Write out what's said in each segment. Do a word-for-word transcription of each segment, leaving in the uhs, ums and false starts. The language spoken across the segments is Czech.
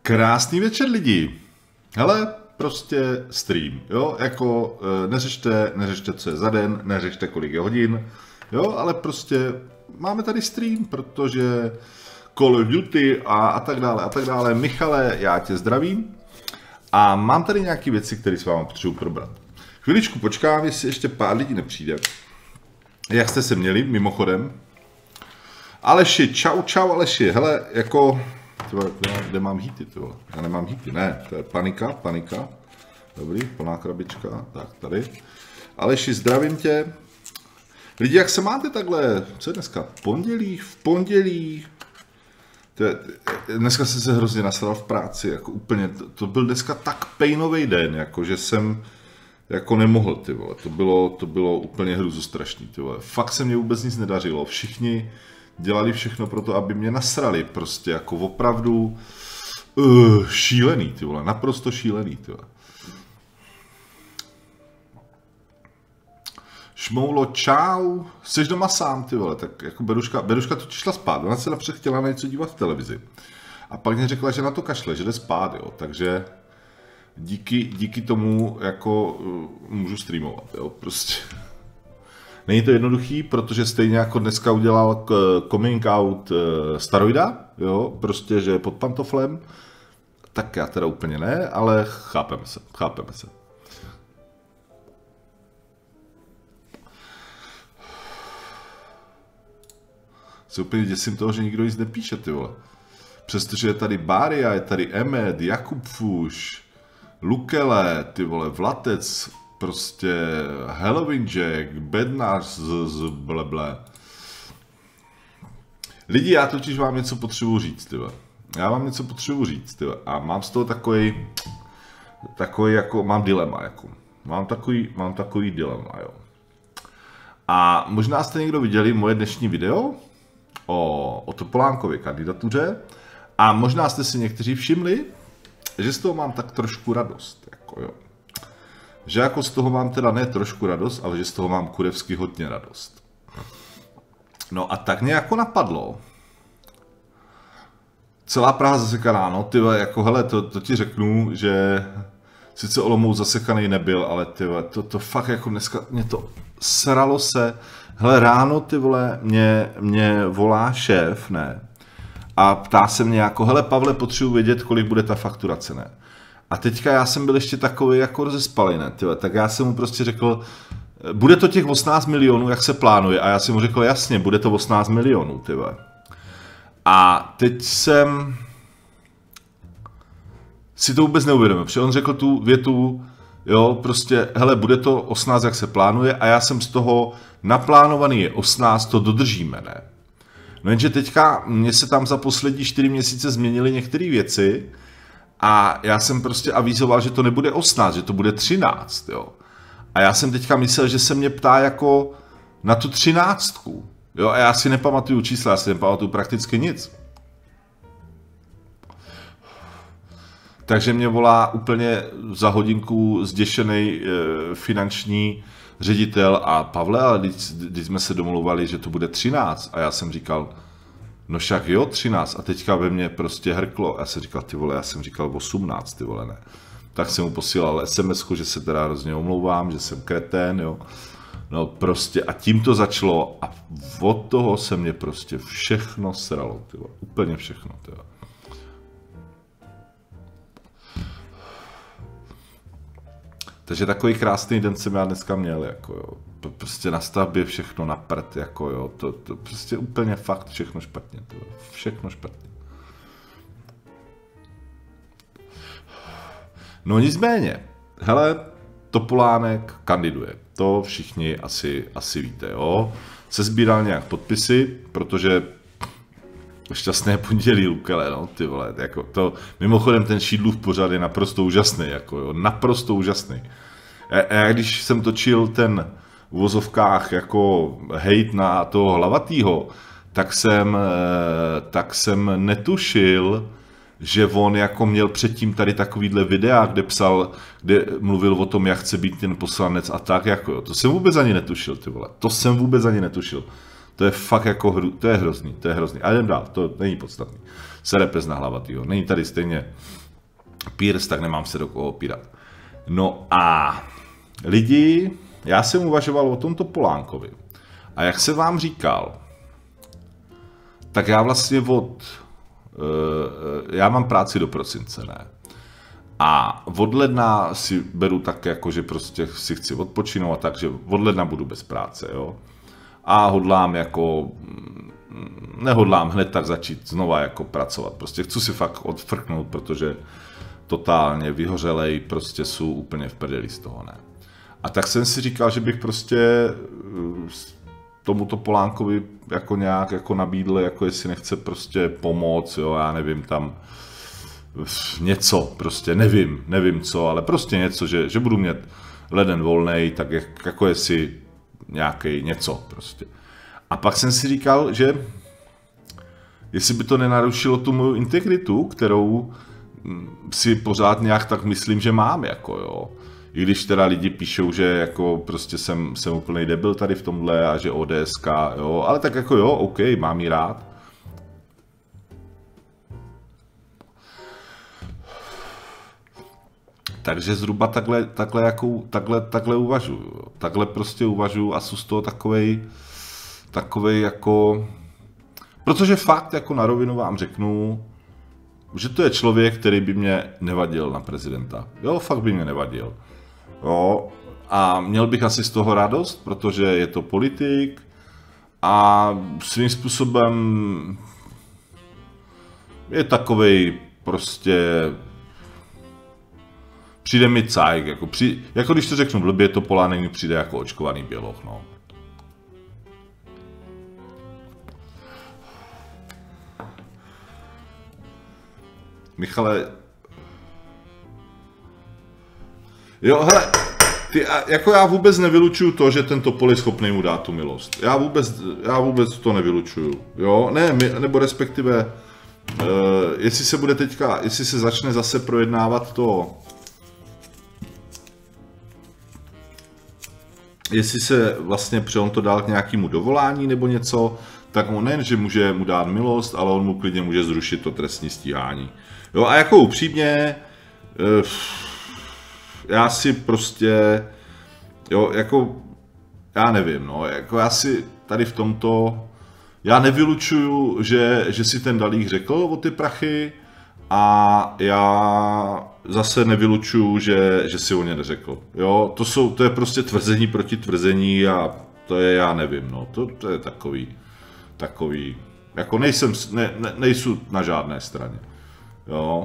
Krásný večer lidi. Hele, prostě stream, jo, jako neřešte, neřešte, co je za den, neřešte, kolik je hodin, jo, ale prostě máme tady stream, protože Call of Duty a, a tak dále, a tak dále. Michale, já tě zdravím a mám tady nějaké věci, které s vámi potřebuji probrat. Chviličku počkám, jestli ještě pár lidí nepřijde. Jak jste se měli, mimochodem? Aleši, čau, čau, Aleši, hele, jako... Tyhle, kde mám hity, tyhle? Já nemám hity, ne, to je panika, panika. Dobrý, plná krabička, tak tady. Aleši, zdravím tě. Lidi, jak se máte takhle? Co je dneska? Pondělí, v pondělí. To je, dneska jsem se hrozně nasral v práci, jako úplně, to, to byl dneska tak painový den, jako že jsem jako nemohl, ty vole. To bylo, to bylo úplně hruzostrašný, ty vole. Fakt se mě vůbec nic nedařilo, všichni dělali všechno pro to, aby mě nasrali, prostě jako opravdu uh, šílený, ty vole, naprosto šílený, ty vole. Šmoulo, čau, jsi doma sám, ty vole, tak jako Beruška, Beruška totiž šla spát, ona se napřed chtěla na něco dívat v televizi. A pak mě řekla, že na to kašle, že jde spát, jo, takže díky, díky tomu jako uh, můžu streamovat, jo, prostě. Není to jednoduchý, protože stejně jako dneska udělal coming out Staroida, jo, prostě, že je pod pantoflem, tak já teda úplně ne, ale chápeme se, chápeme se. Se úplně děsím toho, že nikdo nic nepíše, ty vole. Přestože je tady Bária, je tady Emed, Jakub Fuš, Lukele, ty vole, Vlatec, prostě Halloween Jack, Bednář z, z bleble. Lidi, já totiž vám něco potřebuji říct, tyhle. Já vám něco potřebuji říct, tyhle. A mám z toho takový, takový jako, mám dilema, jako. Mám takový, mám takový dilema, jo. A možná jste někdo viděli moje dnešní video o, o Topolánkově kandidatuře a možná jste si někteří všimli, že z toho mám tak trošku radost, jako jo. Že jako z toho mám teda ne trošku radost, ale že z toho mám kurevsky hodně radost. No a tak mě jako napadlo. Celá Praha zasekaná, no tyhle, jako hele, to, to ti řeknu, že sice Olomouc zasekaný nebyl, ale tyhle, to, to fakt jako dneska, mě to sralo se. Hele, ráno ty vole, mě, mě volá šéf, ne, a ptá se mě jako, hele Pavle, potřebuji vědět, kolik bude ta fakturace, ne. A teďka já jsem byl ještě takový jako rozespalý, ne, tyhle, tak já jsem mu prostě řekl, bude to těch osmnáct milionů, jak se plánuje, a já jsem mu řekl, jasně, bude to osmnáct milionů, tyhle. A teď jsem si to vůbec neuvědomil, protože on řekl tu větu, jo, prostě, hele, bude to osmnáct, jak se plánuje, a já jsem z toho naplánovaný je osmnáct, to dodržíme, ne. No jenže teďka mě se tam za poslední čtyři měsíce změnily některé věci, a já jsem prostě avizoval, že to nebude osmnáct, že to bude třináct, jo. A já jsem teďka myslel, že se mě ptá jako na tu třináctku, jo, a já si nepamatuju čísla, já si nepamatuju prakticky nic. Takže mě volá úplně za hodinku zděšený e, finanční ředitel a Pavle, ale když, když jsme se domluvali, že to bude třináct, a já jsem říkal, no však jo, třináct, a teďka ve mně prostě hrklo, já jsem říkal, ty vole, já jsem říkal osmnáct, ty vole, ne. Tak jsem mu posílal es em esku, že se teda hrozně omlouvám, že jsem kretén, jo. No prostě, a tím to začalo, a od toho se mě prostě všechno sralo, ty vole, úplně všechno, ty vole. Takže takový krásný den jsem já dneska měl, jako jo. Prostě na stavbě všechno na prd, jako jo, to, to prostě úplně fakt všechno špatně, to, všechno špatně. No nicméně, hele, Topolánek kandiduje, to všichni asi, asi víte, jo. Sesbíral nějak podpisy, protože šťastné pondělí, Lukele, no, ty vole, jako to, mimochodem ten Šídlův pořad je naprosto úžasný, jako jo, naprosto úžasný. Já, já když jsem točil ten v uvozovkách jako hejt na toho Hlavatýho, tak jsem, tak jsem netušil, že on jako měl předtím tady takovýhle videa, kde psal, kde mluvil o tom, jak chce být ten poslanec a tak, jako jo. To jsem vůbec ani netušil, ty vole, to jsem vůbec ani netušil. To je fakt jako, hru, to je hrozný, to je hrozný. A jdem dál, to není podstatný. Sere pes na hlavatýho, není tady stejně Pierce, tak nemám se do koho opírat. No a lidi, já jsem uvažoval o tomto Topolánkovi. A jak jsem vám říkal, tak já vlastně od, já mám práci do prosince, ne? A od ledna si beru tak, jako že prostě si chci odpočinout, takže od ledna budu bez práce, jo. A hodlám jako, nehodlám hned tak začít znova jako pracovat. Prostě chci si fakt odfrknout, protože totálně vyhořelej, prostě jsou úplně v prdeli z toho, ne. A tak jsem si říkal, že bych prostě tomuto Topolánkovi jako nějak jako nabídl, jako jestli nechce prostě pomoct, jo, já nevím, tam něco, prostě nevím, nevím co, ale prostě něco, že, že budu mít leden volnej, tak jak, jako jestli nějaký něco prostě. A pak jsem si říkal, že jestli by to nenarušilo tu moju integritu, kterou si pořád nějak tak myslím, že mám, jako jo. I když teda lidi píšou, že jako prostě jsem, jsem úplnej debil tady v tomhle a že ODSK, jo, ale tak jako jo, OK, mám jí rád. Takže zhruba takhle, takhle, jako, takhle, takhle uvažuju. Takhle prostě uvažuju a jsou z toho takovej, takovej jako... Protože fakt jako na rovinu vám řeknu, že to je člověk, který by mě nevadil na prezidenta. Jo, fakt by mě nevadil. Jo, a měl bych asi z toho radost, protože je to politik a svým způsobem je takovej prostě... Přijde mi cajk, jako, při, jako když to řeknu blbě, Topolánek mi přijde jako očkovaný běloch, no. Michale... Jo, hele, ty, jako já vůbec nevylučuju to, že ten Topol je schopný mu dát tu milost. Já vůbec, já vůbec to nevylučuju, jo, ne, nebo respektive, uh, jestli se bude teďka, jestli se začne zase projednávat to, jestli se vlastně on to dal k nějakému dovolání nebo něco, tak on nejen, že může mu dát milost, ale on mu klidně může zrušit to trestní stíhání. Jo, a jako upřímně, já si prostě, jo, jako, já nevím, no, jako já si tady v tomto, já nevylučuju, že, že si ten Dalík řekl o ty prachy a já zase nevylučuju, že, že si o ně neřekl. Jo, to, jsou, to je prostě tvrzení proti tvrzení a to je, já nevím, no, to, to je takový, takový, jako nejsem, ne, ne, nejsou na žádné straně, jo.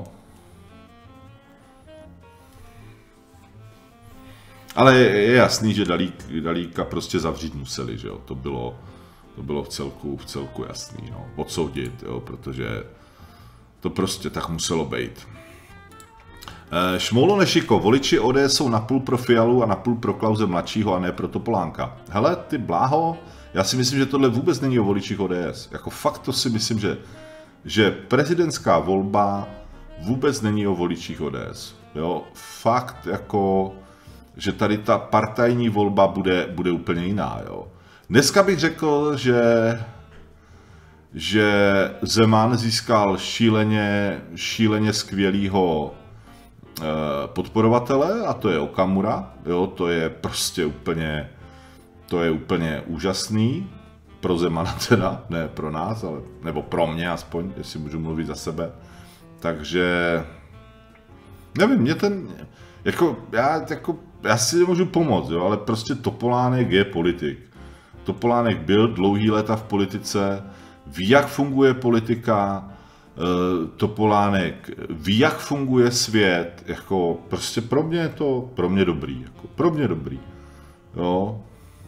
Ale je jasný, že Dalík, Dalíka prostě zavřít museli, že jo, to bylo, to bylo v celku, v celku jasný, no, odsoudit, jo, protože to prostě tak muselo být. Šmoulo Nešiko, voliči O D S jsou napůl pro Fialu a napůl pro Klause mladšího a ne pro Topolánka. Hele, ty bláho, já si myslím, že tohle vůbec není o voličích O D S. Jako fakt to si myslím, že, že prezidentská volba vůbec není o voličích O D S. Jo, fakt jako, že tady ta partajní volba bude, bude úplně jiná, jo. Dneska bych řekl, že že Zeman získal šíleně, šíleně skvělýho podporovatele a to je Okamura, jo, to je prostě úplně, to je úplně úžasný, pro Zemana teda, ne pro nás, ale, nebo pro mě aspoň, jestli můžu mluvit za sebe, takže, nevím, mě ten, jako, já, jako, já si nemůžu pomoct, jo, ale prostě Topolánek je politik, Topolánek byl dlouhý léta v politice, ví, jak funguje politika, Topolánek ví, jak funguje svět, jako prostě pro mě je to pro mě dobrý, jako pro mě dobrý, jo.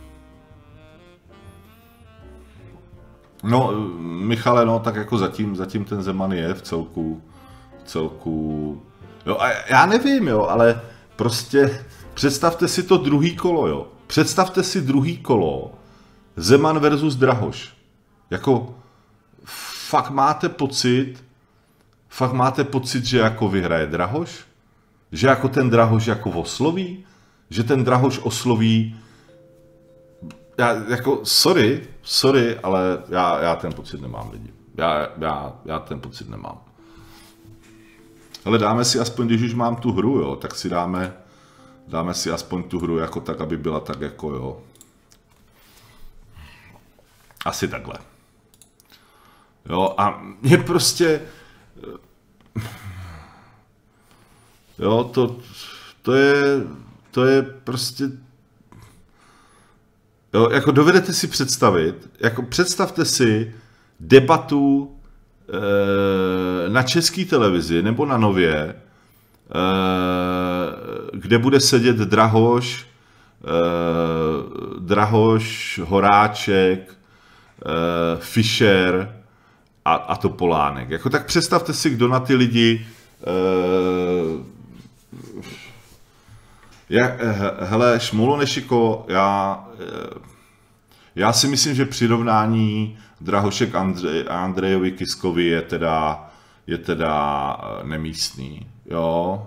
No, Michale, no, tak jako zatím, zatím ten Zeman je v celku, v celku, jo, a já nevím, jo, ale prostě představte si to druhý kolo, jo, představte si druhý kolo, Zeman versus Drahoš, jako fakt máte pocit, fakt máte pocit, že jako vyhraje Drahoš? Že jako ten Drahoš jako osloví? Že ten Drahoš osloví já jako, sorry, sorry, ale já, já ten pocit nemám, lidi. Já, já, já ten pocit nemám. Ale dáme si aspoň, když už mám tu hru, jo, tak si dáme, dáme si aspoň tu hru jako tak, aby byla tak jako, jo. Asi takhle. Jo, a mě prostě, jo, to, to je, to je prostě, jo, jako dovedete si představit, jako představte si debatu e, na České televizi nebo na Nově, e, kde bude sedět Drahoš, e, Drahoš, Horáček, e, Fischer a, a Topolánek. Jako tak představte si, kdo na ty lidi e, Já, hele, Šmoulo Nešiko, já, já si myslím, že přirovnání Drahošek Andrej, Andrejovi Kiskovi je teda, je teda nemístný, jo.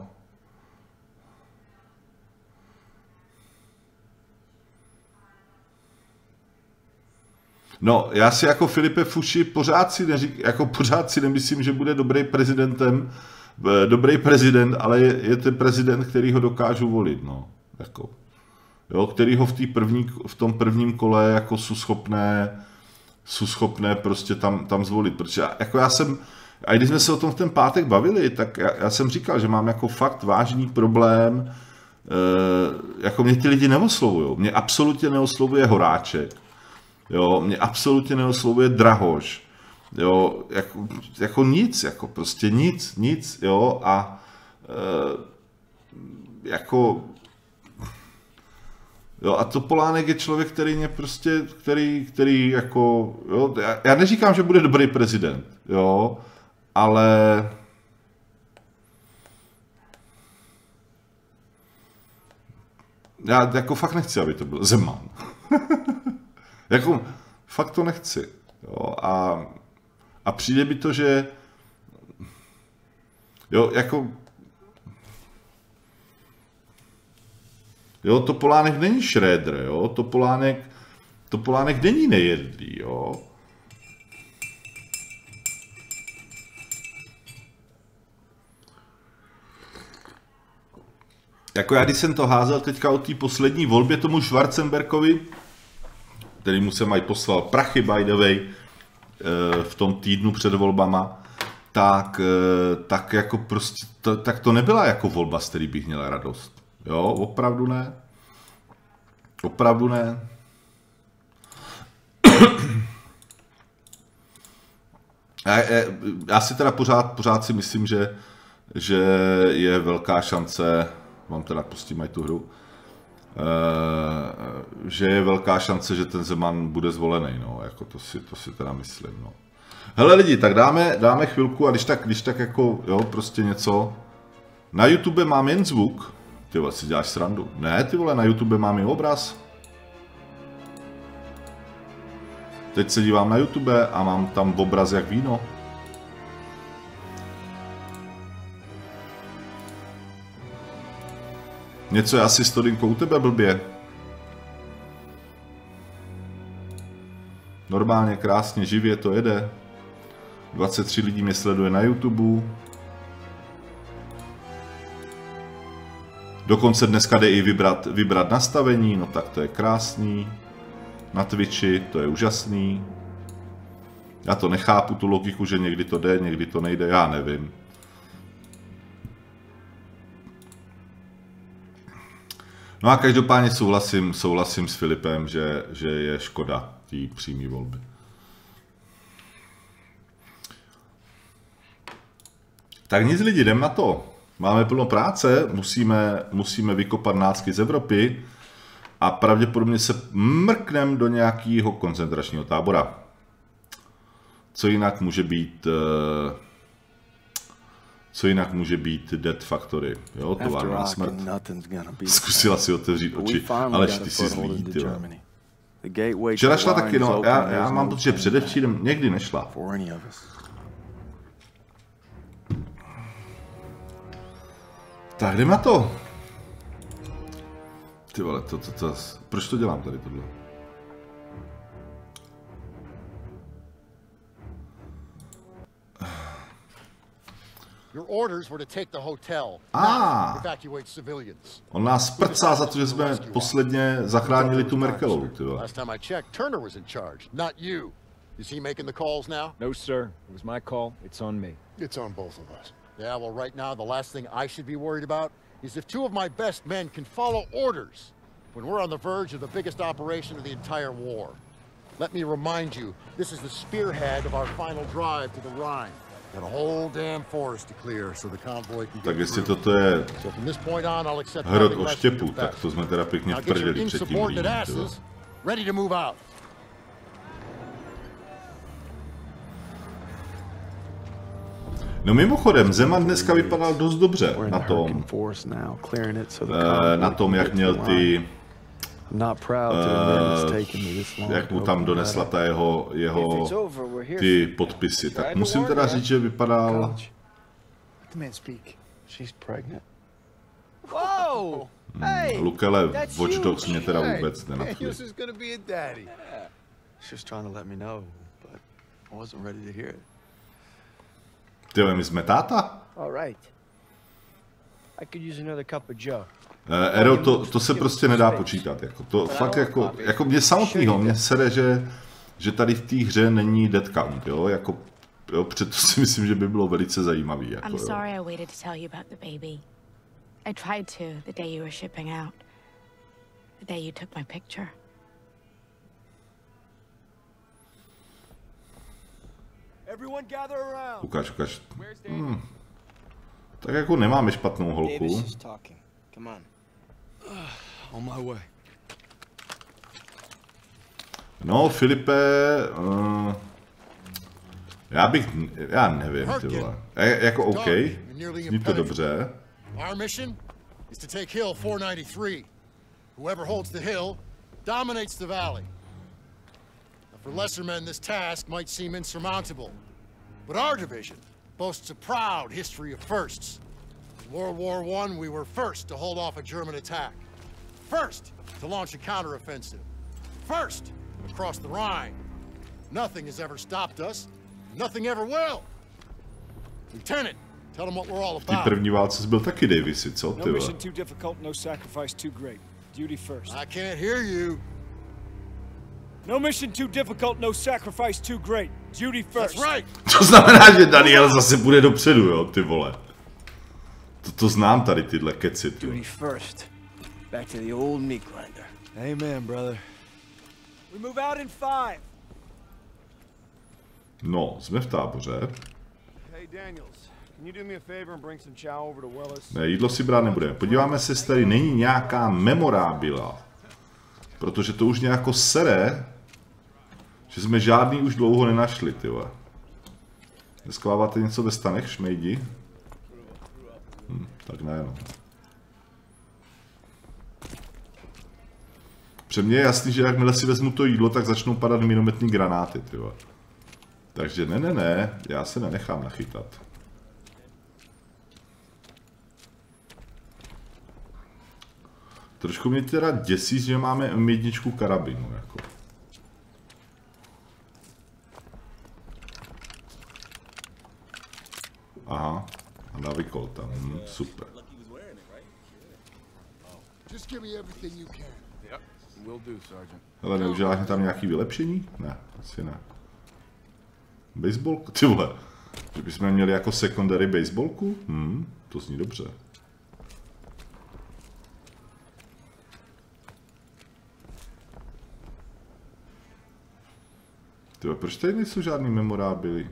No, já si jako Filipe Fuši pořád si, neřík, jako pořád si nemyslím, že bude dobrý prezidentem, dobrý prezident, ale je, je to prezident, který ho dokážu volit, no, jako, jo, který ho v, tý první, v tom prvním kole jako jsou schopné, jsou schopné prostě tam, tam zvolit, protože jako já jsem, a když jsme se o tom v ten pátek bavili, tak já, já jsem říkal, že mám jako fakt vážný problém, e, jako mě ty lidi neoslovujou, mě absolutně neoslovuje Horáček, jo, mě absolutně neoslovuje Drahoš, jo, jako, jako nic, jako prostě nic, nic, jo, a e, jako, jo, a Topolánek je člověk, který mě prostě, který, který jako, jo, já, já neříkám, že bude dobrý prezident, jo, ale já jako fakt nechci, aby to byl Zeman. Jako, fakt to nechci, jo, a A přijde mi to, že jo, jako jo, Topolánek není Schröder, jo, Topolánek, Topolánek není nejedlý, jo. Jako já, když jsem to házel teďka o té poslední volbě tomu Schwarzenbergovi, který mu se mají poslal prachy, by the way, v tom týdnu před volbama, tak, tak jako prostě, to, tak to nebyla jako volba, z který bych měl radost. Jo, opravdu ne. Opravdu ne. Já, já si teda pořád, pořád si myslím, že, že je velká šance, mám teda pustit mají tu hru, Uh, že je velká šance, že ten Zeman bude zvolený, no, jako to si, to si teda myslím, no. Hele lidi, tak dáme, dáme chvilku a když tak, když tak jako, jo, prostě něco. Na YouTube mám jen zvuk, ty vole, si děláš srandu. Ne, ty vole, na YouTube mám i obraz. Teď se dívám na YouTube a mám tam obraz jak víno. Něco je asi s Todinkou u tebe blbě. Normálně, krásně, živě to jede. dvacet tři lidí mě sleduje na YouTube. Dokonce dneska jde i vybrat, vybrat nastavení, no tak to je krásný. Na Twitchi, to je úžasný. Já to nechápu, tu logiku, že někdy to jde, někdy to nejde, já nevím. No a každopádně souhlasím, souhlasím s Filipem, že, že je škoda té přímé volby. Tak nic lidi, jdem na to. Máme plno práce, musíme, musíme vykopat nácky z Evropy a pravděpodobně se mrknem do nějakého koncentračního tábora. Co jinak může být... Co jinak může být Death Factory, jo, továrna smrt. Zkusila si otevřít oči, ale ty jsi zlý, ty jo. Včera šla taky, no, já, já mám pocit, že předevčírem někdy nešla. Tak jdem na to. Ty vole, to, to, to, proč to dělám tady tohle? Ah, on nás prcá za to, že jsme posledně zachránili tu Merkelovu, ty vole. Is he making the calls now? No, sir. It was my call. It's on me. It's on both of us. Yeah, well, right now, the last thing I should be worried about is if two of my best men can follow orders when we're on the verge of the biggest operation of the entire war. Let me remind you, this is the spearhead of our final drive to the Rhine. Got a whole damn forest to clear, so the convoy can get Tak jestli toto je so from this point on, I'll accept hrot oštěpů, tak to jsme teda pěkně v prdeli před tím Rýnem, ready to move out. No mimochodem, Zeman dneska vypadal dost dobře na tom, uh, na tom, jak měl ty, uh, jak mu tam donesla ta jeho, jeho ty podpisy. Tak musím teda říct, že vypadal... Hmm, Lukele, Watch Dogs mě teda vůbec nenadchli. Tyhle, my jsme táta? Uh, Ero, to, to se prostě nedá počítat. Jako, to fakt jako, jako mě samotného, mě sere, že, že tady v té hře není dead count, jo? Jako, jo, přeto si myslím, že by bylo velice zajímavý. Jako, I'm sorry I waited to tell you about the baby. I tried to the day you were shipping out. The day you took my picture. Ukáž, ukáž. Hmm. Tak jako nemáme špatnou holku. No, Filipe, uh, já bych, já nevím, ty vole. E, jako OK, zní to dobře. Our mission is to take Hill four ninety-three. Whoever holds the hill dominates the valley. For lesser men, this task might seem insurmountable, but our division boasts a proud history of firsts. In World War One, we were first to hold off a German attack, first to launch a counteroffensive, first across the Rhine. Nothing has ever stopped us, nothing ever will. Lieutenant, tell them what we're all V té about. první válce byl taky Davisy, co ty No mission too difficult, no sacrifice too great. Duty first. I can't hear you. No mission too difficult, no sacrifice too great. Duty first. That's right. To znamená, že Daniel zase bude dopředu, jo, ty vole. To, to znám tady tyhle keci, ty. Duty first. Back to the old meat grinder. Amen, brother. We move out in five. No, jsme v táboře. Hey Daniels, can you do me a favor and bring some chow over to Willis? Ne, jídlo si brát nebudeme. Podíváme se, jestli tady není nějaká memorábila. Protože to už nějako sere, že jsme žádný už dlouho nenašli, ty vole. Neskováváte něco ve stanech, šmejdi? Hm, tak ne, no. Pře mně je jasný, že jakmile si vezmu to jídlo, tak začnou padat minometní granáty, ty vole. Takže ne, ne, ne, já se nenechám nachytat. Trošku mě teda děsí, že máme em jedna karabinu, jako. Aha, a Navy Colta, hm, super. Hele, neuděláš tam nějaký vylepšení? Ne, asi ne. Baseballku? Ty vole, že bychom měli jako secondary baseballku? Hm, to zní dobře. Tyhle, proč tady nejsou žádný memorábily?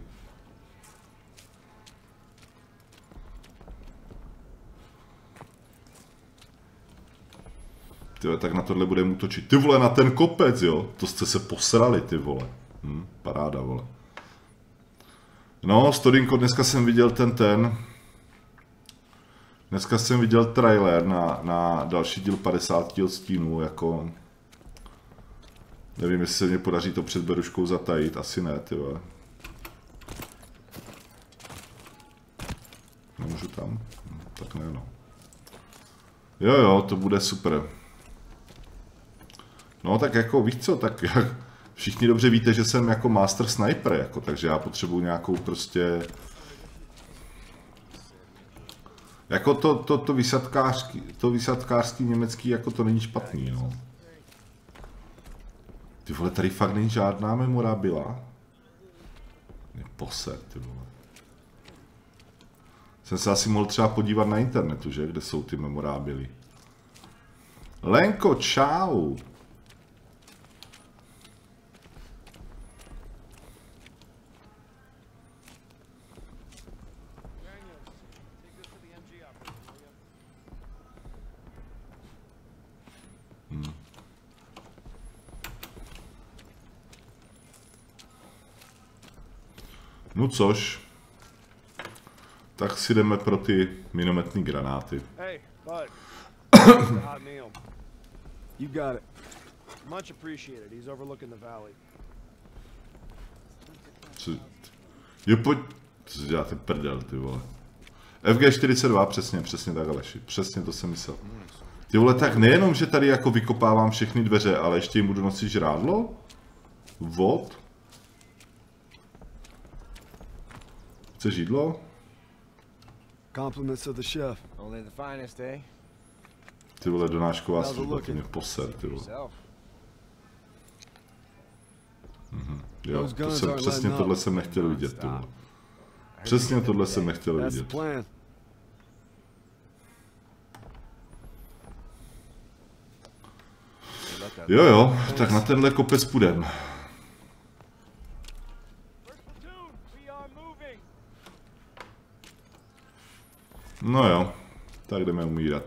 Tyhle, tak na tohle budeme útočit. Ty vole, na ten kopec, jo? To jste se posrali, ty vole. Hm, paráda, vole. No, Stodinko, dneska jsem viděl ten ten. Dneska jsem viděl trailer na, na další díl padesát díl stínů, jako... Nevím, jestli se mě podaří to před Beruškou zatajit, asi ne, ty vole. Nemůžu tam? Hm, tak ne, no. Jo, jo, to bude super. No, tak jako, víš co, tak jak... Všichni dobře víte, že jsem jako master sniper, jako, takže já potřebuji nějakou prostě... Jako to, to, to vysadkářský, to vysadkářský německý, jako to není špatný, no. Ty vole, tady fakt není žádná memorabila. Neposer, ty vole. Jsem se asi mohl třeba podívat na internetu, že? Kde jsou ty memorábily. Lenko, čau. Hmm. No což, tak si jdeme pro ty minometní granáty. Hey, bud. Hot meal. You got it. Much appreciated. He's overlooking the valley. Co? Jo, pojď. Co si děláte prdel, ty vole. F G čtyřicet dva, přesně, přesně tak, Aleši. Přesně to jsem myslel. Ty vole, tak nejenom, že tady jako vykopávám všechny dveře, ale ještě jim budu nosit žrádlo? Vod? Chceš jídlo? Compliments of the chef. Only the finest, eh? Ty vole, donášková služba, to mě poser, ty vole. Mhm. Jo, to jsem, přesně tohle jsem nechtěl vidět, ty vole. Přesně tohle jsem nechtěl vidět. Jo jo, tak na tenhle kopec půjdem. No jo, tak jdeme umírat.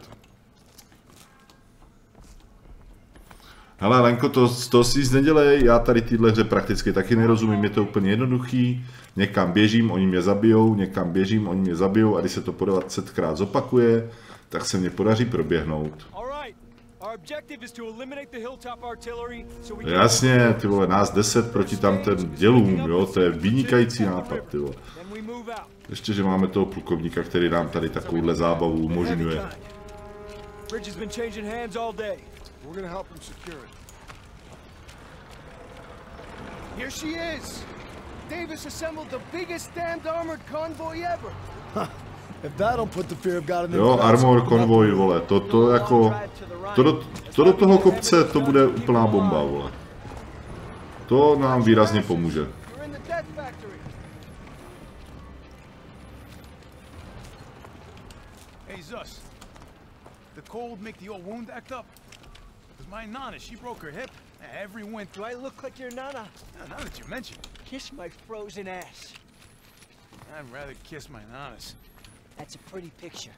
Hele Lenko, to, to si nic nedělej, já tady tyhle hře prakticky taky nerozumím, je to úplně jednoduchý. Někam běžím, oni mě zabijou, někam běžím, oni mě zabijou a když se to po dvacetkrát zopakuje, tak se mě podaří proběhnout. Jasně, ty vole, nás deset proti tamten dělům, jo, to je vynikající nápad, ty vole. Ještě, že máme toho plukovníka, který nám tady takovouhle zábavu umožňuje. We're gonna help him secure it. Here she is! Davis assembled the biggest damned armored convoy ever! If that don't put the fear of God in Jo, armor konvoj, vole, to, to jako, to do, to do toho kopce, to bude úplná bomba, vole. To nám výrazně pomůže. Hey Zus, the cold make the old wound act up? My nana, she broke her hip every winter. Do I look like your nana? Yeah, now that you mention it. Kiss my frozen ass. I'd rather kiss my nanas. That's a pretty picture.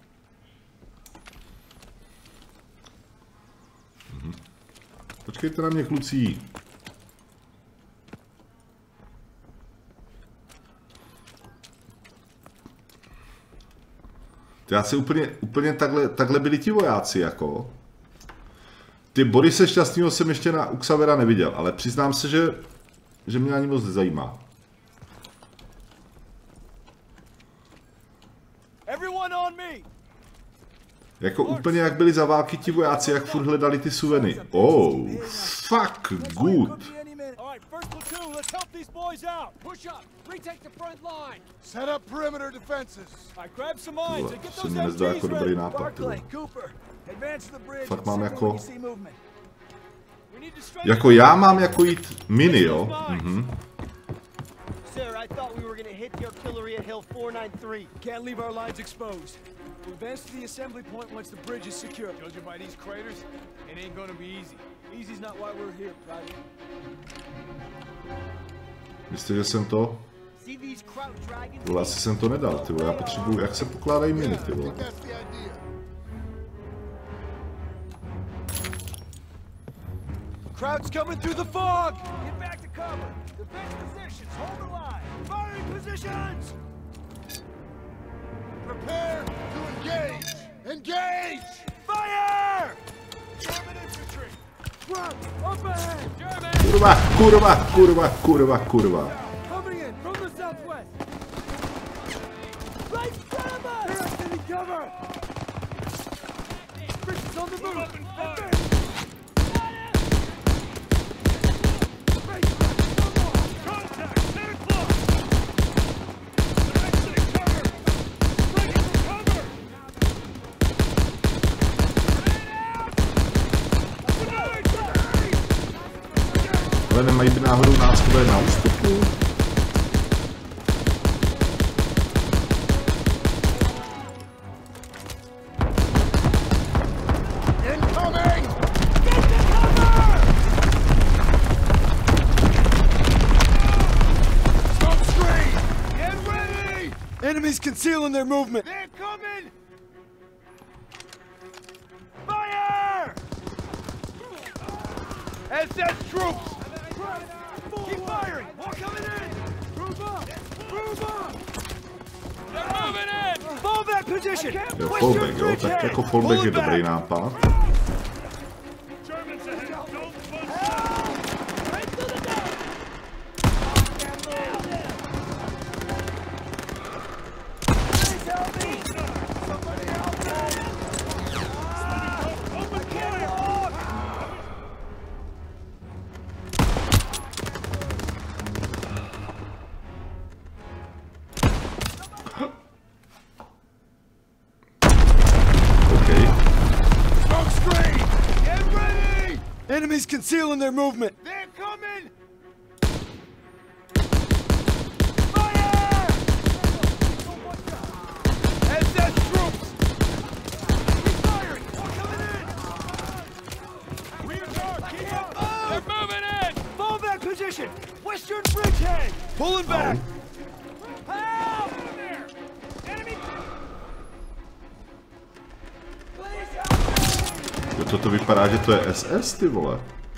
Mhm. Počkejte na mě, kluci. Já si úplně, úplně takhle, takhle byli ti vojáci, jako. Ty Borise Šťastnýho jsem ještě na Uxavera neviděl, ale přiznám se, že, že mě ani moc nezajímá. Jako úplně jak byli za války ti vojáci, jak furt hledali ty suveny. Oh, fuck, good. Tohle, to se mi nezdá jako dobrý nápad. Tohle. Fakt mám jako... Jako já mám jako jít mini, jo? Mhm. Sir, I thought we were gonna hit the artillery at Hill four ninety-three. Can't leave our lines exposed. We'll advance to the assembly point once the bridge is secure. Judging by these craters, it ain't gonna be easy. Easy's not why we're here, Private. Myslíte, že jsem to? Vole, asi jsem to nedal, ty vole, já potřebuju, jak se pokládají miny, ty vole. Crowd's coming through the fog! Get back to cover! Defend positions! Hold the line! Firing positions! Prepare to engage! Engage! Fire! German infantry! Front! Up ahead! German! Kurva, kurva, kurva, kurva, kurva. Coming in from the southwest! Right cover! Direct any cover! British on the move! Advance! Ale nemají by náhodou náckové na ústupu? Enemies concealing their movement. They're coming! Fire! S S troops! Keep firing! More coming in! Move up! Move up! They're moving in! Fall back position! Jo, fallback, jo, tak jako fallback je dobrý nápad. Enemies concealing their movement. They're coming! Fire! S S troops! Keep firing! More coming in! Rear guard, keep up! They're moving in! Fall back position! Western bridgehead! Pulling back! Help! There! Enemy! Please help! Jo, toto vypadá, že to je S S, ty vole.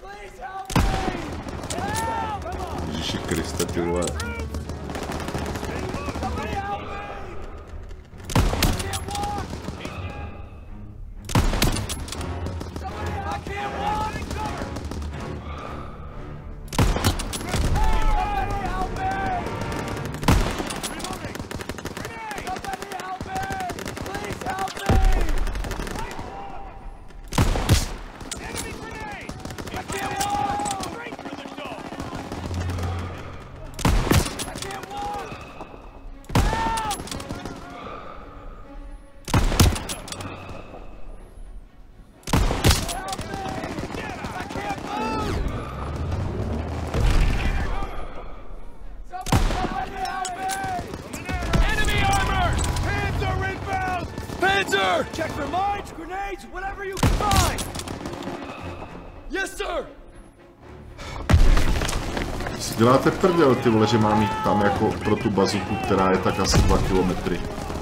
Ježiši Kriste, ty vole. Check for mines, grenades, whatever you can find! Yes, sir! Si děláte prdel, ty vole, že mám jít tam jako pro tu bazuku, která je tak asi dva kilometry.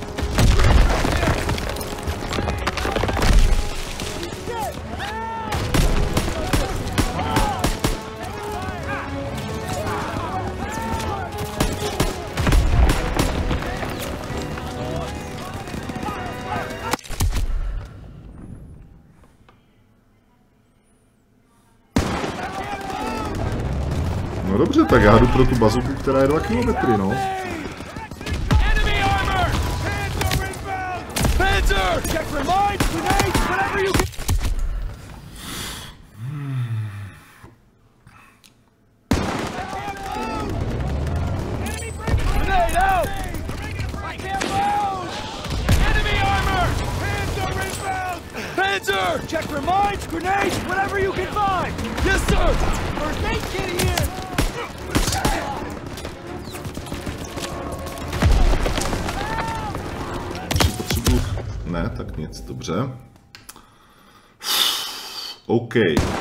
No dobře, tak já jdu pro tu bazuku, která je dva kilometry, no. Check for mines, grenades, whatever you can find! Yes, sir! First aid kit here! Potřebuji... Ne, tak nic, dobře. OK.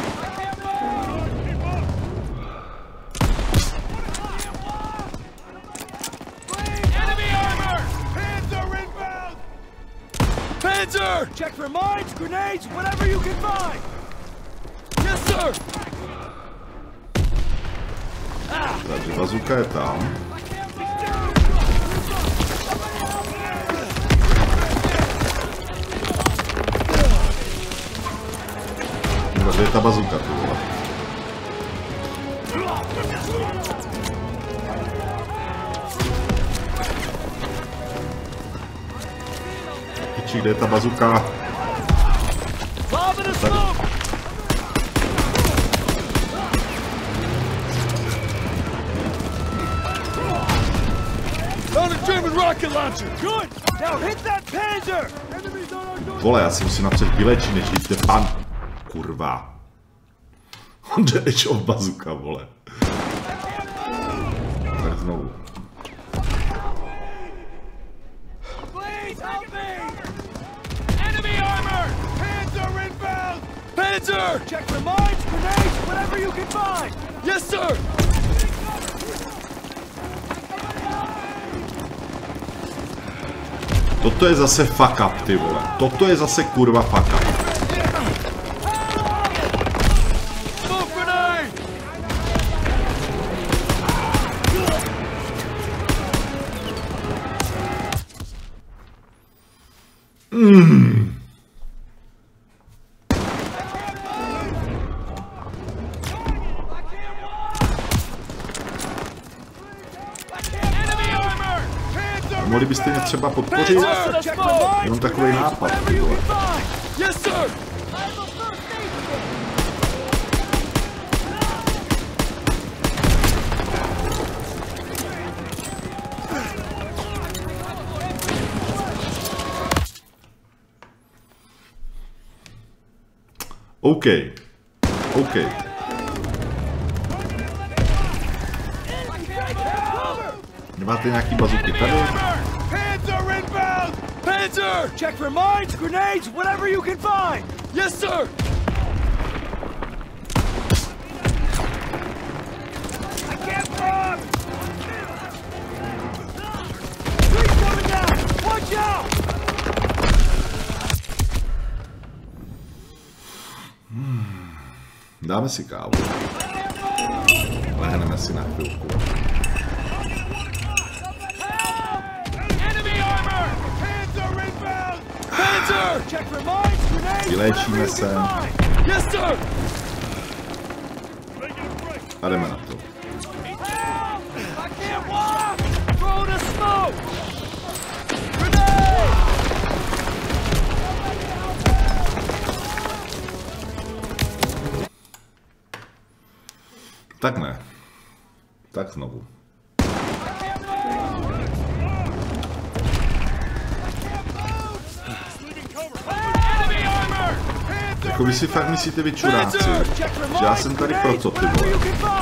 Panzer! Check for mines, grenades, whatever you can find! Yes, sir! Takže bazuka je tam. Kde je ta bazuka, ty vole? Piči, kde je ta bazuka? Tady. Vole, já si musím napřed vylečit, než jste pan. Kurva. The Age of Bazooka, vole. Tak znovu. Enemy armor! Panzer inbound! Panzer! Check for mines, grenades, whatever you can find! Yes, sir! Toto je zase fuck up, ty vole. Toto je zase kurva fuck up. Mm. Mohli byste mě třeba podpořit? Jenom takový nápad. OK. OK. Nemáte nějaký bazuky tady? Panzer inbound! Panzer! Check for mines, grenades, whatever you can find! Yes, sir! I can't run! Tree's coming down! Watch out! Hmm. Dáme si kávu. Lehneme si na chvilku. Vyléčíme se. A jdeme na to. Tak ne. Tak znovu. Jako vy si fakt myslíte, vy čuráci, že já jsem tady proto, ty vole.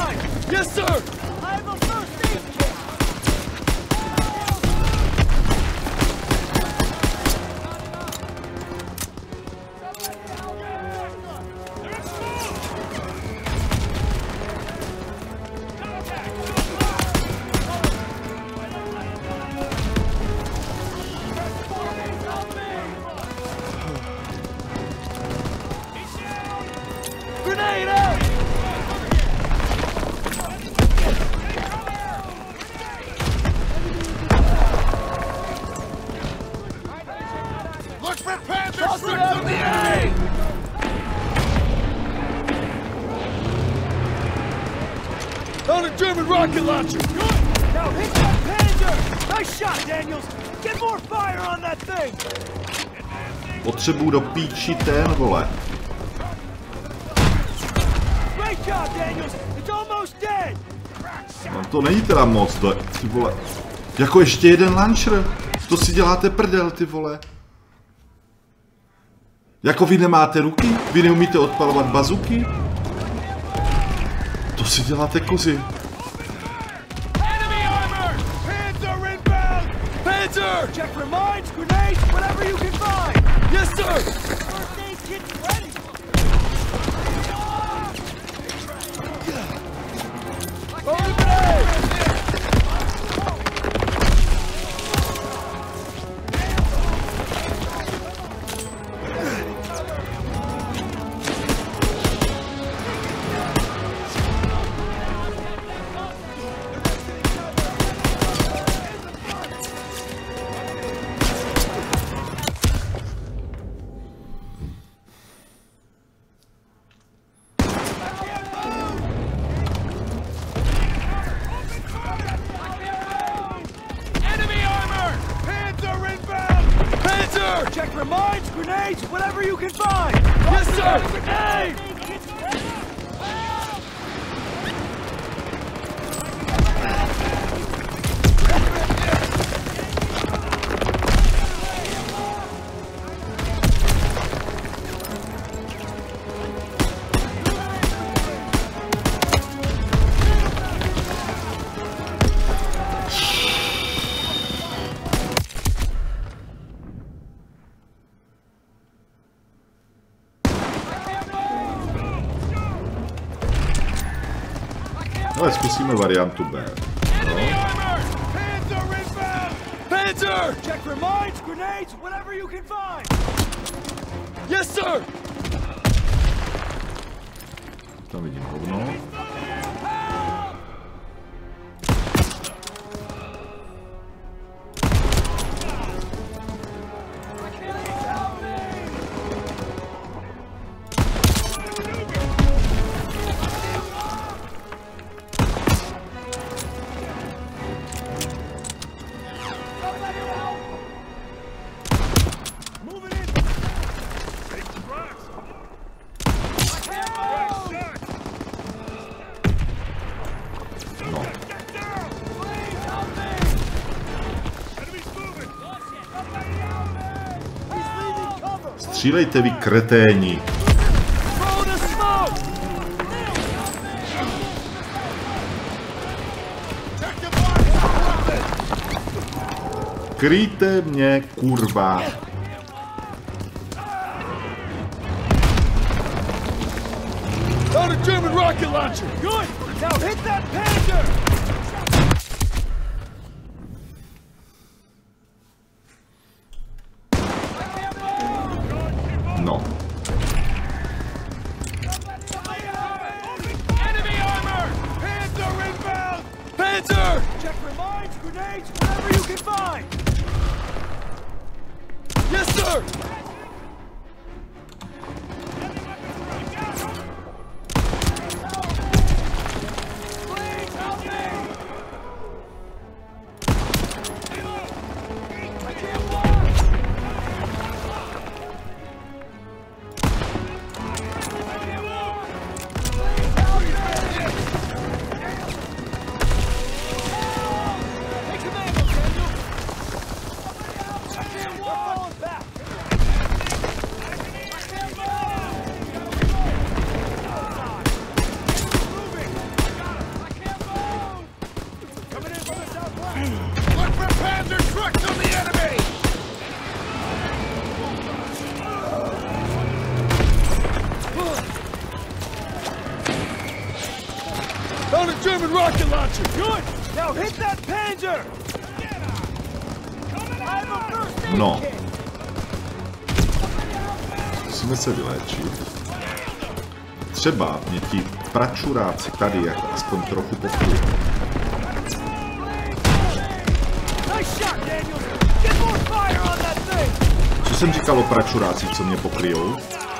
On a German rocket launcher! Good! Now hit that Panzer! Nice shot, Daniels! Get more fire on that thing! Potřebuju do píči ten, vole. Great job, Daniels! It's almost dead! No to není teda moc, to, ty vole. Jako ještě jeden launcher. To si děláte prdel, ty vole. Jako vy nemáte ruky? Vy neumíte odpalovat bazuky? To si děláte kozy. Panzer! Check for mines, grenades, whatever you can find! Yes, sir! First aid kit's ready! Holy grenade! Check for mines, grenades, whatever you can find! Yes, sir! Grenade! Zkusíme variantu B. Enemy No. armor! Panzer inbound! Panzer! Check for mines, grenades, whatever you can find! Yes, sir! Tam vidím hovno. Střílejte vy kreténi. Kryjte mě, kurva. Found a German rocket launcher! Good! Now hit that Panzer! No. Enemy armor! Panzer inbound! Panzer! Check for mines, grenades, whatever you can find! Yes, sir! Please help me! I can't walk! Look for Panzer trucks on the enemy! Found a German rocket launcher! Good! Now hit that Panzer! I have a first aid No. kit! Musíme se vyléčit. Třeba mě ti pračuráci tady jak aspoň trochu pokryjí. Nice shot, Daniels! Get more fire on that thing! Co jsem říkal o pračurácích, co mě pokryjou?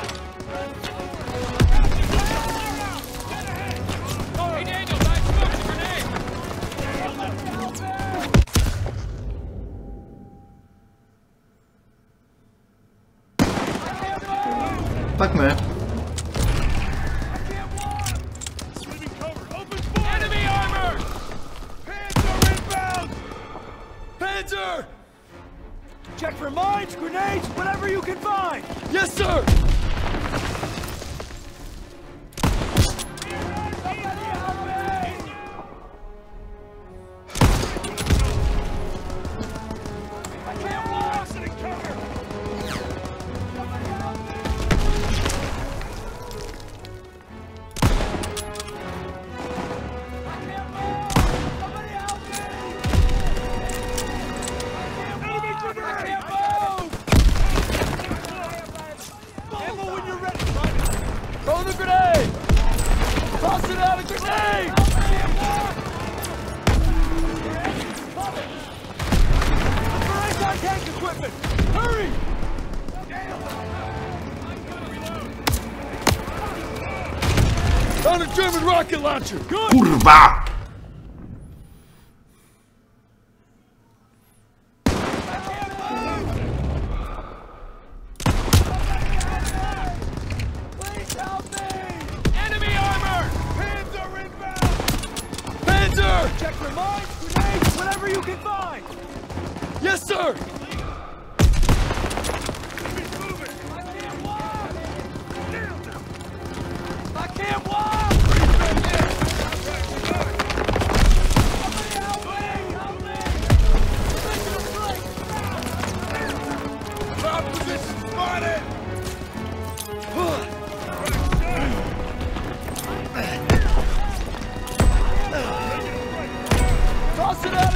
Hey, Daniels, I smoked a grenade! Tak ne. Enemy armor! Panzer inbound! Panzer! Check for mines, grenades, whatever you can find! Yes, sir! I can't walk! Sitting cover! Throw the grenade! Toss it out a grenade! Operate on tank equipment! Hurry! Found a German rocket launcher! Good! Kurva! Please help me! Enemy armor! Panzer inbound! Panzer! Check for mines, grenades, whatever you can find! Yes, sir! Enemy's moving! I can't walk! I can't walk! Somebody help me! Help me! Positional strike! Drop position spotted!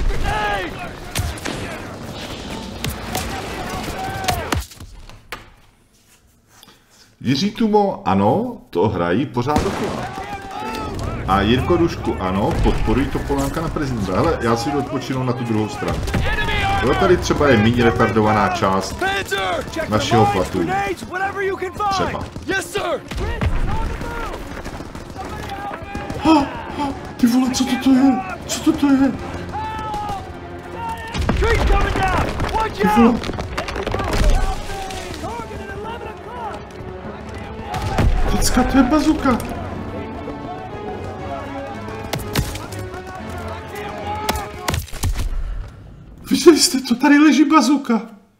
Jiří Tumo, ano, to hrají pořád dokola. A Jirko Dušku, ano, podporují Topolánka na prezidenta. Hele, já si jdu odpočinout na tu druhou stranu. Jo, tady třeba je méně retardovaná část našeho platu. Třeba. Ha, ha, ty vole, co to je? Co to je? Ty vole. Děcka, to je bazuka. Viděli jste to? Tady leží bazuka.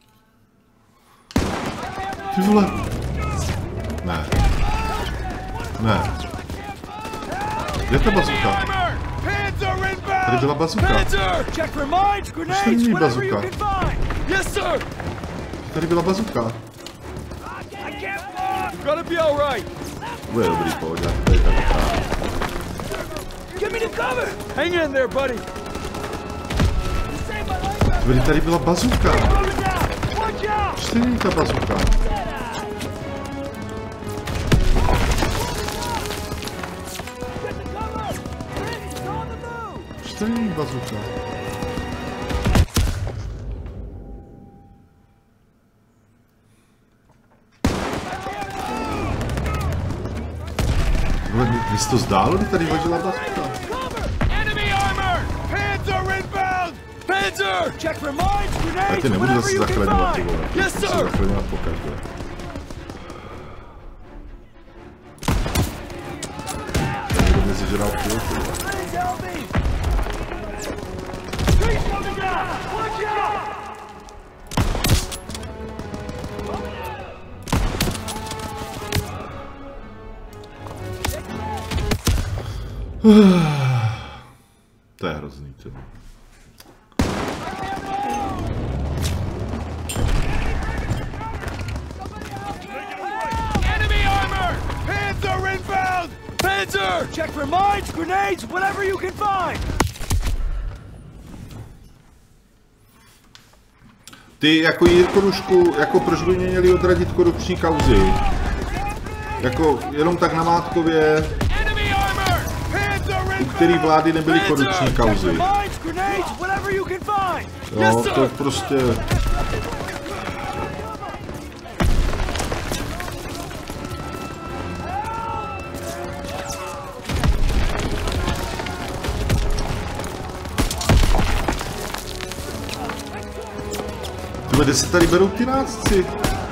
Ty vole. Ne. Ne. Kde je ta bazuka? Tady byla bazuka. Už tady není bazuka. Tady byla bazuka. Bude dobrý, pohodě. Tady tak Hang in there, buddy. Tady, tady byla bazuka. Už tady není ta bazuka. Už tady není bazuka. Ale mi se to zdálo, kdy tady hodila bazuka. Já tě nebudu zase zachraňovat, ty vole. Yes, sir. Se zachraňovat pokaždé. Budu mezi žral půl, ty vole. To je hrozný, ty vole. Check for mines, grenades, whatever you can find. Ty jako Jirko Dušku, jako proč by mě měli odradit korupční kauzy? Jako jenom tak namátkově, u který vlády nebyly korupční kauzy. Jo, to prostě... Kde se tady berou ty nácci?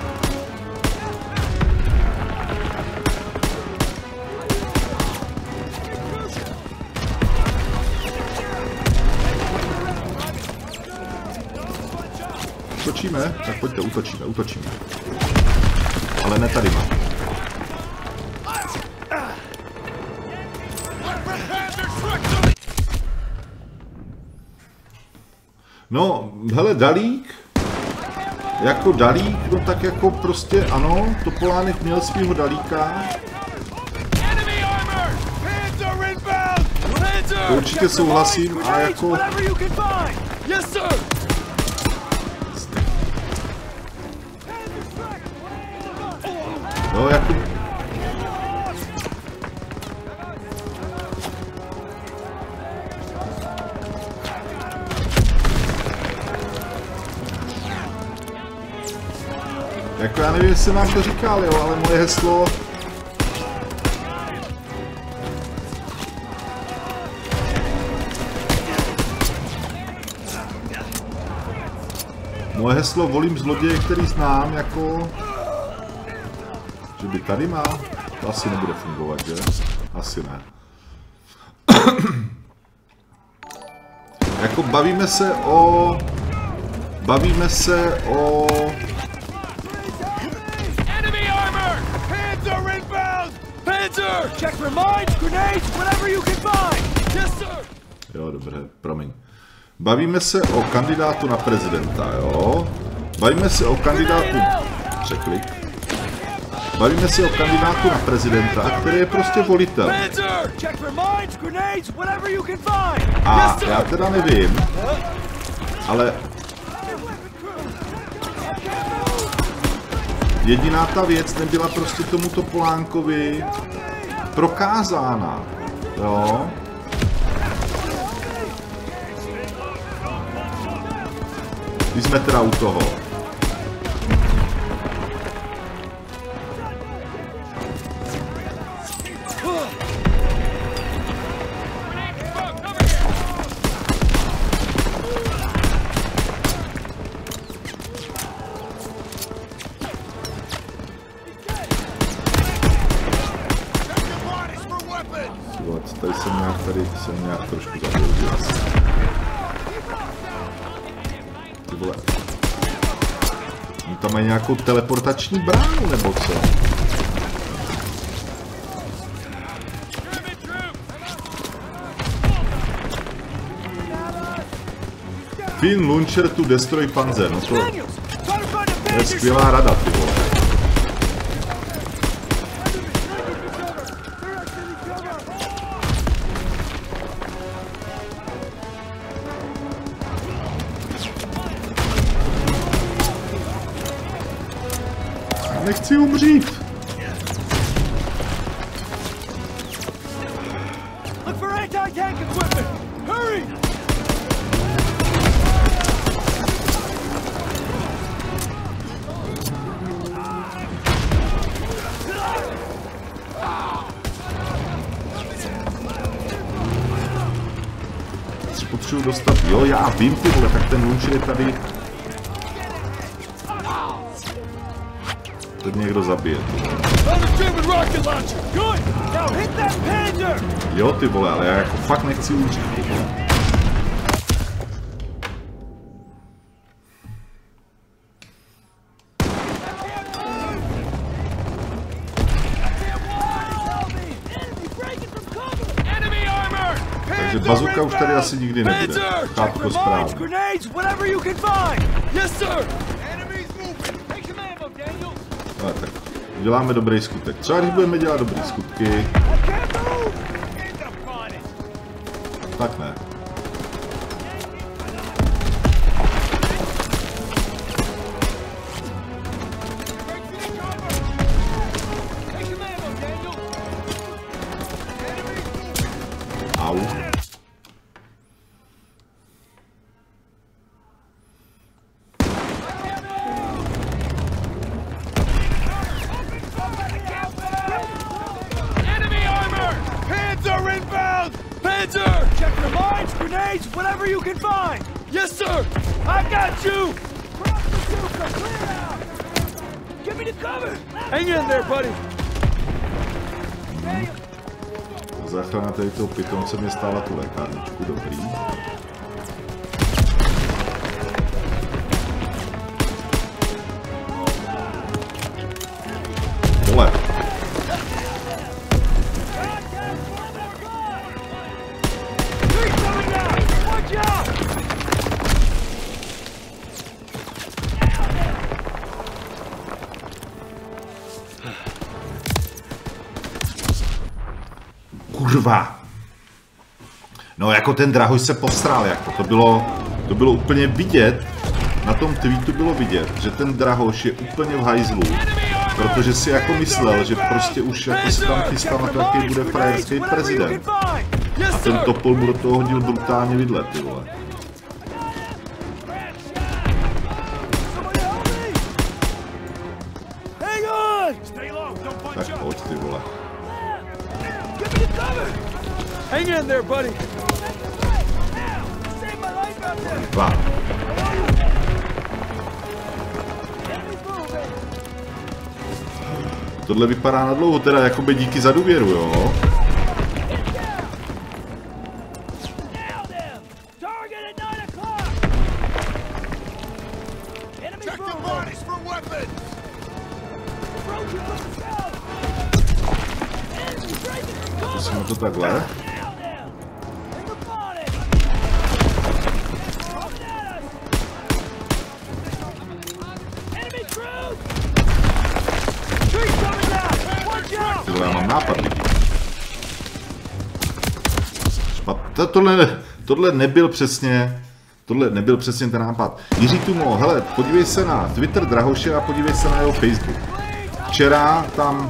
Utočíme? Tak pojďte, utočíme, utočíme. Ale ne tady mám. No, hele, Dalík. Jako Dalík, no tak jako prostě ano, Topolánek měl svýho Dalíka. To určitě souhlasím a jako... No jako... Jako já nevím, jestli nám to říkal, jo, ale moje heslo... Moje heslo volím zloděje, který znám, jako... Že by tady má? To asi nebude fungovat, že? Asi ne. Jako bavíme se o... Bavíme se o... Check for mines, grenades, whatever you can find. Yes, sir. Jo, dobře, promiň. Bavíme se o kandidátu na prezidenta, jo? Bavíme se o kandidátu... Překlik. Bavíme se o kandidátu na prezidenta, který je prostě volitel. sir. Check for mines, grenades, whatever you can find. A já teda nevím, ale jediná ta věc nebyla prostě tomuto Polánkovi prokázána, jo. Když jsme teda u toho. Tady jsem nějak, tady jsem nějak trošku zabil asi. Ty vole. Oni tam mají nějakou teleportační bránu, nebo co? Pin launcher to destroy panzer, no to, to je skvělá rada, ty vole. Nechci umřít. Look for anti-tank equipment. Hurry! Potřebuji dostat, jo, já vím, ty vole, tak ten launcher je tady. Teď někdo zabije. Jo, ty vole, ale já jako fakt nechci umřít. Takže bazuka už tady asi nikdy nebude. Chápu to správně. Ale tak, děláme dobrý skutek. Třeba když budeme dělat dobrý skutky, tak ne. Au. Check for mines, grenades, whatever you can find! Yes, sir! I got you! Cross the super, clear out! Give me the cover! Hang in there, buddy! Záchrana tady toho pitomce mě stála tu lékárničku, dobrý. Dole. Kurva. No jako ten Drahoj se posral, jako to bylo, to bylo úplně vidět, na tom tweetu bylo vidět, že ten Drahoš je úplně v hajzlu, protože si jako myslel, že prostě už jako se tam chystal na to, jaký bude frajerský prezident. A ten Topol mu do toho hodil brutálně vidle, ty vole. Tak pojď, ty vole. Hang in there, buddy. Dva. Tohle vypadá na dlouho, teda jakoby díky za důvěru, jo? Zkusíme to takhle. Tyhle, já mám nápad lidí. to, tohle, tohle nebyl přesně, tohle nebyl přesně ten nápad. Jiří Tumo, hele, podívej se na Twitter Drahoše a podívej se na jeho Facebook. Včera tam,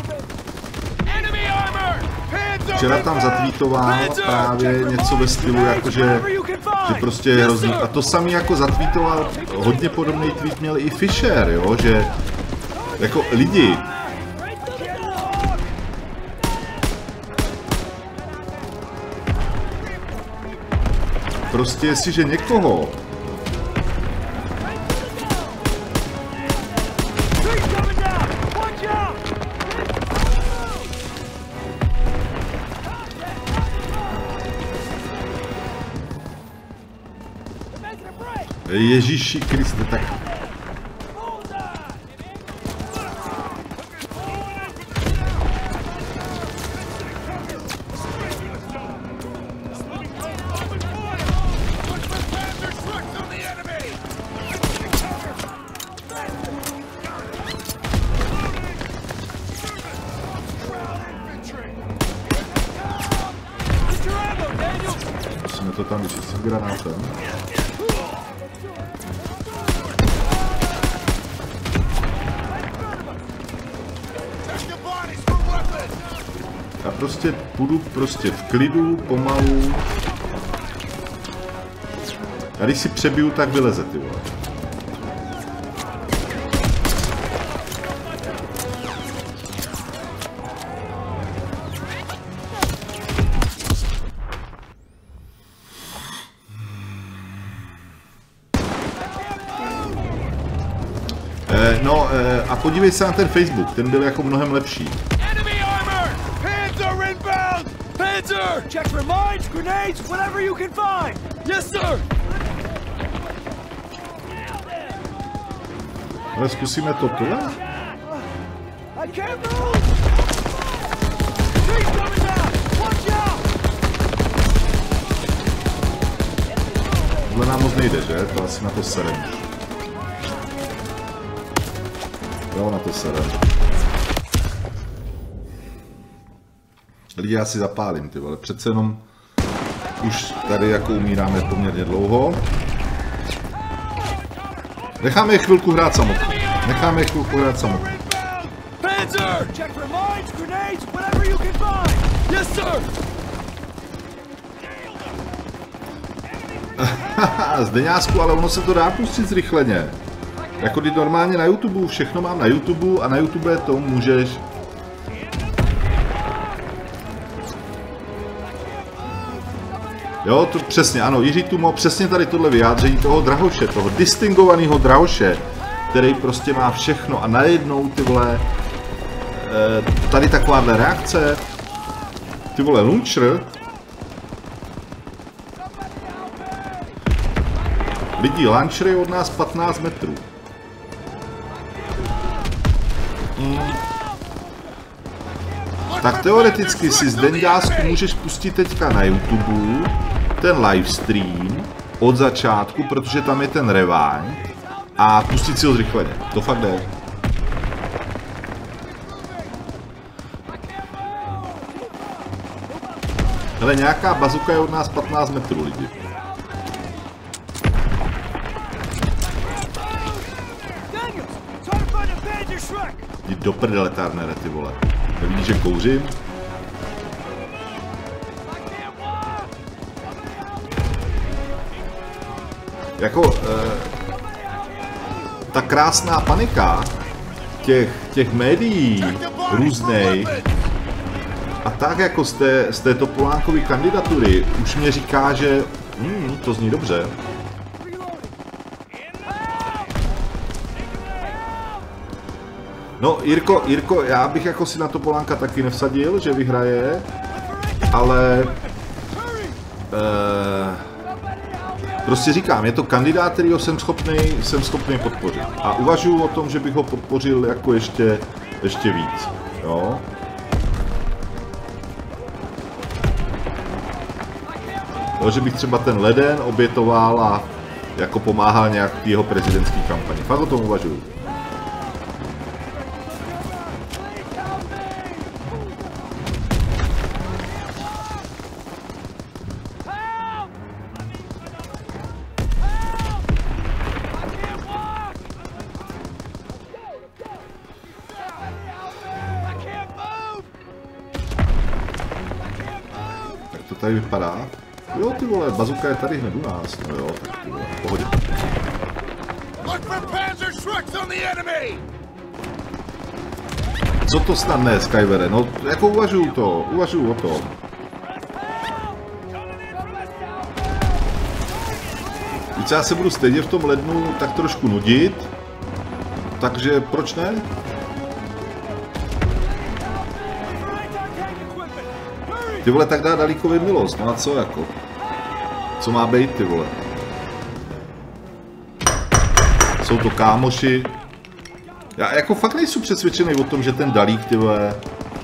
včera tam zatweetoval právě něco ve stylu, jakože, že prostě je hrozný. A to samý jako zatweetoval, hodně podobný tweet měl i Fisher, jo, že jako lidi, prostě jestliže někoho Ježíši Kriste, tak musíme to tam vyčistit granátem. Já prostě půjdu prostě v klidu, pomalu. A když si přebiju, tak vyleze, ty vole. Eh, no eh, a podívej se na ten Facebook, ten byl jako mnohem lepší. Panzer! Check for mines, grenades, whatever you can find! Yes, sir! Ale zkusíme to tohle? I can't move! Tree's coming down! Watch out! Tohle nám moc nejde, že? To asi na to serem. Jo, na to serem. Lidi, já si zapálím, ty vole, přece jenom už tady jako umíráme poměrně dlouho. Necháme je chvilku hrát samotný. Necháme je chvilku hrát samotný. Zdeňásku, ale ono se to dá pustit zrychleně. Jako když normálně na YouTube, všechno mám na YouTube a na YouTube to můžeš. Jo, to přesně, ano, Jiří Tumo, přesně tady tohle vyjádření toho Drahoše, toho distingovaného Drahoše, který prostě má všechno a najednou, ty vole, tady takováhle reakce, ty vole, launcher, lidi, launcher je od nás patnáct metrů. Hmm. Tak teoreticky si z Denďásku můžeš pustit teďka na YouTube ten livestream od začátku, protože tam je ten rewind a pustit si ho zrychleně. To fakt jde. Hele, nějaká bazuka je od nás patnáct metrů, lidi. Jdi do prdele, Tarnere, ty vole. Nevidíš, že kouřím? Jako, eh, ta krásná panika těch, těch médií různej a tak jako z, té, z této Topolánkové kandidatury už mě říká, že hmm, to zní dobře. No, Jirko, Jirko, já bych jako si na Topolánka taky nevsadil, že vyhraje, ale eh, prostě říkám, je to kandidát, kterýho jsem schopný, jsem schopný podpořit. A uvažuji o tom, že bych ho podpořil jako ještě, ještě víc, jo. Jo, že bych třeba ten leden obětoval a jako pomáhal nějak v jeho prezidentské kampani. Fakt o tom uvažuji. tady vypadá? Jo, ty vole, bazuka je tady hned u nás. No jo, tak ty vole, pohodě. Co to snadné, Skywere? No, jako uvažuju to, uvažuju o tom. Víc já se budu stejně v tom lednu tak trošku nudit, takže proč ne? Ty vole, tak dá Dalíkovi milost, no a co jako? Co má být, ty vole? Jsou to kámoši. Já jako fakt nejsem přesvědčený o tom, že ten Dalík, ty vole...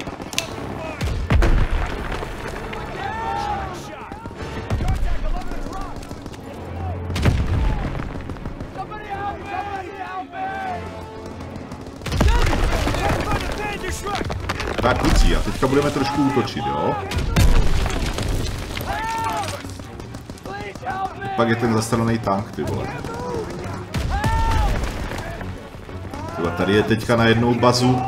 Tak kluci, a teďka budeme trošku útočit, jo? Pak je ten zastraný tank, ty vole. Tyhle, tady je teďka najednou bazuk.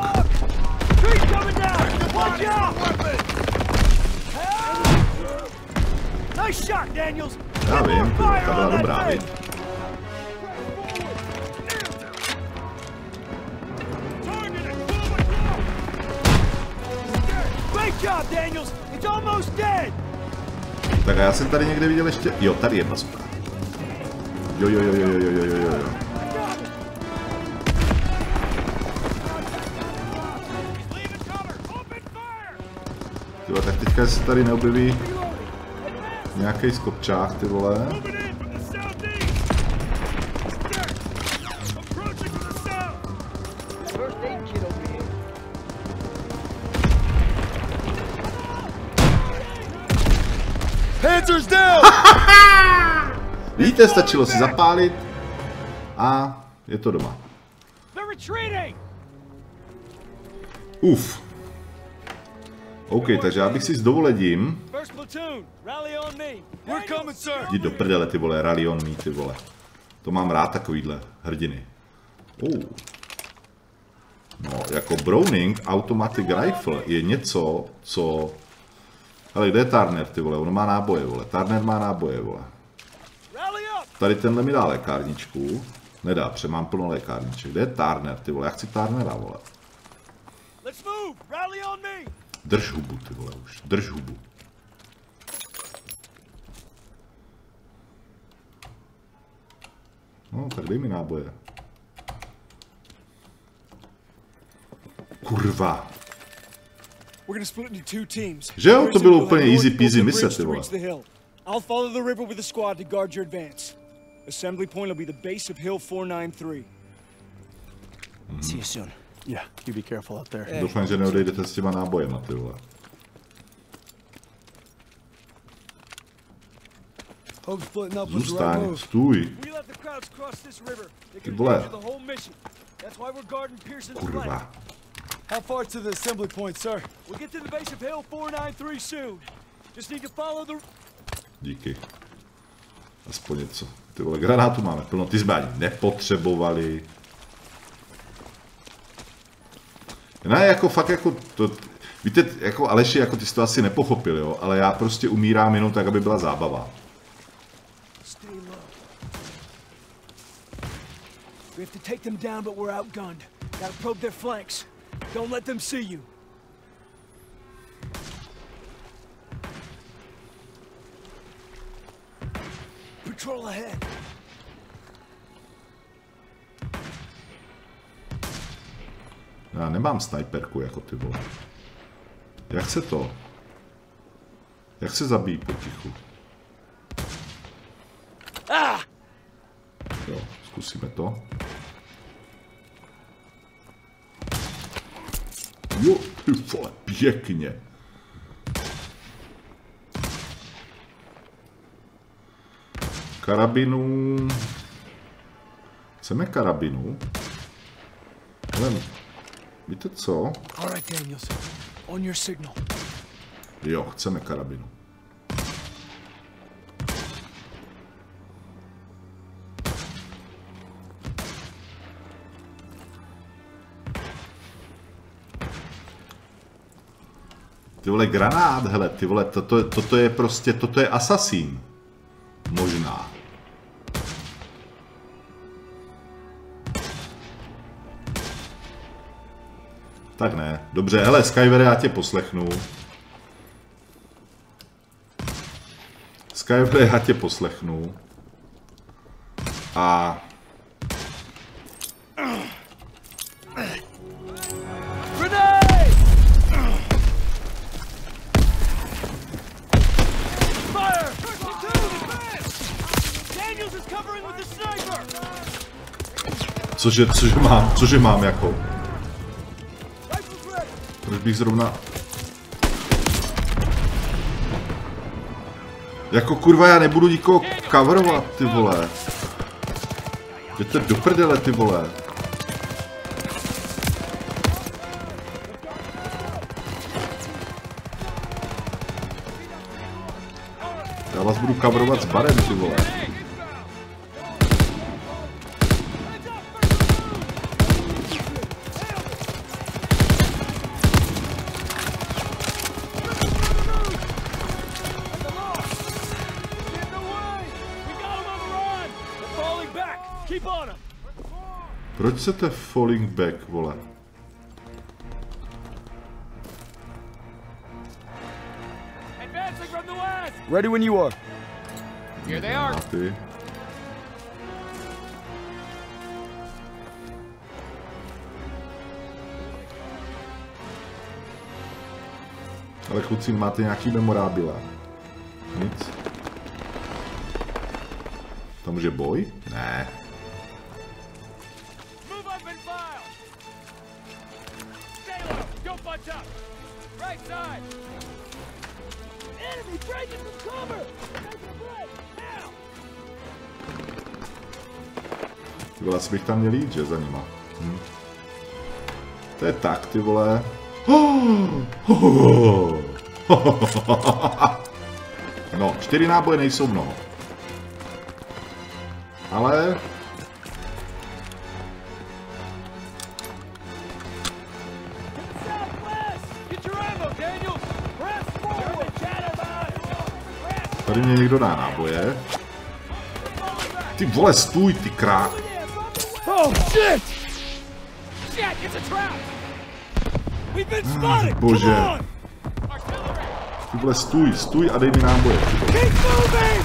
Já vím, tyhle, ta byla dobrá, viď? Tak a já jsem tady někde viděl ještě... Jo, tady je bazuka. Jo, jo, jo, jo, jo, jo, jo, jo, jo. Tyhle, tak teďka se tady neobjeví nějaký skopčák, ty vole. Panzer's down! Víte, stačilo si zapálit a je to doma. Uf. OK, takže já bych si s dovolením jdi do prdele, ty vole, rally on me, ty vole. To mám rád, takovýhle hrdiny. Uh. No, jako Browning Automatic Rifle je něco, co... Ale kde je Turner, ty vole, on má náboje, vole. Turner má náboje, vole. Tady tenhle mi dá lékárničku. Nedá, protože mám plno lékárniček. Kde je Turner, ty vole, já chci Turnera, vole. Drž hubu, ty vole, už. Drž hubu. No, tak dej mi náboje. Kurva. Že jo, to bylo úplně easy peasy mise, ty vole. I'll follow the river with a squad to guard your advance. Assembly point will be the base of Hill four ninety-three. Mm. See you soon. Yeah, you be careful out there. Doufám, že neodejdete s těma nábojema, ty vole. Zůstaň, stůj. Ty vole. Kurva. How far to the assembly point, sir? We'll get to the base of Hill four ninety-three soon. Just need to follow the... Díky. Aspoň něco. Ty vole, granátu máme plno, ty zbraní nepotřebovali. Ne, jako fakt jako to... Víte, jako Aleši, jako ty jsi to asi nepochopil, jo, ale já prostě umírám jenom tak, aby byla zábava. We have to take them down, but we're outgunned. Gotta probe their flanks. Don't let them see you. Patrol ahead. Já nemám snajperku jako ty vole. Jak se to? Jak se zabíjí potichu? Jo, zkusíme to. Jo, ty vole, pěkně. Karabinu. Chceme karabinu? Ale víte co? Jo, chceme karabinu. Ty vole, granát, hele, ty vole, toto, toto je prostě, toto je asasín. Možná. Tak ne. Dobře, hele, Skyver, já tě poslechnu. Skyver, já tě poslechnu. A... Cože, cože mám, cože mám jako? Proč bych zrovna... Jako kurva, já nebudu nikoho coverovat, ty vole. Jděte do prdele, ty vole. Já vás budu coverovat s barem, ty vole. Proč chcete falling back, vole? Ready when you are. Here they are. Ty. Ale kluci, máte nějaký memorábila? Nic? Tam už je boj? Ne. Ty vole, asi bych tam měl jít, že, za nima. Hm. To je tak, ty vole. No, čtyři náboje nejsou mnoho. Ale... Tady mě někdo dá náboje. Ty vole, stůj, ty krák. Oh shit! Shit, it's a trap. We've been spotted. Bože. Ty vole, stůj, stůj a dej mi náboje. Keep moving.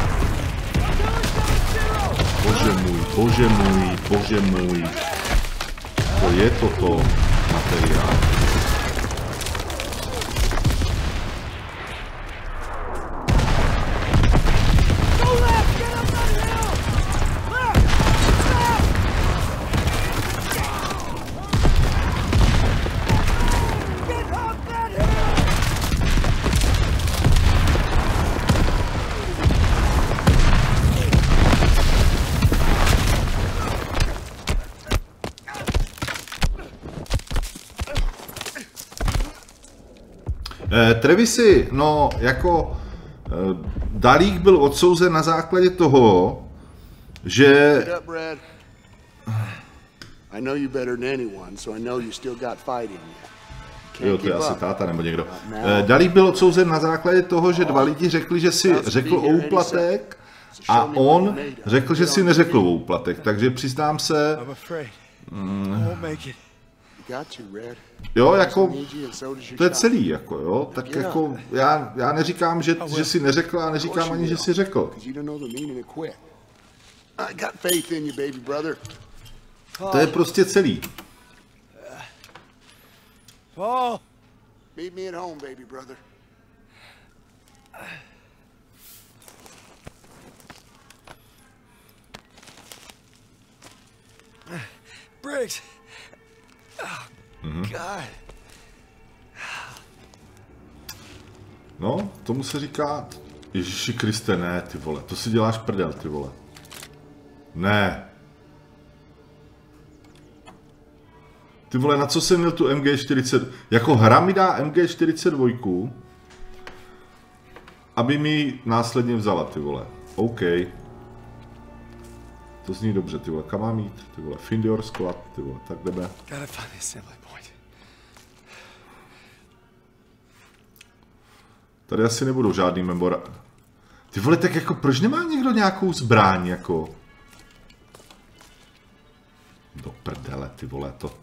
Bože můj, bože můj, bože můj. To je toto materiál. Eh, Trevisy, no jako eh, Dalík byl odsouzen na základě toho, že... Jo, to je asi táta nebo někdo. Eh, Dalík byl odsouzen na základě toho, že dva lidi řekli, že si řekl o úplatek a on řekl, že si neřekl o úplatek, takže přiznám se... Mm, jo, jako, to je celý, jako, jo, tak jako, já, já neříkám, že, že si neřekl a neříkám ani, že si řekl. To je prostě celý. Paul! Meet me at home, baby brother. Briggs! Oh, God. No, tomu se říká... Ježiši Kriste, ne, ty vole, to si děláš prdel, ty vole. Ne. Ty vole, na co jsem měl tu M G čtyřicet... Jako hra mi dá M G čtyřicet dva, aby mi následně vzala, ty vole. OK. To zní dobře, ty vole, kam mám jít? Ty vole, find your squad, ty vole, tak jdeme. Tady asi nebudou žádný memora... Ty vole, tak jako proč nemá někdo nějakou zbraň, jako... Do prdele, ty vole, to...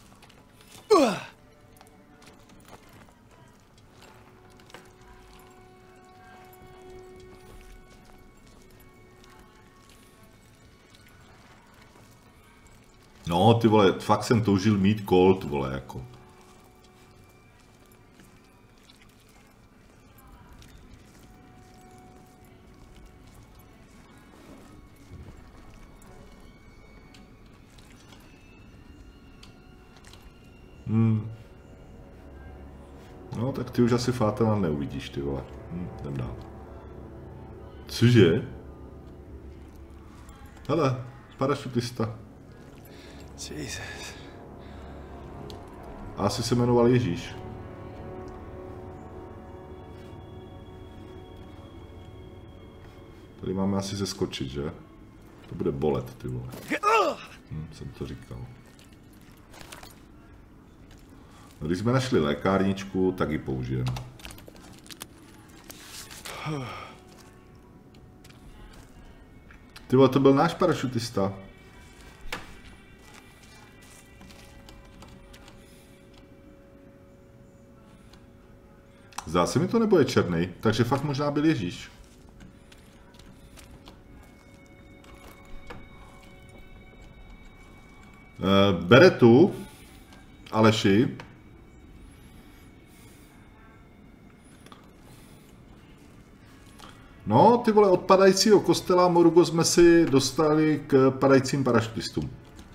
No, ty vole, fakt jsem toužil mít Colt, vole, jako. Hmm. No, tak ty už asi Fátana neuvidíš, ty vole. Hm, jdem dál. Cože? Hele, parašutista. Jesus. A asi se jmenoval Ježíš. Tady máme asi zeskočit, že? To bude bolet, ty vole. Hm, jsem to říkal. No, když jsme našli lékárničku, tak ji použijeme. Ty vole, to byl náš parašutista. Zdá se mi to, nebo je černý, takže fakt možná byl Ježíš. E, bere tu, Aleši. No, ty vole, od padajícího kostela Morugo jsme si dostali k padajícím parašutistům.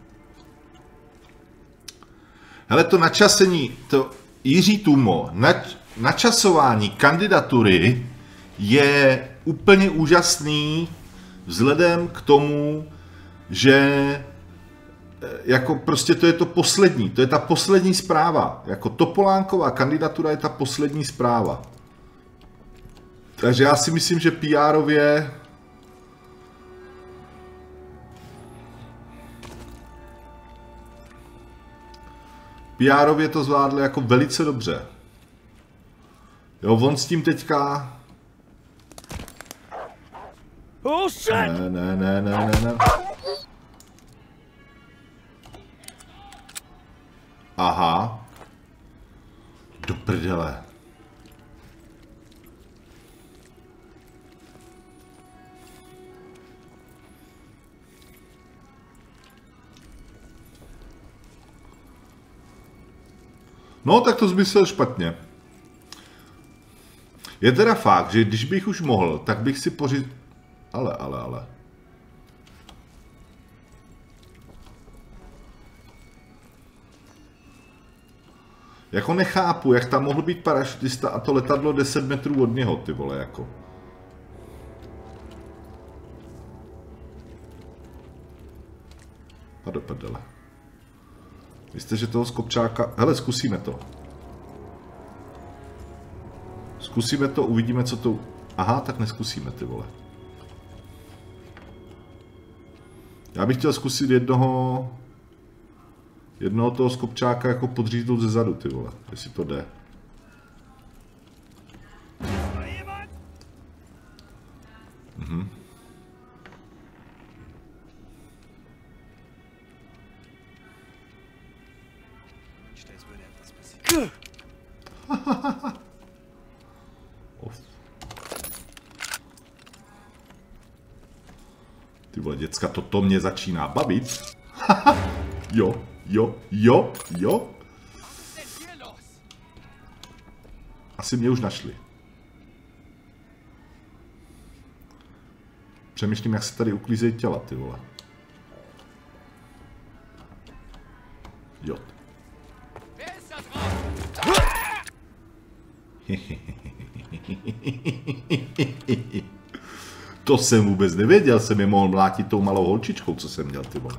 Hele, to načasení, to Jiří Tumo, nač, načasování kandidatury je úplně úžasný vzhledem k tomu, že jako prostě to je to poslední, to je ta poslední zpráva. Jako Topolánková kandidatura je ta poslední zpráva. Takže já si myslím, že P R-ově P R-ově to zvládl jako velice dobře. Jo, on s tím teďka... Ne, ne, ne, ne, ne, ne. Aha. Do prdele. No, tak to zmyslel špatně. Je teda fakt, že když bych už mohl, tak bych si pořiz... Ale, ale, ale. Jako nechápu, jak tam mohl být parašutista a to letadlo deset metrů od něho, ty vole, jako. A do prdele. Víte, že toho skopčáka... Hele, zkusíme to. Zkusíme to, uvidíme, co to... Aha, tak neskusíme, ty vole. Já bych chtěl zkusit jednoho... Jednoho toho skopčáka jako podříznout ze zadu, ty vole. Jestli to jde. Mhm. Ty vole, děcka, toto mě začíná bavit. Jo, jo, jo, jo. Asi mě už našli. Přemýšlím, jak se tady uklízejí těla, ty vole. Jo. To jsem vůbec nevěděl, jsem je mohl mlátit tou malou holčičkou, co jsem měl, ty vole.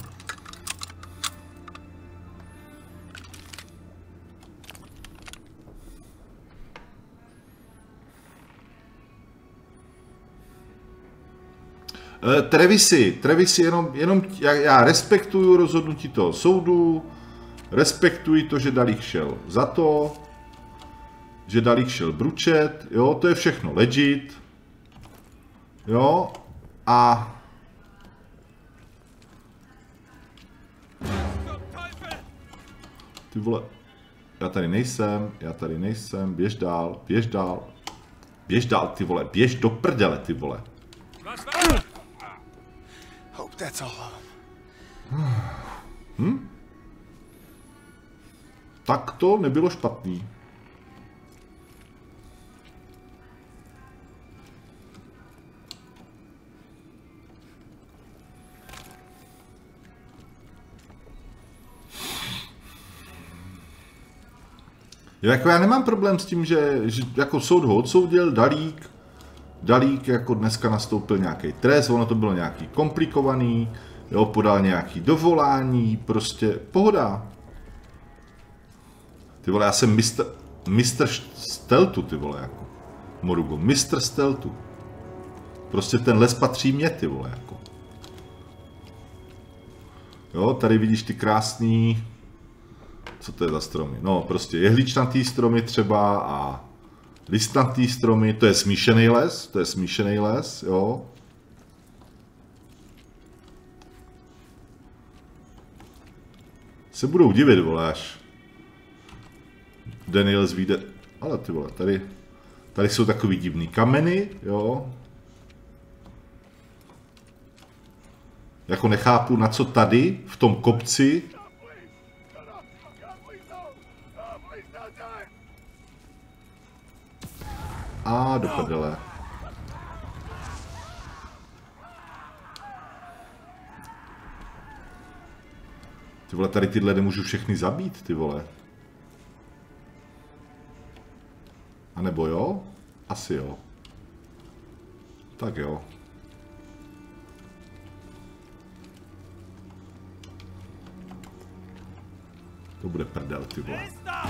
Trevisy, Trevisy, jenom, jenom já, já respektuju rozhodnutí toho soudu, respektuji to, že Dalík šel za to, že Dalík šel bručet, jo, to je všechno legit, jo, a ty vole, já tady nejsem, já tady nejsem, běž dál, běž dál, běž dál, ty vole, běž do prdele, ty vole. Hm? Tak to nebylo špatný. Jako já nemám problém s tím, že, že jako soud ho odsoudil, Dalík, Dalík jako dneska nastoupil nějaký trest, ono to bylo nějaký komplikovaný, jo, podal nějaký dovolání, prostě pohoda. Ty vole, já jsem mistr, mistr Steltu, ty vole, jako, Morugo, mistr Steltu. Prostě ten les patří mě, ty vole, jako. Jo, tady vidíš ty krásný, co to je za stromy? No, prostě jehličnatý stromy třeba a listnatý stromy, to je smíšený les, to je smíšený les, jo. Se budou divit, vole, až Daniels vyjde, ale ty vole, tady, tady jsou takový divný kameny, jo. Jako nechápu, na co tady, v tom kopci, a do prdele. Ty vole, tady tyhle nemůžu všechny zabít, ty vole. A nebo jo? Asi jo. Tak jo. To bude prdel, ty vole.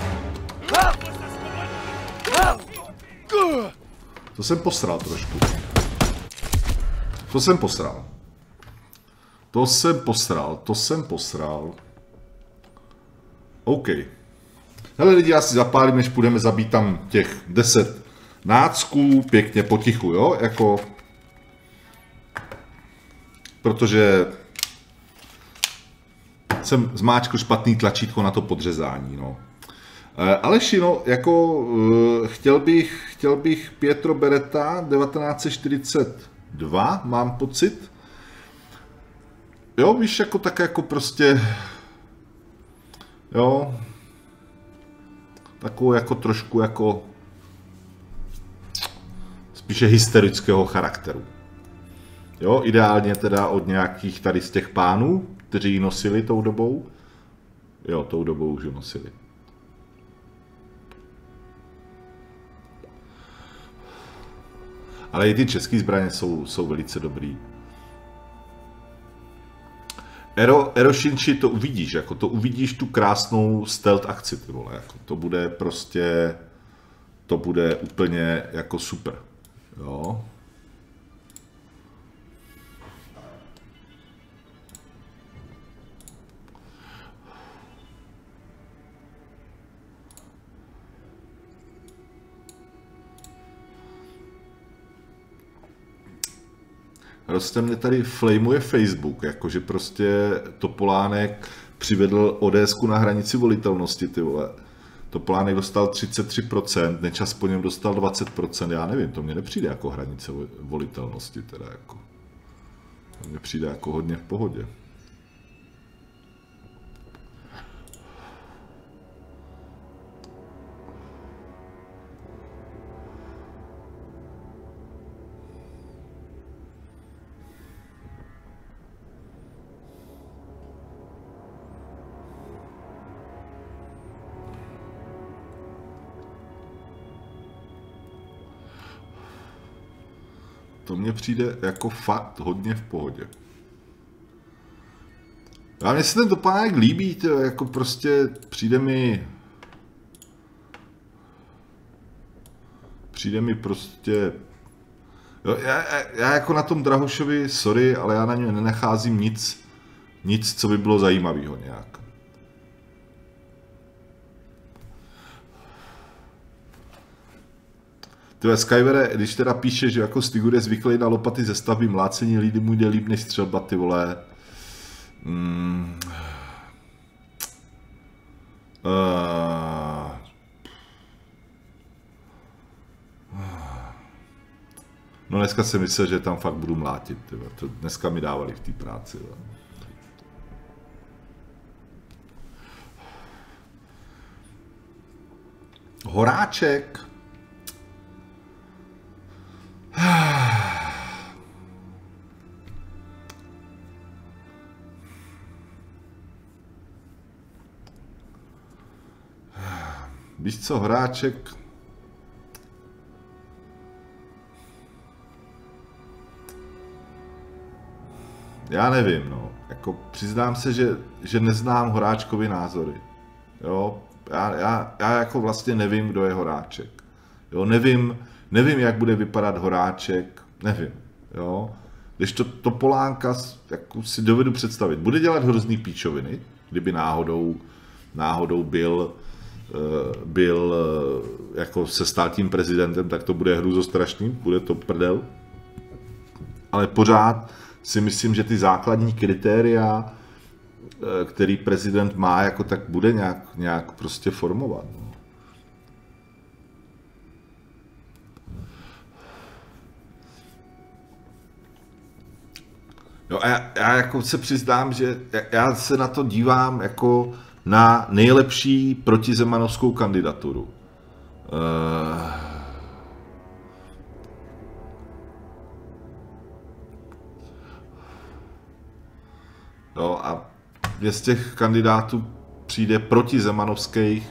To jsem posral trošku. To jsem posral. To jsem posral, to jsem posral. OK. Hele lidi, já si zapálím, než půjdeme zabít tam těch deset nácků, pěkně potichu, jo, jako... Protože... jsem zmáčkl špatný tlačítko na to podřezání, no. Aleši, no, jako uh, chtěl bych, chtěl bych Pietro Beretta devatenáct set čtyřicet dva, mám pocit. Jo, víš, jako tak jako prostě, jo, takovou jako trošku jako spíše hysterického charakteru. Jo, ideálně teda od nějakých tady z těch pánů, kteří ji nosili tou dobou. Jo, tou dobou už ji nosili. Ale i ty české zbraně jsou, jsou velice dobrý. Ero, Ero Shinchi, to uvidíš, jako to uvidíš tu krásnou stealth akci, ty vole, jako to bude prostě, to bude úplně jako super, jo. Prostě mě tady flameuje Facebook, jakože prostě Topolánek přivedl ODSku na hranici volitelnosti, ty vole. Topolánek dostal třicet tři procent, Nečas po něm dostal dvacet procent, já nevím, to mně nepřijde jako hranice volitelnosti, teda jako. To mně přijde jako hodně v pohodě. To mně přijde jako fakt hodně v pohodě. A mně se ten Topánek líbí, to jako prostě přijde mi... Přijde mi prostě... Jo, já, já jako na tom Drahošovi, sorry, ale já na něm nenacházím nic, nic, co by bylo zajímavého nějak. Tyhle Skywere, když teda píše, že jako Stigur je zvyklý na lopaty ze stavby, mlácení lidí mu jde líp než střelba, ty vole. Hmm. Uh. No dneska jsem myslel, že tam fakt budu mlátit, tyhle. To dneska mi dávali v té práci. Tyhle. Horáček. Víš co, Horáček? Já nevím, no. Jako přiznám se, že, že neznám Horáčkovi názory. Jo, já, já, já jako vlastně nevím, kdo je Horáček. Jo, nevím, nevím, jak bude vypadat Horáček, nevím, jo. Když to Topolánka jako si dovedu představit, bude dělat hrozný píčoviny, kdyby náhodou, náhodou byl, byl jako se stal tím prezidentem, tak to bude hruzostrašný, bude to prdel. Ale pořád si myslím, že ty základní kritéria, který prezident má, jako tak bude nějak, nějak prostě formovat. No. Jo, a já, já jako se přiznám, že já se na to dívám jako na nejlepší protizemanovskou kandidaturu. Uh... Jo, a z těch kandidátů přijde proti zemanovských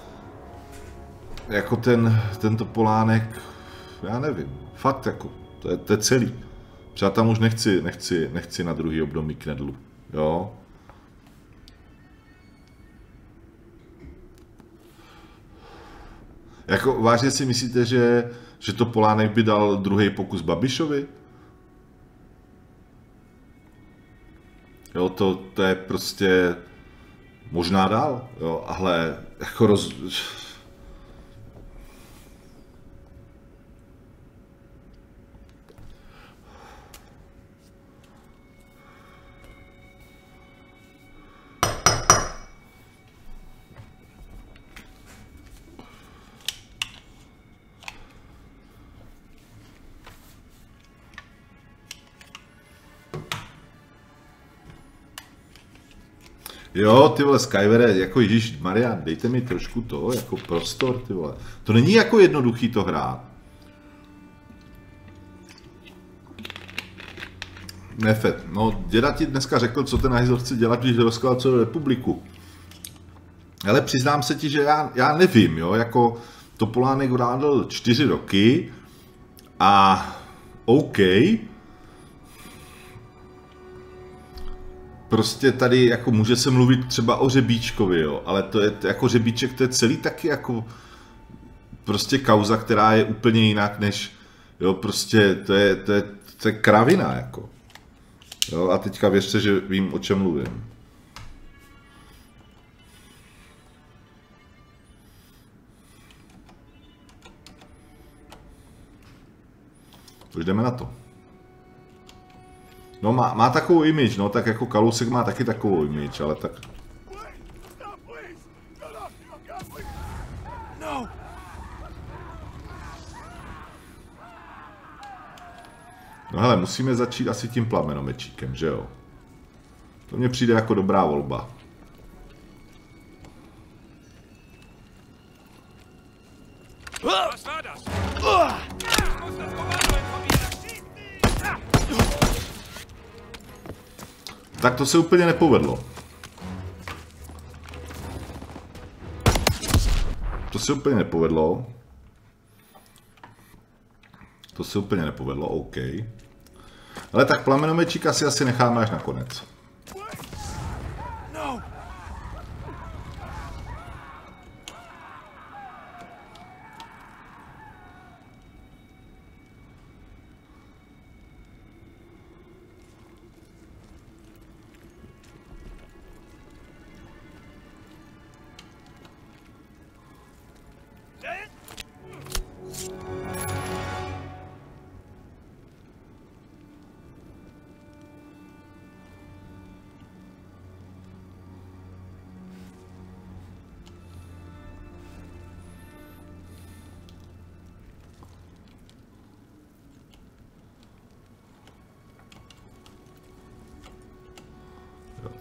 jako ten, tento Topolánek, já nevím, fakt jako, to je, to je celý. Třeba tam už nechci, nechci, nechci na druhý období Knedlu, jo. Jako vážně si myslíte, že, že Topolánek by dal druhý pokus Babišovi? Jo, to, to je prostě možná dál, jo, ale jako roz... Jo, ty vole, Skywere, jako Ježíš Maria, dejte mi trošku to, jako prostor, ty vole. To není jako jednoduchý to hrát. Nefet, no děda ti dneska řekl, co ten hajzl chce dělat, když rozkládá celou republiku. Ale přiznám se ti, že já, já nevím, jo, jako Topolánek vládl čtyři roky a OK. Prostě tady jako může se mluvit třeba o Řebíčkovi, jo, ale to je jako Řebíček, to je celý taky jako prostě kauza, která je úplně jinak než, jo, prostě to je, to je, to je kravina, jako. Jo, a teďka věřte, že vím, o čem mluvím. Už jdeme na to. No má, má takovou image, no tak jako Kalousek má taky takovou image, ale tak... No hele, musíme začít asi tím plamenomečíkem, že jo? To mně přijde jako dobrá volba. Tak to se úplně nepovedlo. To se úplně nepovedlo. To se úplně nepovedlo, OK. Ale tak plamenomečíka si asi necháme až na konec.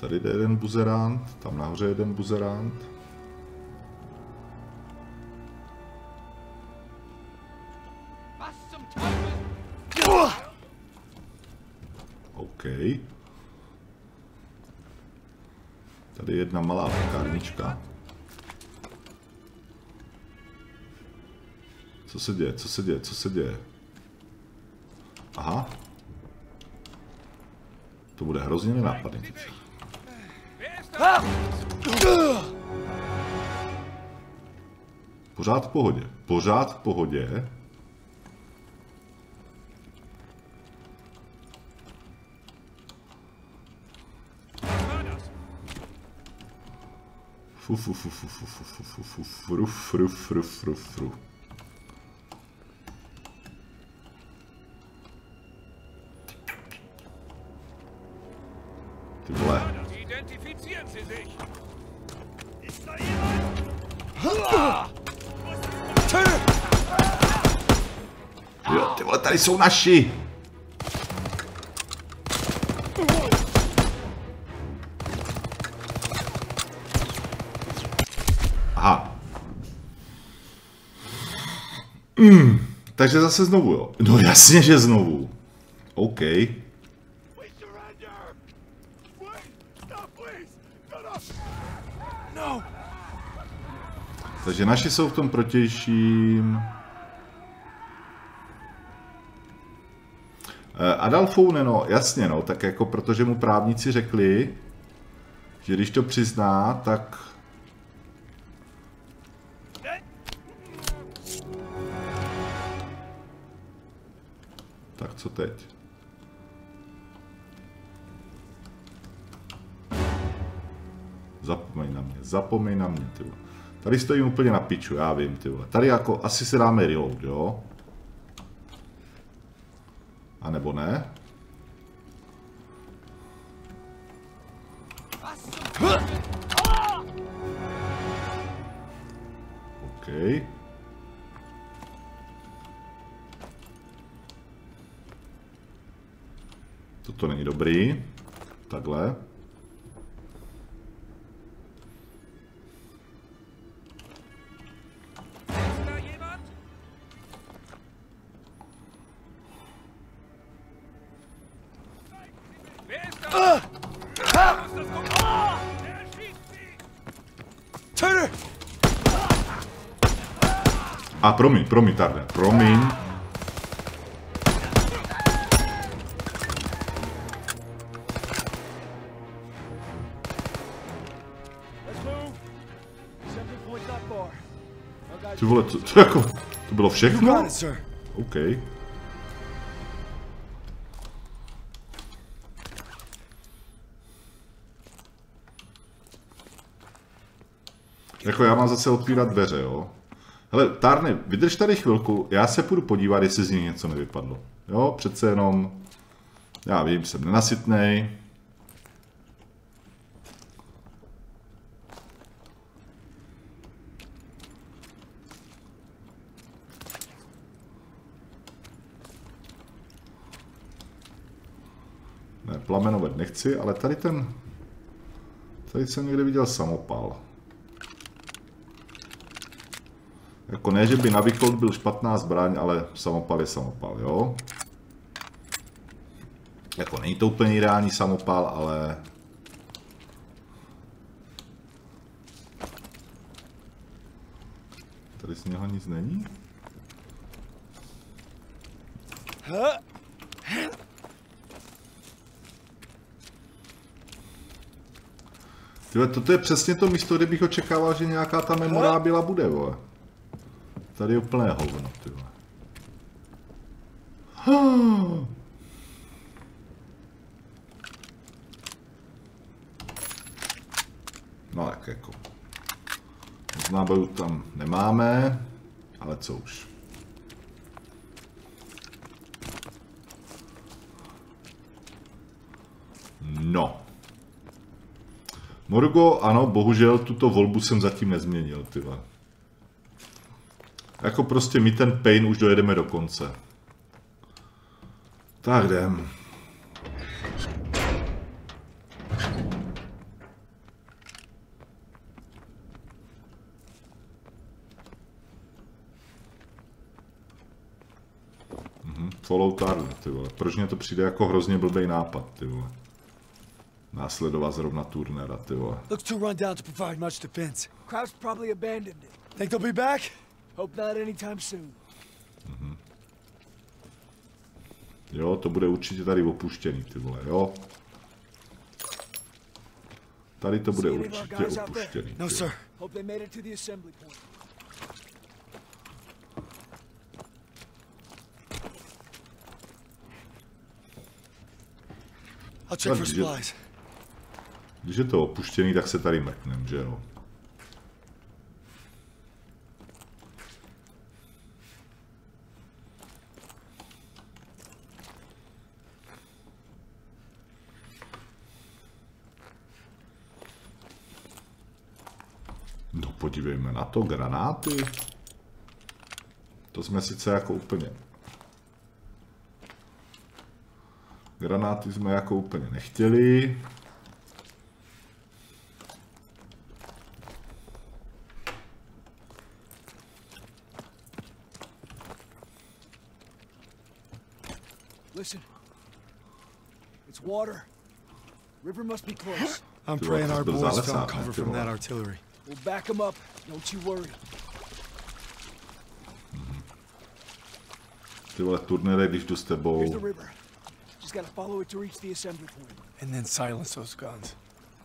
tady jde jeden buzerant, tam nahoře jeden buzerant. OK. Tady je jedna malá pekárnička. Co se děje, co se děje, co se děje? Aha. To bude hrozně nenápadný. Pořád v pohodě, pořád v pohodě. Fu fu fu fu fu fu fu fu fu fru fru fru fru fru. Ty vole. Jo, ty vole, tady jsou naši. Aha. Mm, takže zase znovu, jo. No jasně, že znovu. OK. Takže naši jsou v tom protějším. Adolfoune, no, jasně, no, tak jako protože mu právníci řekli, že když to přizná, tak... Tak co teď? Zapomeň na mě, zapomeň na mě, ty vole. Tady stojím úplně na piču, já vím, ty vole. Tady jako asi se dáme reload, jo? A nebo ne? OK. Toto není dobrý. Takhle. A promiň, promiň, Tarne, promiň. Ty vole, to, to jako, to bylo všechno? OK. Jako já mám zase otvírat dveře, jo. Hele, Tarny, vydrž tady chvilku, já se půjdu podívat, jestli z ní něco nevypadlo. Jo, přece jenom, já vím, jsem nenasytnej. Ne, plamenovat nechci, ale tady ten, tady jsem někde viděl samopal. Jako ne, že by na východ byl špatná zbraň, ale samopal je samopal, jo? Jako není to úplně ideální samopal, ale... Tady z něho nic není? Tyhle, toto je přesně to místo, kde bych očekával, že nějaká ta memorábila bude, vole. Tady je úplné hovno, ty vole. No tak jako. Znáboju tam nemáme, ale co už. No. Morgo, ano, bohužel tuto volbu jsem zatím nezměnil, ty vole. Jako prostě my ten pain už dojedeme do konce. Tak jdem. Follow target, ty vole. Proč mě to přijde jako hrozně blbej nápad, ty vole. Následovat zrovna Turnera, ty vole. Looks too run down to provide much defense. Crowd's probably abandoned it. Think they'll be back? Hope not anytime soon. Mhm. Jo, to bude určitě tady opuštěný, ty vole, jo. Tady to bude určitě opuštěný. No, sir. Hope they made it to the assembly point. I'll check for supplies. Když je to opuštěný, tak se tady mrknem, že jo. No podívejme na to, granáty. To jsme sice jako úplně... Granáty jsme jako úplně nechtěli. Listen. It's water. River must be close. I'm praying our boys found cover from that artillery. We'll back them up. Don't you worry. Ty vole, Turnere, když jdu s tebou. Here's the river. Just gotta follow it to reach the assembly point. And then silence those guns.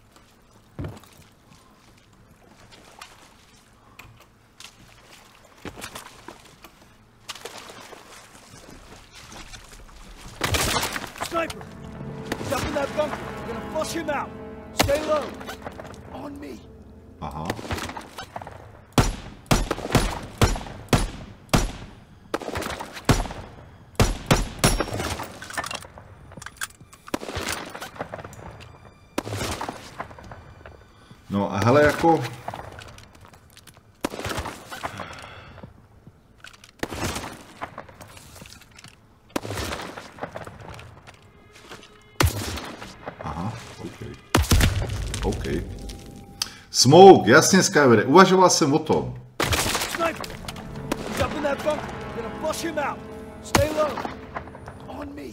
Sniper! He's up in that bunker. We're gonna flush him out. Stay low. On me. Aha. No a hele, jako... Aha, OK. OK. Smoke, jasně, Skyward, uvažoval jsem o tom. Sniper! He's up in that bunker. We're gonna flush him out. Stay low. On me.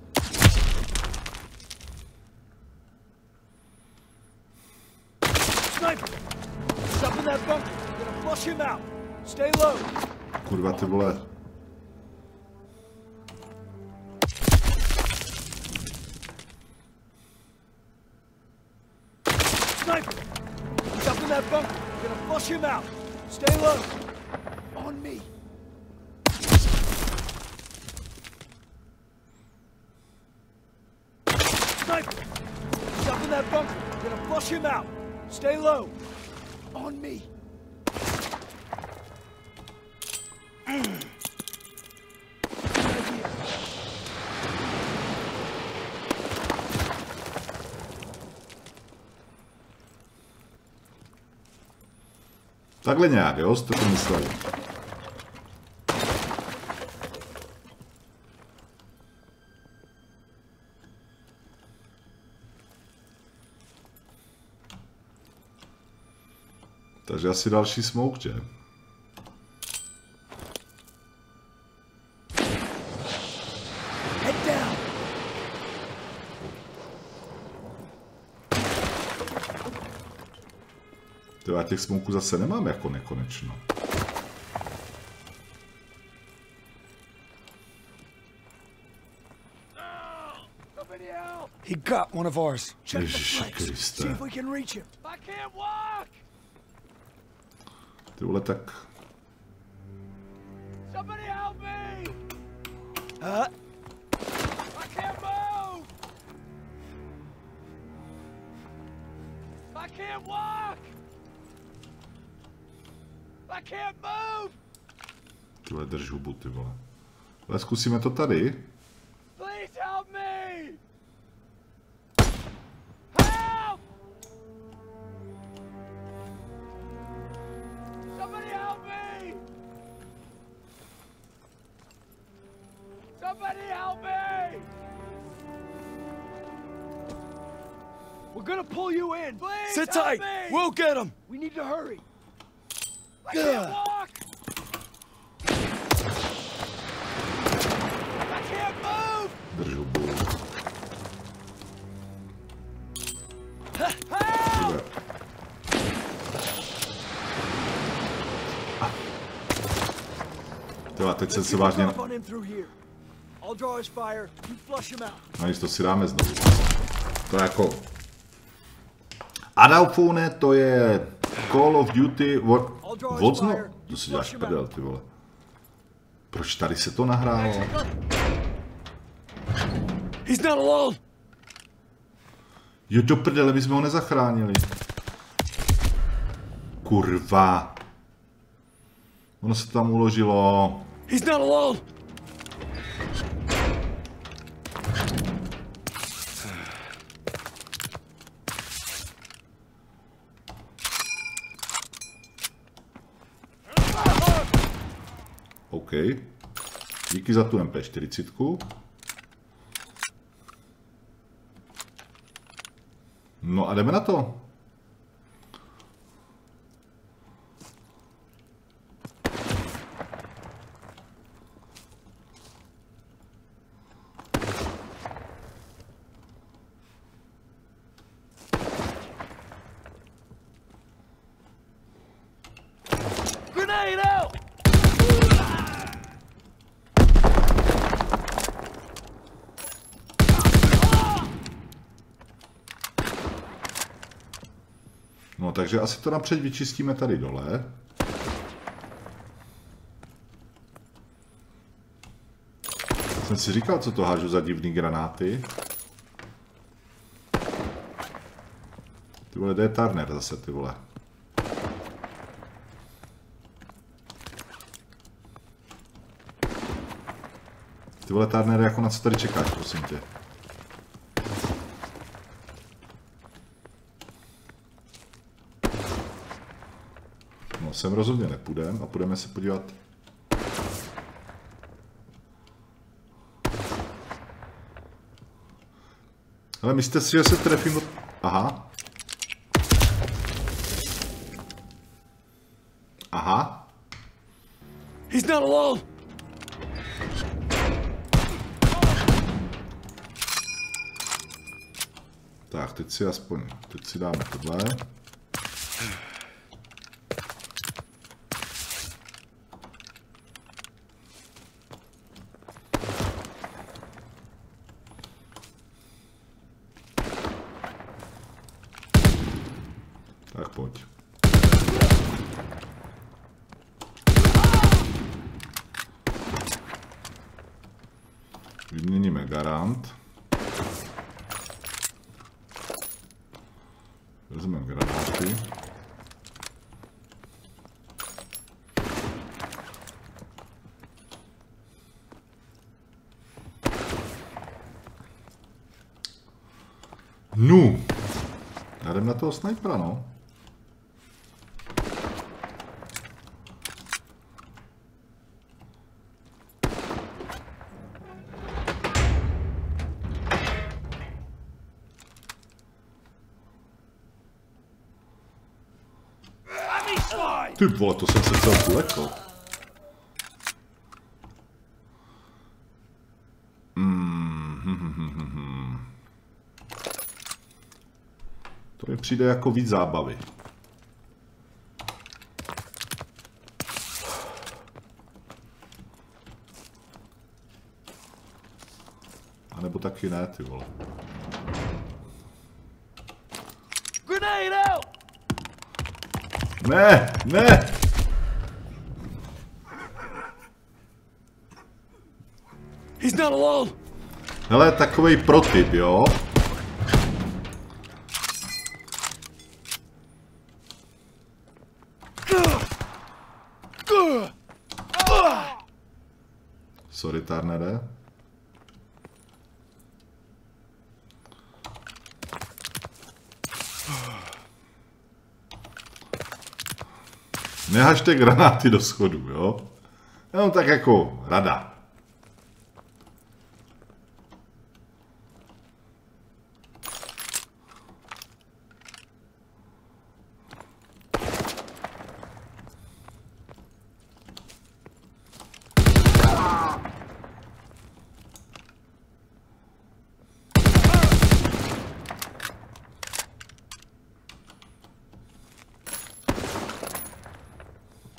Sniper! He's up in that bunker. We're gonna flush him out. Stay low. Kurva, ty vole. Sniper! He's up in that bunker. We're gonna flush him out. Stay low. On me. Sniper! He's up in that bunker. We're gonna flush him out. Stay low. On me. Takhle nějak, jo, jste to mysleli. Takže asi další smoke, že? To já těch smoků zase nemám jako nekonečno. He got one of ours. Ježiši Kriste. See if we can reach him. I can't walk. Ty vole, tak... Somebody help me. Uh. I can't move. I can't walk. I can't move. Ty vole, drž hubu, ty vole. Ale zkusíme to tady. Please help me. Help! Somebody help me! Somebody help me! We're gonna pull you in. Please sit tight. Me. We'll get him. We need to hurry. I can't walk. I can't Drž hubu. Tyhle, teď jsem si vážně... No jisto si dáme znovu. To je jako... Adalphone, to je Call of Duty Warzone? To si děláš prdel, ty vole. Proč tady se to nahrálo? Jo, do prdele, my jsme ho nezachránili. Kurva. Ono se tam uložilo. He's not alone. OK. Díky za tu M P čtyřicet. No a jdeme na to. No, takže asi to napřed vyčistíme tady dole. Jsem si říkal, co to hážu za divný granáty. Ty vole, kde je Turner zase, ty vole. Ty vole, Turner, jako na co tady čekáš, prosím tě. No, sem rozhodně nepůjdem a půjdeme se podívat. Ale myslíte si, že se trefím od... Aha. Aha. He's not alone. Tak, teď si aspoň, teď si dáme tohle. Tak pojď. Vyměníme garant. Vezmeme granáty. Nu! Já jdem na toho snajpera, no. Ty vole, to jsem se celku lekl. Mm, hm, hm, hm, hm. To mi přijde jako víc zábavy. A nebo taky ne, ty vole. Grenade out! Ne, ne! He's not alone. Hele, takovej protip, jo? Sorry, Turnere. Nehažte granáty do schodu, jo? Jenom tak jako rada.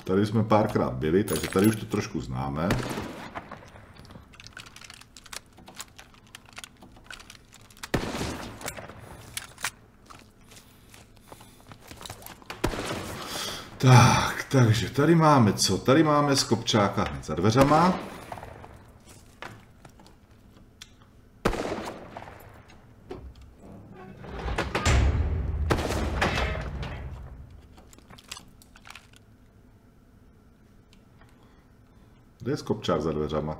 Tady jsme párkrát byli, takže tady už to trošku známe. Tak, takže tady máme co? Tady máme skopčáka hned za dveřama. Kde je skopčák za dveřama?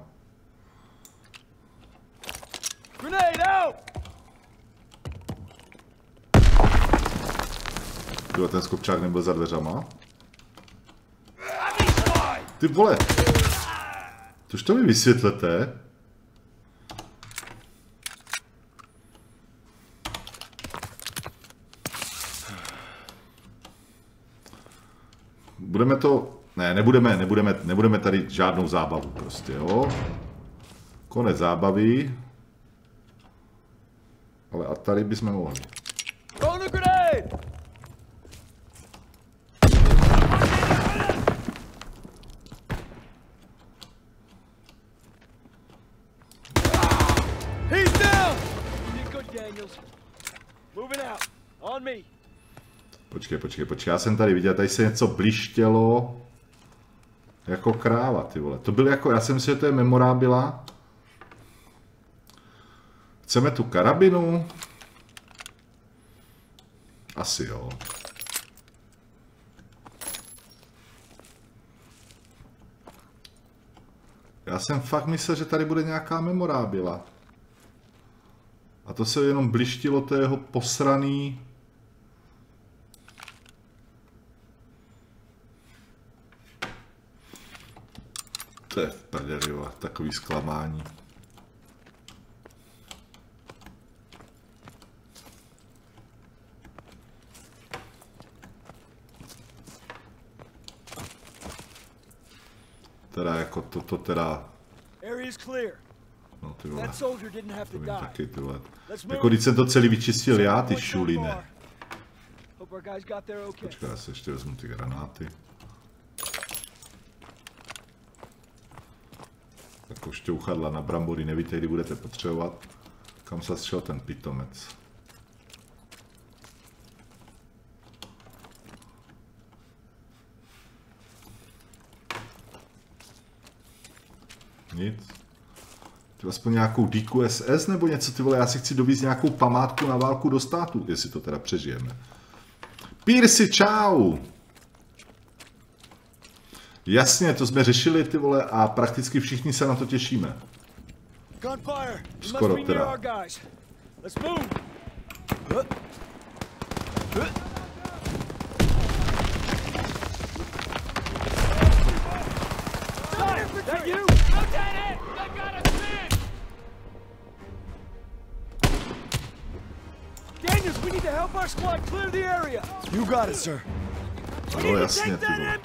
Grenade out! Tyhle, ten skopčák nebyl za dveřama? Ty vole! Což to mi vysvětlete? Budeme to... Ne, nebudeme, nebudeme, nebudeme tady žádnou zábavu prostě, jo? Konec zábavy. Ale a tady bychom mohli. Počkej, počkej, počkej, já jsem tady viděl, tady se něco blištělo jako kráva, ty vole. To byl jako, já jsem si, že to je memorábila. Chceme tu karabinu? Asi jo. Já jsem fakt myslel, že tady bude nějaká memorábila. A to se jenom blištilo, to jeho posraný... To je v prdeli, jo, takový zklamání. Teda jako toto teda... No ty vole, to vím taky ty vole. Jako když jsem to celý vyčistil já, ty šulíne. Počkej, já se ještě vezmu ty granáty. Jako šťouchadla na brambory, nevíte, kdy budete potřebovat. Kam se šel ten pitomec. Nic. Ty aspoň nějakou díku S S nebo něco, ty vole, já si chci dovízt nějakou památku na válku do státu, jestli to teda přežijeme. Pírsi, čau! Jasně, to jsme řešili, ty vole, a prakticky všichni se na to těšíme. Skoro teda. Daniels, we need to help our squad clear the area. You got it, sir. No jasně, ty vole.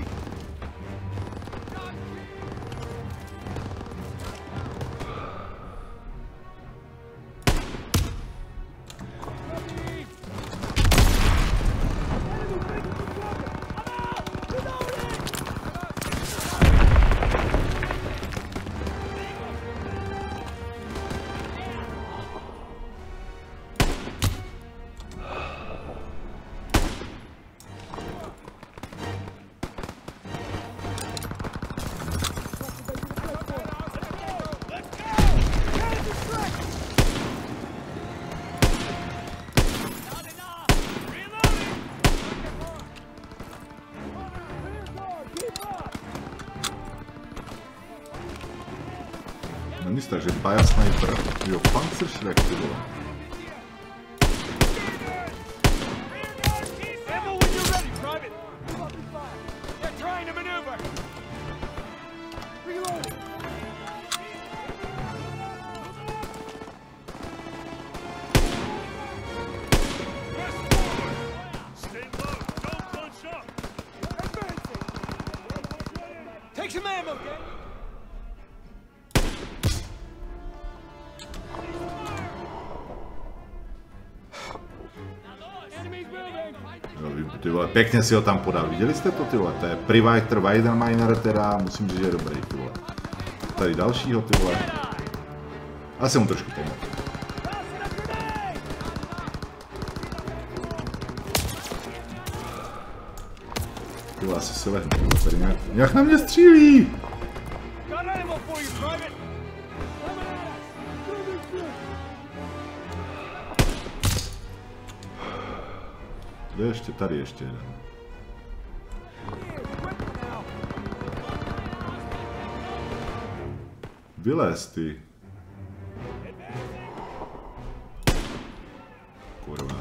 No nic, takže Baja Sniper. Jo, Panzerschreck, ty vole. Take some ammo, Daniel. Já vím, Ty vole, pěkně si ho tam podal. Viděli jste to, ty vole? To je Privater Weidenminer, teda musím říct, že je dobrý, ty vole. Tady dalšího, ty vole. Ale jsem mu trošku pomohl. Ty vole, asi se lehnu, tady nějak, nějak na mě střílí! Kde ještě? Tady ještě jeden. Vylez, ty. Kurva.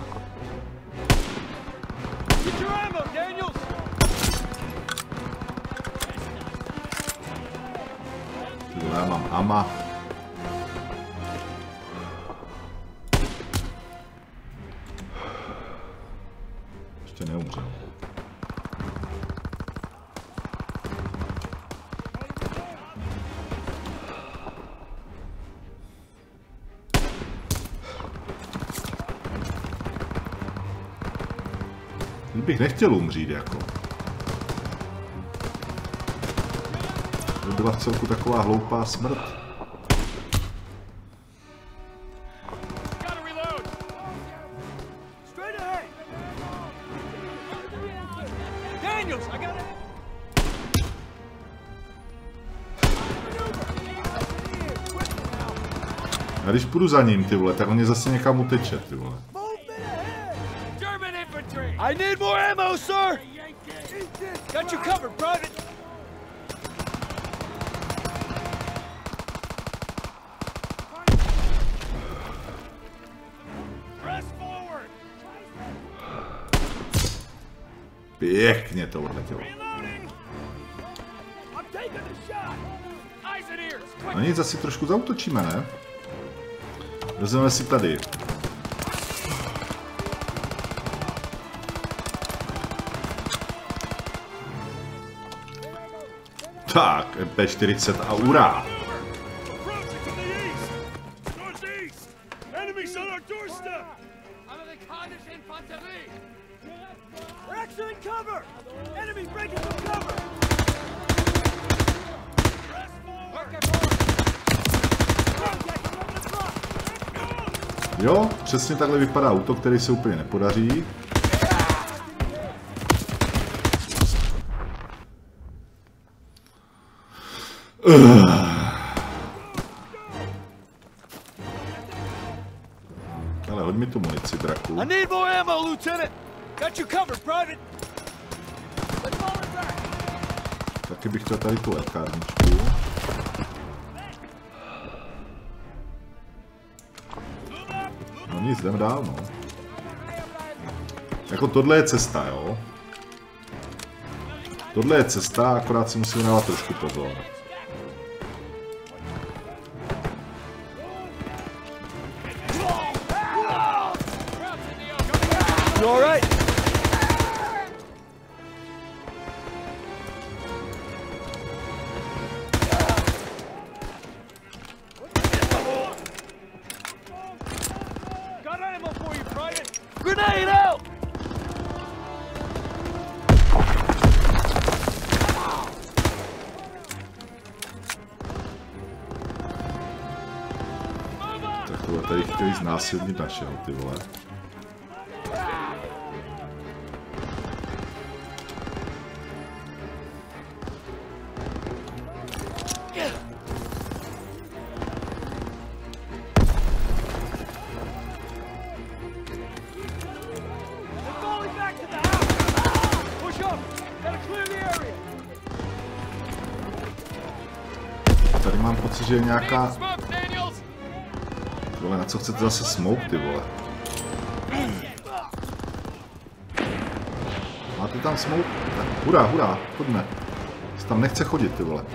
Ty vole, já mám ama. Ještě neumřel. Bych nechtěl umřít, jako. To byla v celku taková hloupá smrt. A když půjdu za ním, ty vole, tak on mě zase někam uteče, ty vole. I need more ammo, sir! Got you covered, Private! Press forward! Pěkně to odletělo. No nic, asi trošku zautočíme, ne? Vezmeme si tady. Tak, M P čtyřicet a urá! Jo, přesně takhle vypadá útok, který se úplně nepodaří. Ale hoď mi tu munici, draku. I need more ammo, Lieutenant. Got you covered, Private. Taky bych chtěl tady tu lékárničku. No nic, jdem dál, no. Jako tohle je cesta, jo. Tohle je cesta, akorát si musíme dávat trošku pozor. You all right? Got ammo for you, Private. Grenade out! Takhle tady chtěli znásilnit našeho, ty vole. Tady mám pocit, že je nějaká... Vole, na co chcete zase smoke, ty vole? Máte tam smoke? Tak, hurá, hurá, chodíme. Se tam nechce chodit, ty vole.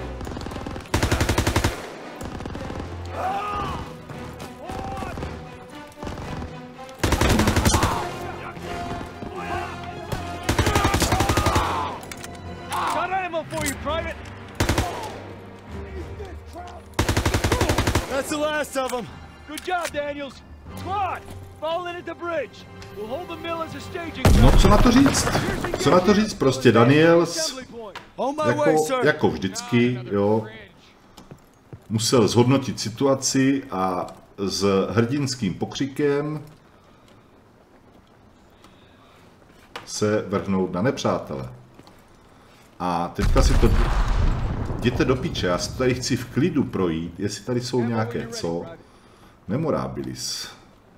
That's the last of them. Good job, Daniels. Squad, fall in at the bridge. No co na to říct? Co na to říct? Prostě Daniels, jako, jako vždycky, jo, musel zhodnotit situaci a s hrdinským pokřikem se vrhnout na nepřátele. A teďka si to... Jděte do piče, já si tady chci v klidu projít, jestli tady jsou nějaké, co? Memorabilis.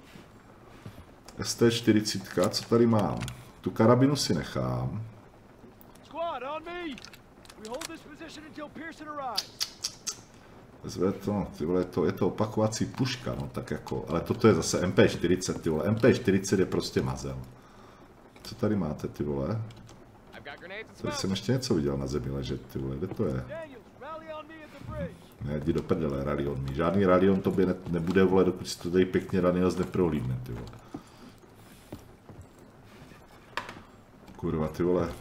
S T čtyřicet, co tady mám? Tu karabinu si nechám. Zve to, ty vole, to je to opakovací puška, no tak jako, ale toto je zase M P čtyřicet, ty vole, M P čtyřicet je prostě mazel. Co tady máte, ty vole? Tady jsem ještě něco viděl na zemi ležet, ty vole, kde to je? Ne, jdi do prdele, Rallion mi. Žádný Rallion tobě ne, nebude, vole, dokud si to tady pěkně Daniels neprohlídne, ty vole. Kurva, ty vole.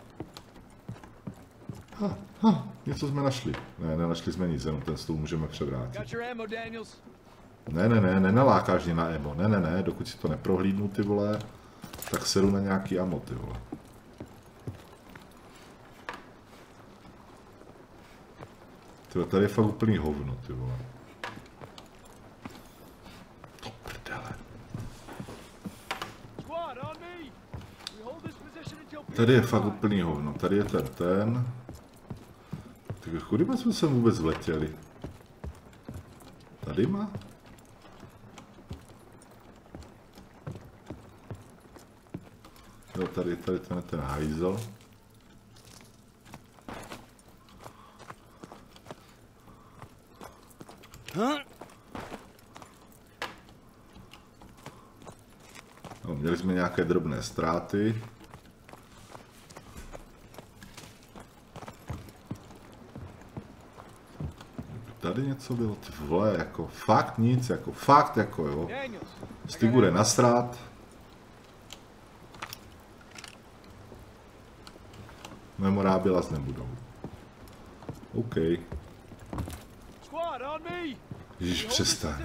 Ha, ha, něco jsme našli. Ne, nenašli jsme nic, jenom ten stůl můžeme převrátit. Ne, ne, ne, nenalákáš mě na emo, ne, ne, ne, dokud si to neprohlídnu, ty vole, tak seru na nějaký ammo, ty vole. Tyhle, tady je fakt úplný hovno, ty vole. To prdele. Tady je fakt úplný hovno, tady je ten ten. Tak kudy jsme sem vůbec vletěli? Tady má? Jo, tady, tady ten, ten hajzel. No, měli jsme nějaké drobné ztráty. Tady něco bylo, ty vole, jako fakt nic, jako fakt, jako jo. Sty bude nasrát. Memorábilas nebudou. OK. Ježiš, přestaň.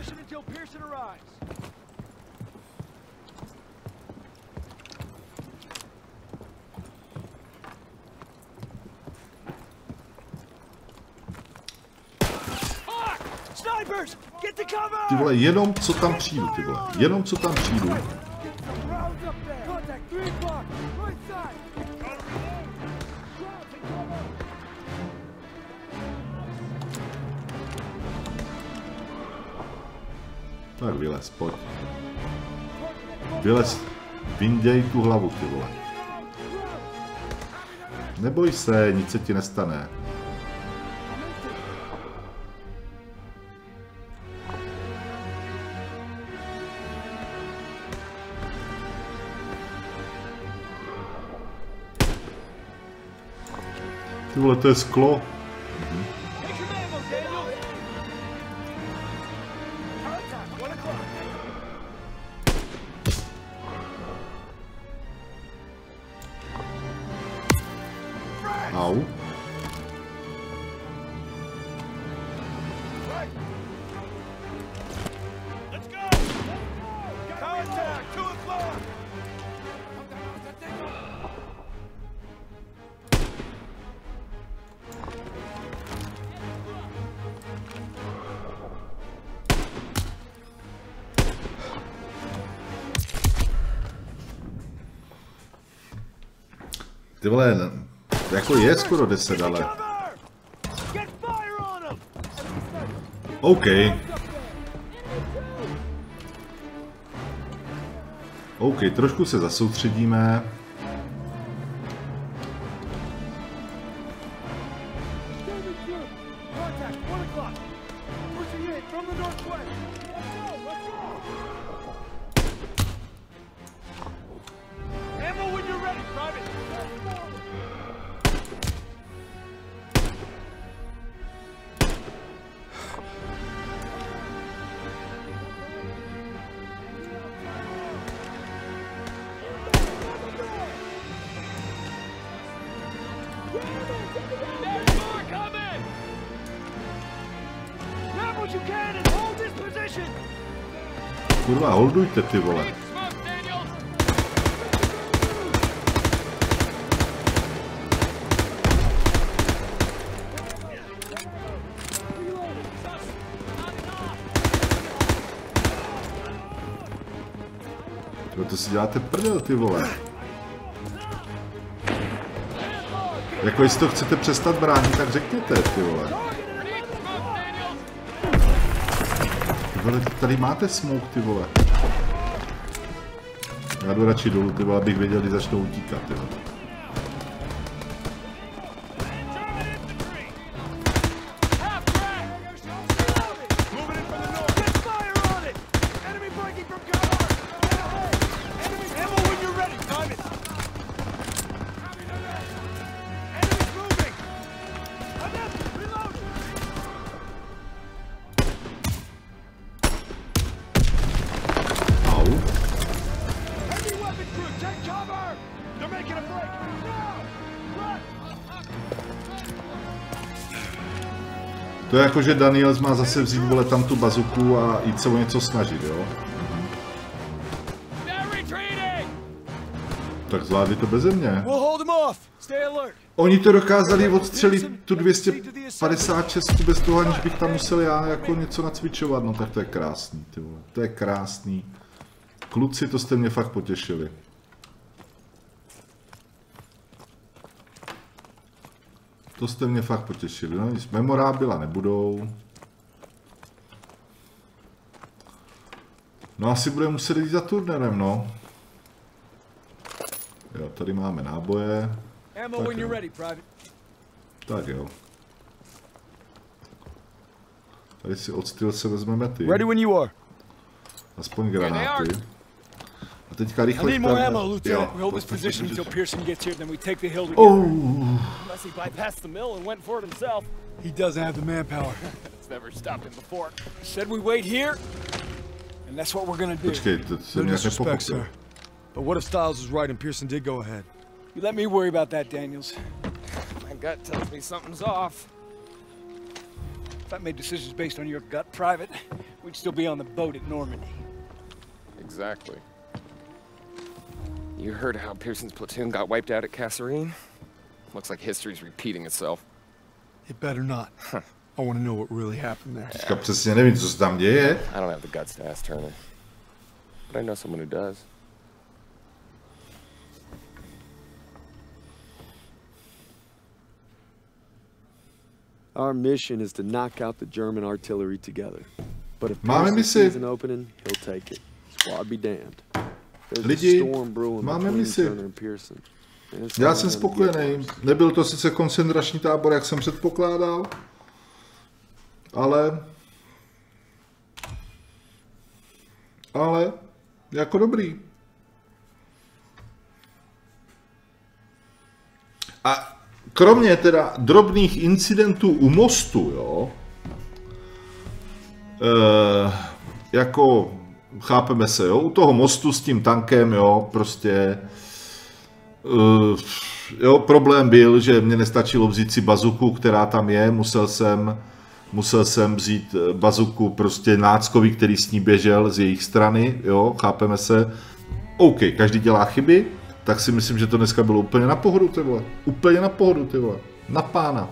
Ty vole, jenom co tam přijdu, ty vole, jenom co tam přijdu. Tak vylez, pojď. Vylez, vyndej tu hlavu, ty vole. Neboj se, nic se ti nestane. Ty vole, to je sklo. Mhm. Au. Ty vole, jako je skoro deset, ale... OK. OK, trošku se zasoustředíme. Kurva, holdujte, ty vole. to si děláte prdel, ty vole. Jako jestli to chcete přestat bránit, tak řekněte, ty vole. Ty vole, tady máte smoke, ty vole. Já jdu radši dolů, ty vole, abych věděl, kdy začnou utíkat, ty vole. To je jako, že Daniels má zase vzít, vole, tam tu bazuku a jít se o něco snažit, jo? Mhm. Tak zvládli to beze mě. Oni to dokázali odstřelit tu dvě stě padesát šest bez toho, aniž bych tam musel já jako něco nacvičovat, no tak to je krásný, ty vole. To je krásný. Kluci, to jste mě fakt potěšili. To jste mě fakt potěšili, no nic, memorábila nebudou. No asi budeme muset jít za turnerem, no. Jo, tady máme náboje. Tak jo. Tak jo. Tady si od styl se vezmeme ty. Aspoň granáty. A teďka rychle tam... Jo, oh. He doesn't have the manpower. It's never stopped him before. Said we wait here, and that's what we're gonna do. Počkej, to jsem nějak nepochopil. But what if Styles was right and Pearson did go ahead? You let me worry about that, Daniels. My gut tells me something's off. If I made decisions based on your gut, Private, we'd still be on the boat at Normandy. Exactly. You heard how Pearson's platoon got wiped out at Kasserine? Looks like history's repeating itself. It better not. Huh. I want to know what really happened there. Teďka přesně nevím, co se tam děje. I don't have the guts to ask Turner. But I know someone who does. Our mission is to knock out the German artillery together. But if Máme Pearson sees an opening, he'll take it. Squad be damned. Lidi, máme misi. Já jsem spokojený. Nebyl to sice koncentrační tábor, jak jsem předpokládal, ale ale jako dobrý. A kromě teda drobných incidentů u mostu, jo, e, jako chápeme se, jo, u toho mostu s tím tankem, jo, prostě, uh, jo, problém byl, že mě nestačilo vzít si bazuku, která tam je, musel jsem, musel jsem vzít bazuku prostě náckový, který s ní běžel z jejich strany, jo, chápeme se, OK, každý dělá chyby, tak si myslím, že to dneska bylo úplně na pohodu, ty vole, úplně na pohodu, ty vole, na pána.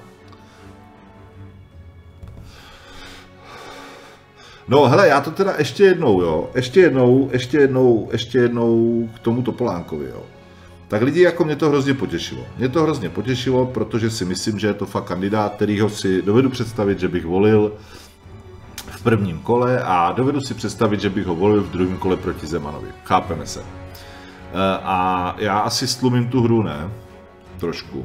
No hele, já to teda ještě jednou, jo, ještě jednou, ještě jednou, ještě jednou k tomu Topolánkovi, jo. Tak lidi, jako mě to hrozně potěšilo. Mě to hrozně potěšilo, protože si myslím, že je to fakt kandidát, kterýho si dovedu představit, že bych volil v prvním kole a dovedu si představit, že bych ho volil v druhém kole proti Zemanovi. Chápeme se. A já asi stlumím tu hru, ne? Trošku.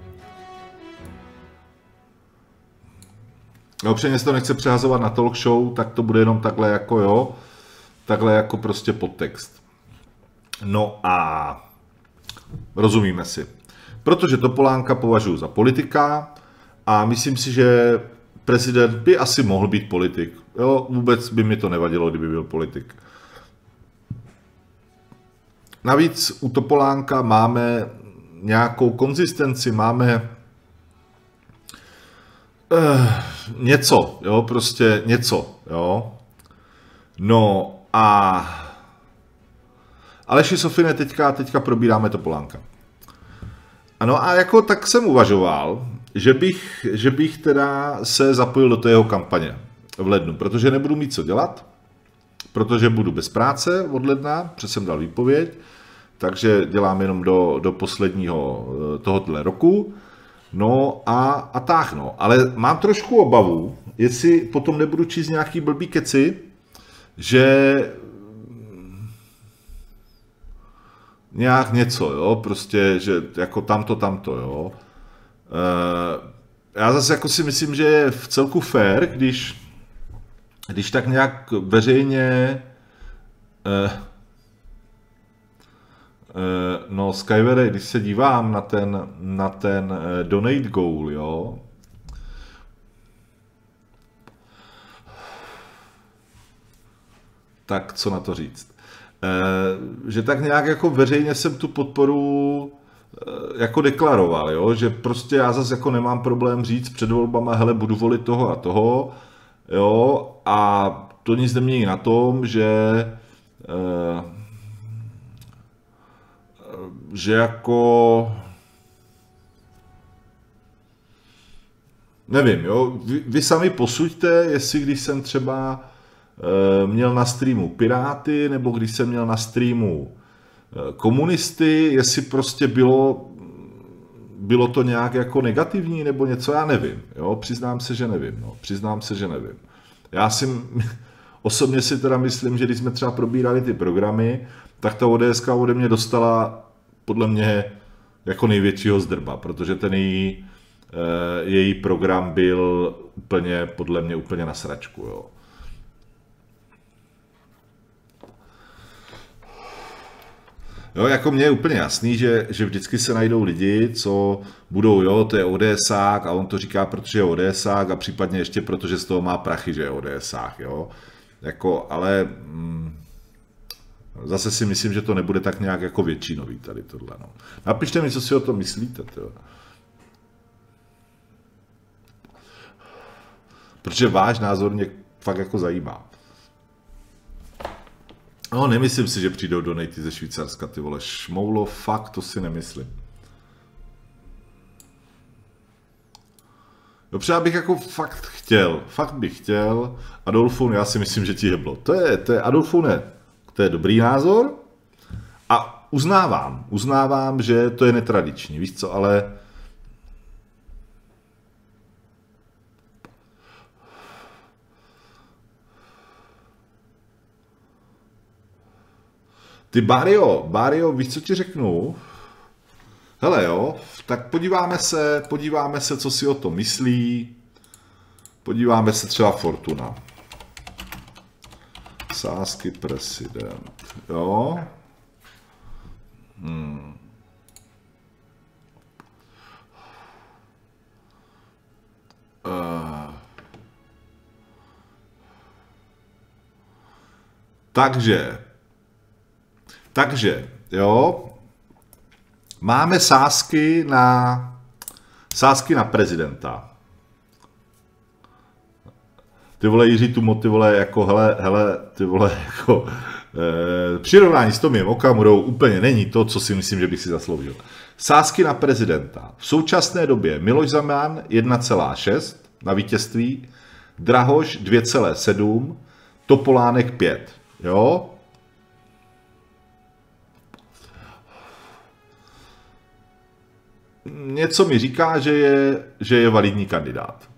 No, přesně se to nechce přehazovat na talk show, tak to bude jenom takhle jako jo, takhle jako prostě podtext. No a rozumíme si. Protože Topolánka považuji za politika a myslím si, že prezident by asi mohl být politik. Jo, vůbec by mi to nevadilo, kdyby byl politik. Navíc u Topolánka máme nějakou konzistenci, máme Uh, něco, jo, prostě něco, jo. No a Aleši Sofine, teďka, teďka probíráme Topolánka. Ano a jako tak jsem uvažoval, že bych, že bych teda se zapojil do té jeho kampaně v lednu, protože nebudu mít co dělat, protože budu bez práce od ledna, protože jsem dal výpověď, takže dělám jenom do, do posledního tohohle roku. No a, a tak no, ale mám trošku obavu, jestli potom nebudu číst nějaký blbý keci, že nějak něco, jo, prostě, že jako tamto, tamto, jo. E, já zase jako si myslím, že je v celku fair, když, když tak nějak veřejně, e, e, no Skywere, když se dívám na ten, na ten e, donate goal, jo, tak co na to říct? E, že tak nějak jako veřejně jsem tu podporu e, jako deklaroval, jo? Že prostě já zase jako nemám problém říct před volbama, hele, budu volit toho a toho, jo, a to nic nemění na tom, že e, že jako nevím, jo, vy, vy sami posuďte, jestli když jsem třeba měl na streamu Piráty, nebo když jsem měl na streamu komunisty, jestli prostě bylo, bylo to nějak jako negativní, nebo něco, já nevím, jo, přiznám se, že nevím, no, přiznám se, že nevím. Já si, osobně si teda myslím, že když jsme třeba probírali ty programy, tak ta ODSka ode mě dostala, podle mě, jako největšího zdrba, protože ten její, její program byl úplně, podle mě, úplně na sračku, jo. Jo, jako mně je úplně jasný, že, že vždycky se najdou lidi, co budou, jo, to je ODSák a on to říká, protože je ODSák a případně ještě protože z toho má prachy, že je ODSák, jo. Jako, ale mm, zase si myslím, že to nebude tak nějak jako většinový tady tohle, no. Napište mi, co si o tom myslíte, jo. Protože váš názor mě fakt jako zajímá. No, nemyslím si, že přijdou donaty ze Švýcarska, ty vole, šmoulo, fakt, to si nemyslím. Dobře, já bych jako fakt chtěl, fakt bych chtěl, Adolfun, já si myslím, že ti heblo. To je, to je, Adolfune, to je dobrý názor a uznávám, uznávám, že to je netradiční, víš co, ale ty Barrio, Barrio, víš, co ti řeknu? Hele jo, tak podíváme se, podíváme se, co si o tom myslí. Podíváme se třeba Fortuna. Sásky prezident, jo. Hmm. Uh. Takže Takže, jo, máme sázky na, sázky na prezidenta. Ty vole, Jiří tu ty vole, jako, hele, hele, ty vole, jako, e, přirovnání s Tomiem Okamurou úplně není to, co si myslím, že bych si zasloužil. Sázky na prezidenta. V současné době Miloš Zeman jedna celá šest na vítězství, Drahoš dvě celá sedm, Topolánek pět, jo. Něco mi říká, že je, že je validní kandidát.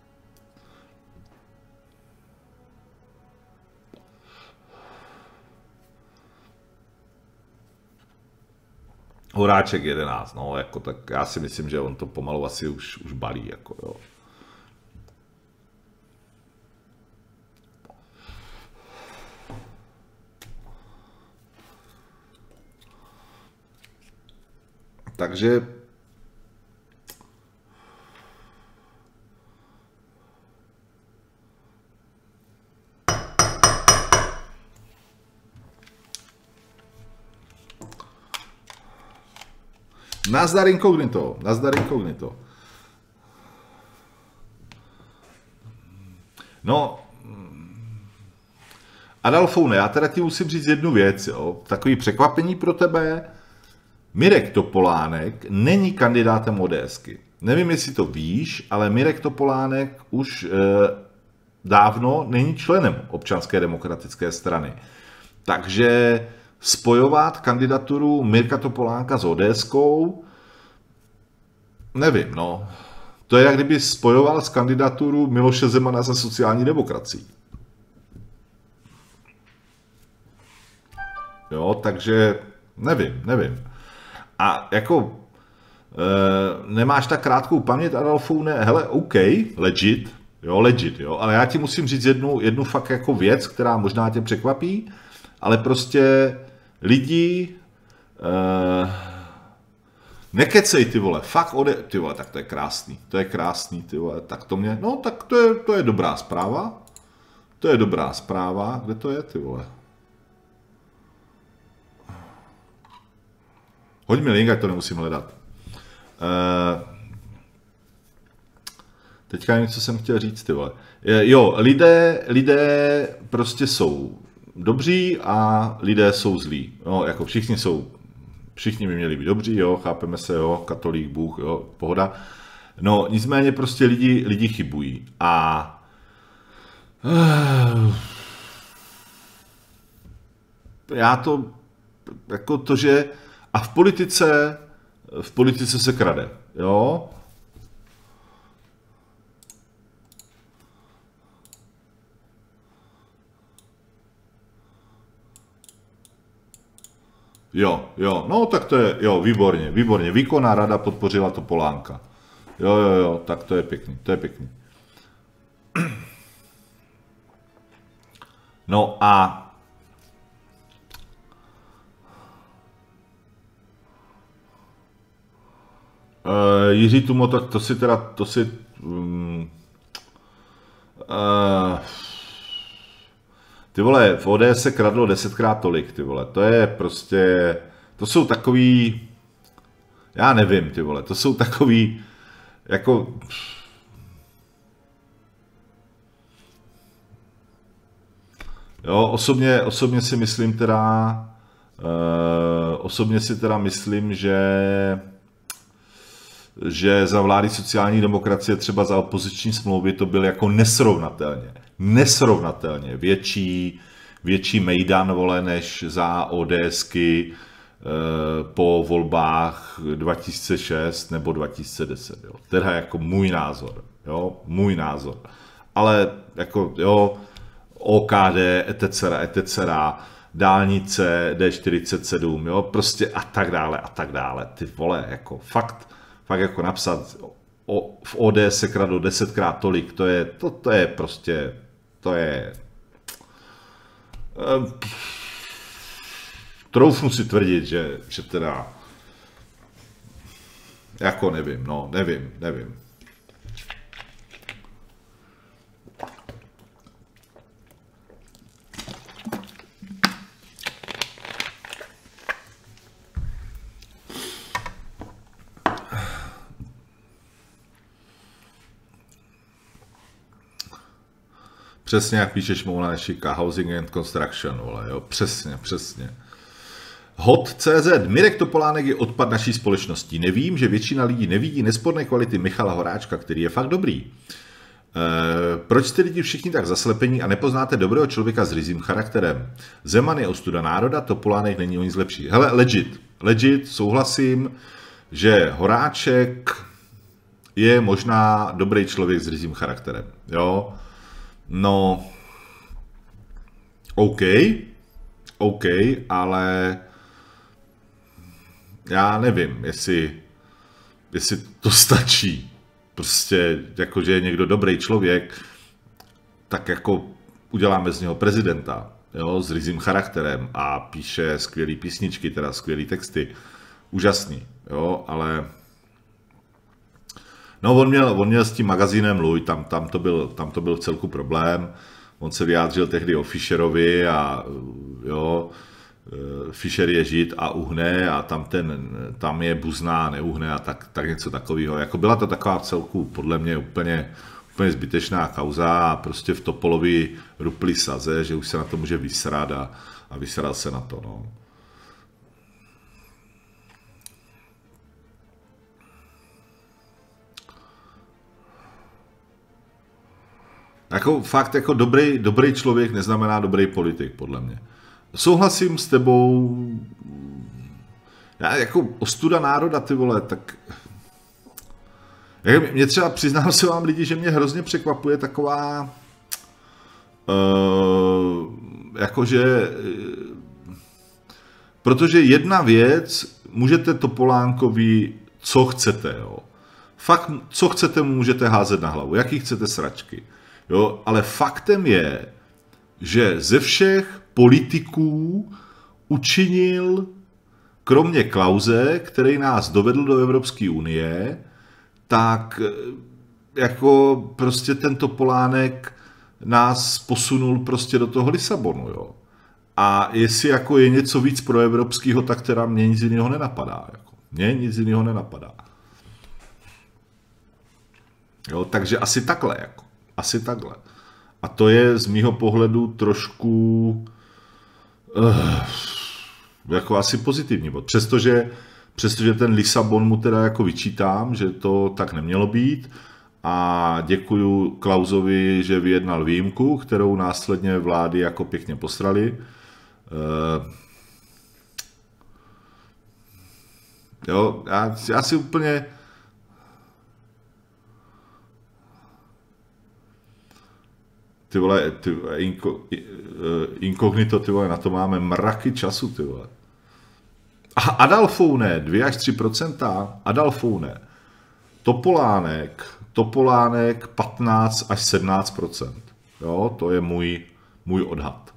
Horáček jedenáct, no, jako tak já si myslím, že on to pomalu asi už, už balí, jako jo. Takže nazdar inkognito, nazdar inkognito. No, Adolfone, já teda ti musím říct jednu věc, jo. Takový překvapení pro tebe. Mirek Topolánek není kandidátem ODSky. Nevím, jestli to víš, ale Mirek Topolánek už eh, dávno není členem Občanské demokratické strany. Takže spojovat kandidaturu Mirka Topolánka s ODSkou, nevím, no. To je, jak kdyby spojoval s kandidaturu Miloše Zemana za sociální demokracii. Jo, takže nevím, nevím. A jako e, nemáš tak krátkou paměť, Adolfoune, hele, OK, legit, jo, legit, jo, ale já ti musím říct jednu, jednu fakt jako věc, která možná tě překvapí, ale prostě lidi, e, nekecej, ty vole, fakt ode... Ty vole, tak to je krásný, to je krásný, ty vole, tak to mě, no tak to je, to je dobrá zpráva, to je dobrá zpráva, kde to je, ty vole? Hoď mi link, ať to nemusím hledat. Uh, teďka nevím, co jsem chtěl říct, ty vole. Jo, lidé, lidé prostě jsou dobří a lidé jsou zlí. No, jako všichni jsou, všichni by měli být dobří, jo, chápeme se, jo, katolík, Bůh, jo, pohoda. No, nicméně prostě lidi, lidi chybují. A uh, já to, jako to, že a v politice, v politice se krade, jo. Jo, jo, no tak to je, jo, výborně, výborně. Výkonná rada podpořila Topolánka. Jo, jo, jo, tak to je pěkný, to je pěkný. No a Uh, Jiří Tumo, tak to si teda, to si, um, uh, ty vole, v O D S se kradlo desetkrát tolik, ty vole, to je prostě, to jsou takový, já nevím, ty vole, to jsou takový, jako, jo, osobně, osobně si myslím teda, uh, osobně si teda myslím, že že za vlády sociální demokracie třeba za opoziční smlouvy to byl jako nesrovnatelně, nesrovnatelně větší, větší mejdan, vole, než za ODSky e, po volbách dva tisíce šest nebo dva tisíce deset, jo. Teda jako můj názor, jo, můj názor. Ale jako, jo, O K D, et cetera, et cetera, dálnice D čtyřicet sedm, jo, prostě a tak dále, a tak dále. Ty vole, jako fakt, fakt jako napsat, o, v O D S se kradlo desetkrát tolik, to je, to, to je prostě, to je, um, troufnu si tvrdit, že, že teda, jako nevím, no, nevím, nevím. Přesně jak píšeš Mouna Nešika, Housing and Construction, vole, jo, přesně, přesně. Hot tečka cé zet, Mirek Topolánek je odpad naší společnosti. Nevím, že většina lidí nevidí nesporné kvality Michala Horáčka, který je fakt dobrý. E, proč jste lidi všichni tak zaslepení a nepoznáte dobrého člověka s ryzím charakterem? Zeman je ostuda národa, Topolánek není o nic lepší. Hele, legit, legit, souhlasím, že Horáček je možná dobrý člověk s ryzím charakterem, jo. No, OK, OK, ale já nevím, jestli, jestli to stačí. Prostě, jako, že je někdo dobrý člověk, tak jako uděláme z něho prezidenta, jo, s ryzím charakterem a píše skvělý písničky, teda skvělý texty. Úžasný, jo, ale no, on měl, on měl s tím magazínem Luj, tam, tam, to byl, tam to byl v celku problém. On se vyjádřil tehdy o Fischerovi a jo, Fischer je žid a uhne a tam, ten, tam je buzná a neuhne a tak, tak něco takového. Jako byla to taková v celku podle mě úplně, úplně zbytečná kauza a prostě v Topolovi rupli saze, že už se na to může vysrat a, a vysral se na to. No. Jako fakt, jako dobrý, dobrý člověk neznamená dobrý politik, podle mě. Souhlasím s tebou, já jako ostuda národa, ty vole, tak... Mě třeba, přiznám se vám lidi, že mě hrozně překvapuje taková... Uh, jakože... Protože jedna věc, můžete Topolánkovi, co chcete, jo. Fakt, co chcete, můžete házet na hlavu, jaký chcete sračky. Jo, ale faktem je, že ze všech politiků učinil, kromě Klause, který nás dovedl do Evropské unie, tak jako prostě ten Topolánek nás posunul prostě do toho Lisabonu, jo. A jestli jako je něco víc pro evropského, tak teda mě nic jiného nenapadá. Jako. Mně nic jiného nenapadá. Jo, takže asi takhle, jako. Asi takhle. A to je z mýho pohledu trošku uh, jako asi pozitivní bod. Přestože, přestože ten Lisabon mu teda jako vyčítám, že to tak nemělo být. A děkuju Klausovi, že vyjednal výjimku, kterou následně vlády jako pěkně posrali. Uh, jo, já, já si úplně... Ty vole, ty, inko, inkognito, ty vole, na to máme mraky času, ty vole. A Adalfoune, dvě až tři procenta, Adalfoune. Topolánek, Topolánek patnáct až sedmnáct procent. Jo, to je můj, můj odhad.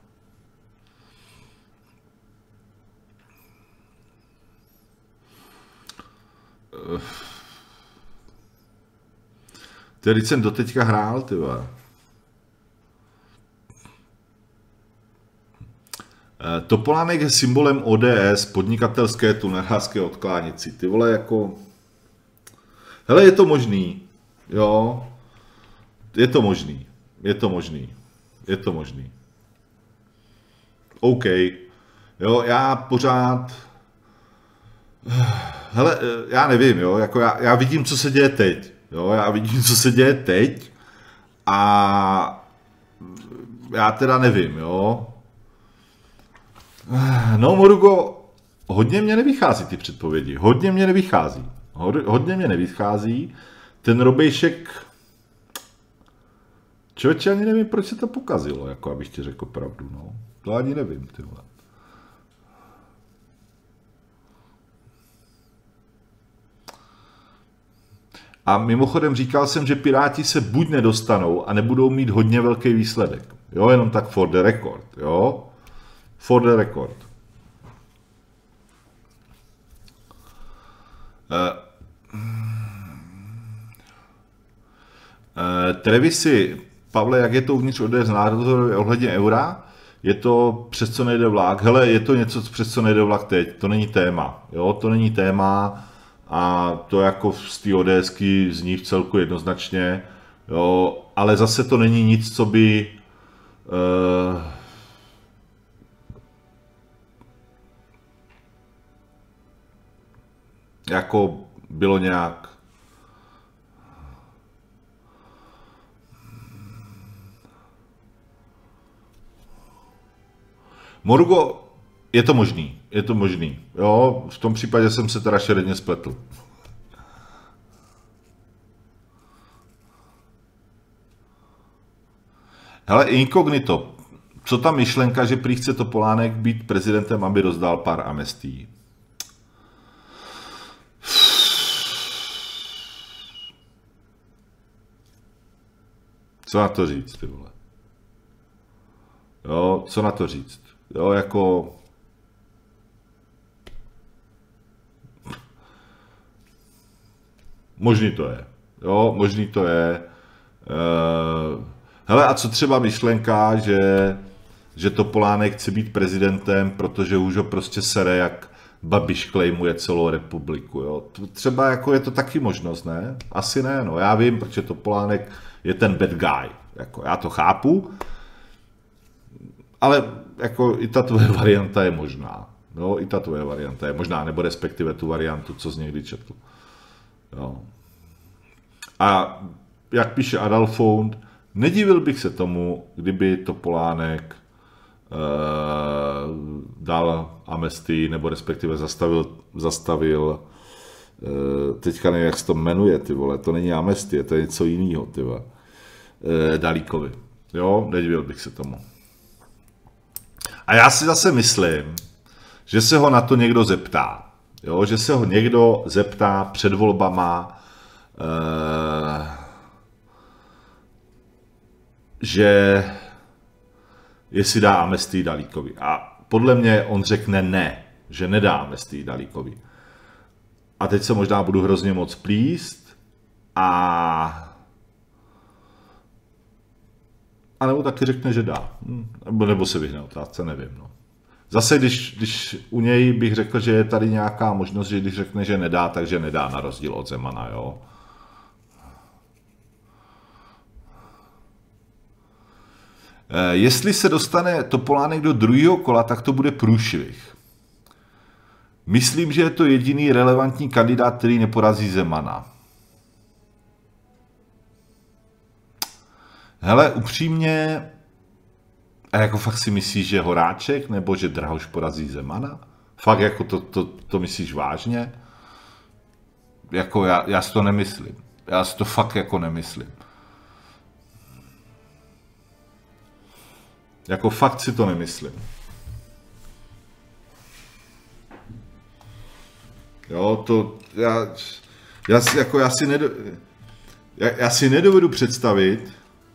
Tedy jsem doteďka hrál, ty vole. Topolánek je symbolem O D S, podnikatelské tunelářské odkládnici. Ty vole, jako... Hele, je to možný. Jo. Je to možný. Je to možný. Je to možný. OK. Jo, já pořád... Hele, já nevím, jo. Jako já, já vidím, co se děje teď. Jo, já vidím, co se děje teď. A... Já teda nevím, jo. No, Morugo, hodně mě nevychází ty předpovědi, hodně mě nevychází, hodně mě nevychází, ten Robejšek, člověče, ani nevím, proč se to pokazilo, jako abych ti řekl pravdu, no, to ani nevím, ty vole. A mimochodem říkal jsem, že Piráti se buď nedostanou a nebudou mít hodně velký výsledek, jo, jenom tak for the record, jo. For the record. Uh, uh, Trevisy, Pavle, jak je to uvnitř O D S názorově ohledně eura? Je to přes co nejde vlak? Hele, je to něco, přes co nejde vlak teď. To není téma. Jo, to není téma a to jako z té ODSky zní v celku jednoznačně. Jo, ale zase to není nic, co by... Uh, jako bylo nějak Morugo, je to možný, je to možný, jo, v tom případě jsem se teda šeredně spletl. Hele, inkognito, co ta myšlenka, že prý chce Topolánek být prezidentem, aby rozdal pár amnestií? Co na to říct, ty vole? Jo, co na to říct? Jo, jako... Možný to je. Jo, možný to je. Uh... Hele, a co třeba myšlenka, že, že Topolánek chce být prezidentem, protože už ho prostě sere, jak Babiš klejmuje celou republiku, jo? Třeba jako je to taky možnost, ne? Asi ne, no, já vím, protože Topolánek je ten bad guy, jako já to chápu, ale jako i ta tvoje varianta je možná, jo, i ta tvoje varianta je možná, nebo respektive tu variantu, co jsi někdy četl, jo. A jak píše Adalfound, nedivil bych se tomu, kdyby Topolánek uh, dal amnestii, nebo respektive zastavil, zastavil uh, teďka nevím, jak se to jmenuje, ty vole, to není amnestie, to je něco jiného, ty vole, uh, Dalíkovi. Jo, nedivil bych se tomu. A já si zase myslím, že se ho na to někdo zeptá. Jo, že se ho někdo zeptá před volbama, uh, že jestli dá amnestii Dalíkovi. A podle mě on řekne ne, že nedá amnestii Dalíkovi. A teď se možná budu hrozně moc plíst a a nebo taky řekne, že dá. Nebo, nebo se vyhne otázce, nevím. No. Zase, když, když u něj bych řekl, že je tady nějaká možnost, že když řekne, že nedá, takže nedá, na rozdíl od Zemana, jo. E, jestli se dostane Topolánek do druhého kola, tak to bude průšvih. Myslím, že je to jediný relevantní kandidát, který neporazí Zemana. Hele, upřímně, a jako fakt si myslíš, že Horáček nebo že Drahoš porazí Zemana? Fakt jako to, to, to myslíš vážně? Jako já, já si to nemyslím. Já si to fakt jako nemyslím. Jako fakt si to nemyslím. Jo, to já, já, jako já si nedo, já, já si nedovedu představit,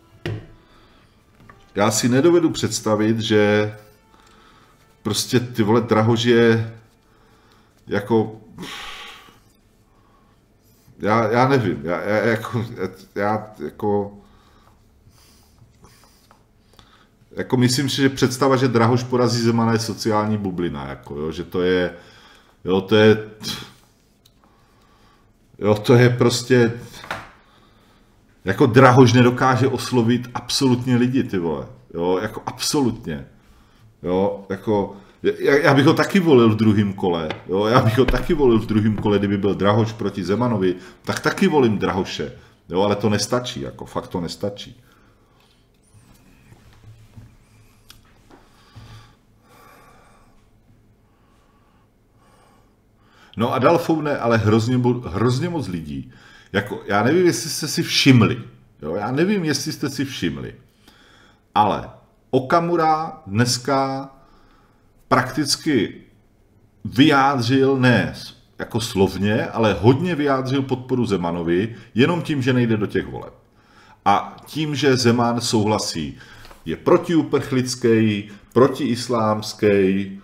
Já si nedovedu představit, že prostě ty vole Drahoš je jako, já, já nevím, já, já, jako, já jako, jako myslím si, že představa, že Drahoš porazí Zemana je sociální bublina, jako jo, že to je, jo, to je, jo, to je prostě, jako Drahoš nedokáže oslovit absolutně lidi, ty vole, jo, jako absolutně, jo, jako, já, já bych ho taky volil v druhém kole, jo, já bych ho taky volil v druhém kole, kdyby byl Drahoš proti Zemanovi, tak taky volím Drahoše, jo, ale to nestačí, jako, fakt to nestačí. No a dal foune, ale hrozně, hrozně moc lidí. Jako, já nevím, jestli jste si všimli. Jo? Já nevím, jestli jste si všimli. Ale Okamura dneska prakticky vyjádřil, ne jako slovně, ale hodně vyjádřil podporu Zemanovi, jenom tím, že nejde do těch voleb. A tím, že Zeman souhlasí, je protiuprchlický, protiislámský,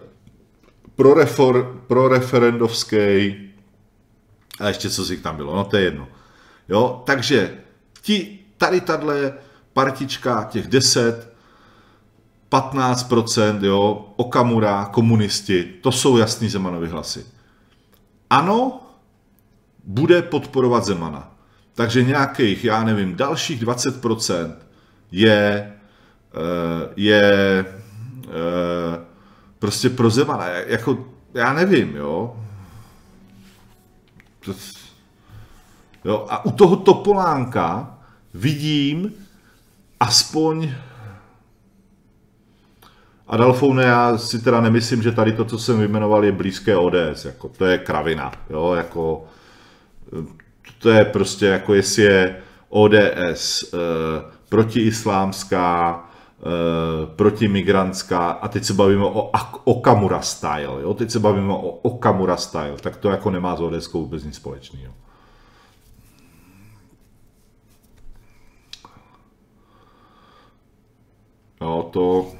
proreferendovský, a ještě co si tam bylo, no to je jedno. Jo, takže ti, tady tahle partička, těch deset, patnáct procent, jo, Okamura, komunisti, to jsou jasný Zemanovy hlasy. Ano, bude podporovat Zemana. Takže nějakých, já nevím, dalších dvacet procent je, je prostě pro Zemana. Jako, já nevím, jo. Jo, a u toho Topolánka vidím aspoň, Adolfoune, já si teda nemyslím, že tady to, co jsem vyjmenoval, je blízké O D S, jako to je kravina, jo, jako to je prostě jako jestli je O D S eh, protiislámská, eh, protimigrantská a teď se bavíme o Okamura style, jo, teď se bavíme o Okamura style, tak to jako nemá s ODSkou vůbec nic společného. Jo, to...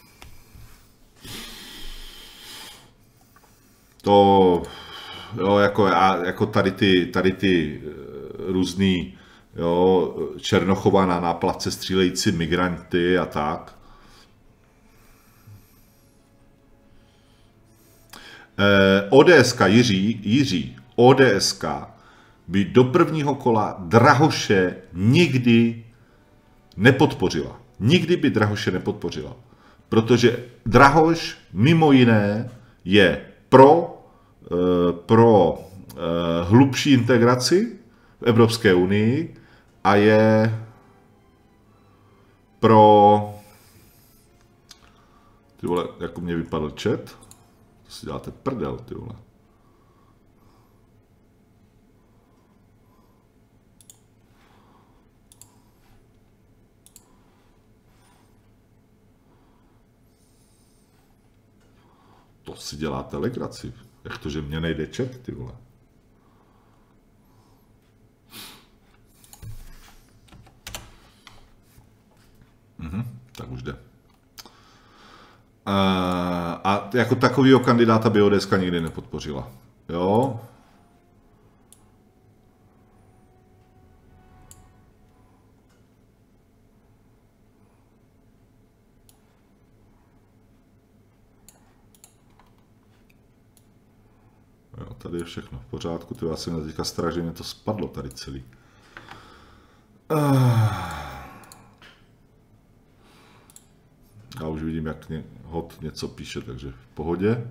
To... Jo, jako, jako tady ty, tady ty různý, jo, Černochova na náplavce střílející migranty a tak. Eh, ODSka, Jiří, Jiří, ODSka by do prvního kola Drahoše nikdy nepodpořila. Nikdy by Drahoše nepodpořila. Protože Drahoš mimo jiné je pro, eh, pro eh, hlubší integraci v Evropské unii a je pro... Ty vole, jako mě vypadl chat. To si děláte prdel, ty vole. To si děláte legraci. Jak to, že mě nejde chat, ty vole. Mhm, tak už jde. Uh, a jako takovýho kandidáta by O D S ka nikdy nepodpořila. Jo? Jo, tady je všechno v pořádku. Ty, já jsem měl teďka strach, že mě to spadlo tady celý. Uh. Já už vidím, jak ně, hod něco píše, takže v pohodě.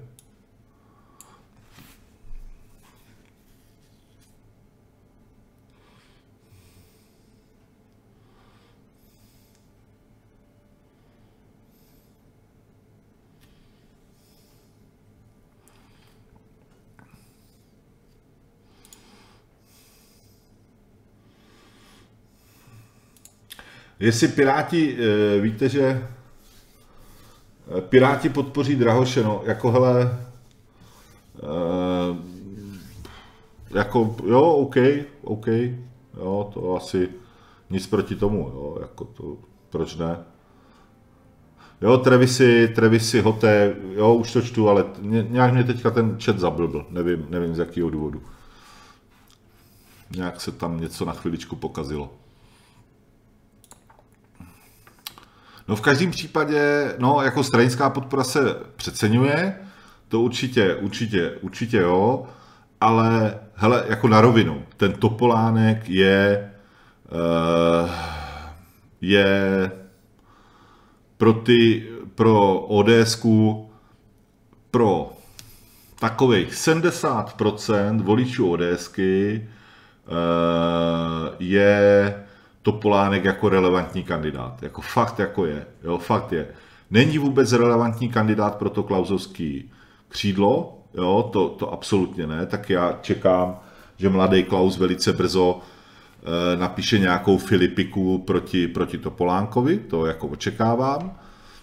Jestli Piráti, víte, že Piráti podpoří Drahoše, no, jako hele, jako, jo, OK, OK, jo, to asi nic proti tomu, jo, jako to, proč ne? Jo, Trevisy, Trevisy, Hoté, jo, už to čtu, ale nějak mě teďka ten chat zablbl, nevím, nevím z jakého důvodu. Nějak se tam něco na chviličku pokazilo. No v každém případě, no jako stranická podpora se přeceňuje, to určitě, určitě, určitě jo, ale hele, jako na rovinu, ten Topolánek je, uh, je pro ty, pro ODSku, pro takových sedmdesát procent voličů ODSky uh, je Topolánek jako relevantní kandidát. Jako fakt jako je. Jo, fakt je. Není vůbec relevantní kandidát pro to klausovský křídlo. Jo, to, to absolutně ne. Tak já čekám, že mladý Klaus velice brzo e, napíše nějakou Filipiku proti, proti Topolánkovi. To jako očekávám.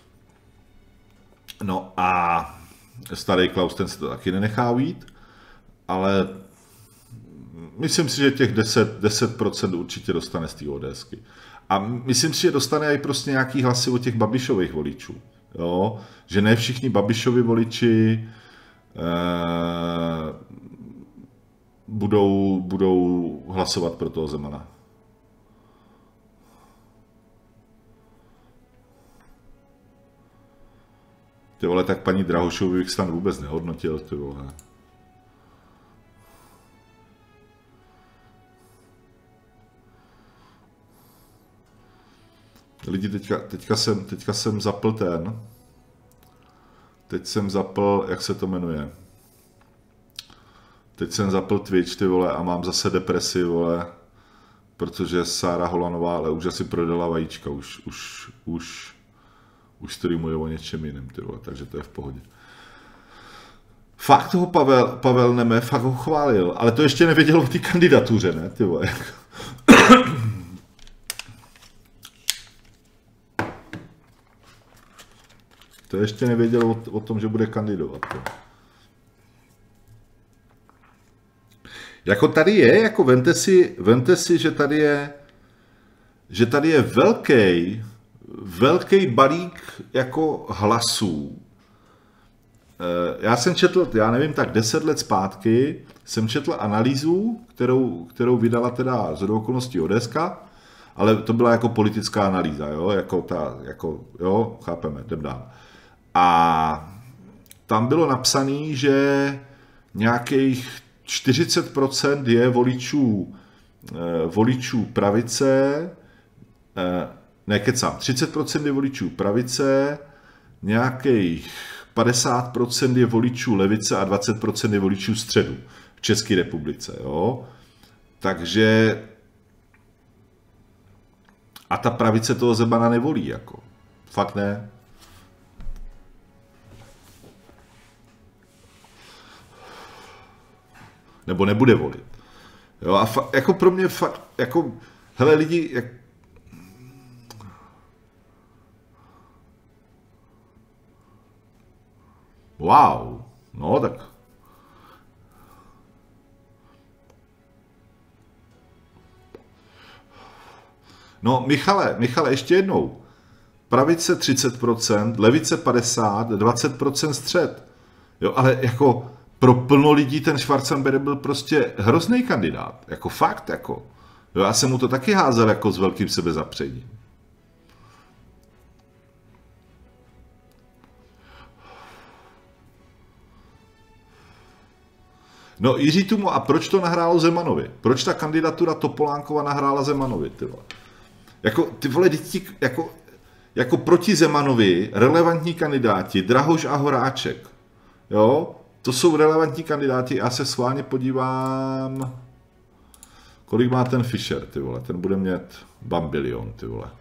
No a starý Klaus ten se to taky nenechá ujít. Ale myslím si, že těch deset procent určitě dostane z té ODSky. A myslím si, že dostane i prostě nějaký hlasy od těch Babišových voličů. Jo? Že ne všichni Babišovi voliči eh, budou, budou hlasovat pro toho Zemana. Ty vole, tak paní Drahošovu bych stan vůbec nehodnotil, ty vole. Lidi, teďka, teďka, jsem, teďka jsem zapl ten, teď jsem zapl, jak se to jmenuje, teď jsem zapl Twitch, ty vole, a mám zase depresi, vole, protože Sára Holanová, ale už asi prodala vajíčka, už, už, už, už streamuje o něčem jiném, ty vole, takže to je v pohodě. Fakt toho Pavel, Pavel Neme, fakt ho chválil, ale to ještě nevěděl o té kandidatuře, ne, ty vole. To ještě nevěděl o, o tom, že bude kandidovat. To. Jako tady je, jako vemte si, vemte si, že tady je, že tady je velký, velký balík jako hlasů. Já jsem četl, já nevím, tak deset let zpátky jsem četl analýzu, kterou, kterou vydala teda z okolností ODSka, ale to byla jako politická analýza, jo, jako ta, jako, jo, chápeme, jdem dál. A tam bylo napsané, že nějakých čtyřicet procent je voličů, voličů pravice, ne kecám, třicet procent je voličů pravice, nějakých padesát procent je voličů levice a dvacet procent je voličů středu v České republice. Jo? Takže A ta pravice toho Zemana nevolí, jako. Fakt ne. Nebo nebude volit. Jo, a fa- jako pro mě fakt, jako, hele lidi, jak... Wow, no tak... No, Michale, Michale, ještě jednou. Pravice třicet procent, levice padesát procent, dvacet procent střed. Jo, ale jako pro plno lidí ten Schwarzenberg byl prostě hrozný kandidát. Jako fakt, jako. Jo, já jsem mu to taky házel jako s velkým sebezapředím. No, Jiří Tumo, a proč to nahrálo Zemanovi? Proč ta kandidatura Topolánkova nahrála Zemanovi, ty vole? Jako, ty vole, děti, jako, jako proti Zemanovi relevantní kandidáti, Drahoš a Horáček, jo? To jsou relevantní kandidáti, já se schválně podívám, kolik má ten Fischer, ty vole, ten bude mít bambilion, ty vole.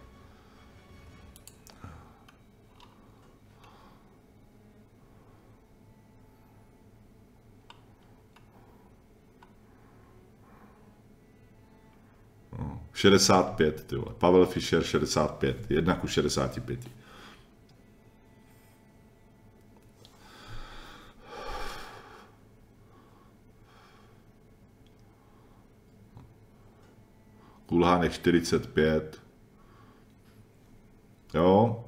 šedesát pět, ty vole. Pavel Fischer šedesát pět, jedna ku šedesáti pěti. Kulhánek čtyřicet pět. Jo.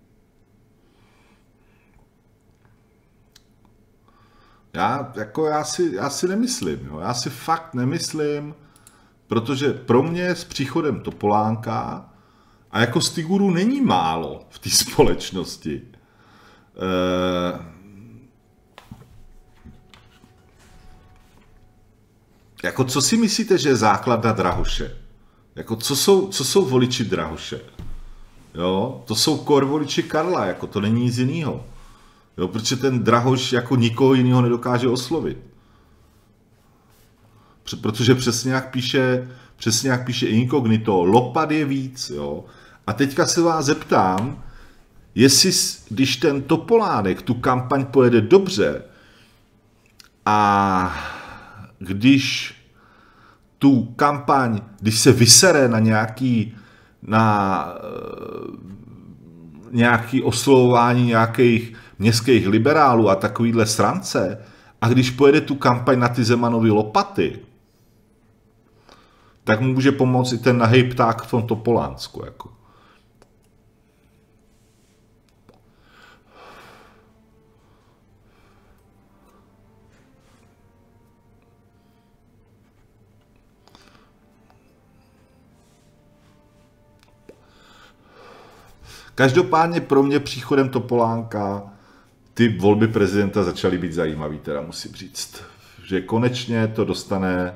Já, jako já si, já si nemyslím, jo. Já si fakt nemyslím, protože pro mě s příchodem Topolánka, a jako Stiguru není málo v té společnosti, e, jako co si myslíte, že je základ na Drahoše? Jako co jsou, co jsou voliči Drahoše? Jo, to jsou kor voliči Karla, jako to není nic jiného. Jo, protože ten Drahoš jako nikoho jiného nedokáže oslovit. Protože přesně jak píše, přesně jak píše Inkognito, lopat je víc, jo. A teďka se vás zeptám, jestli, když ten Topolánek tu kampaň pojede dobře a když tu kampaň, když se vysere na nějaký, na uh, nějaký oslovování nějakých městských liberálů a takovýhle srance, a když pojede tu kampaň na ty Zemanovy lopaty, tak mu může pomoct i ten nahej pták v tom Topolánsku. Jako. Každopádně pro mě příchodem Topolánka ty volby prezidenta začaly být zajímavý, teda musím říct. Že konečně to dostane.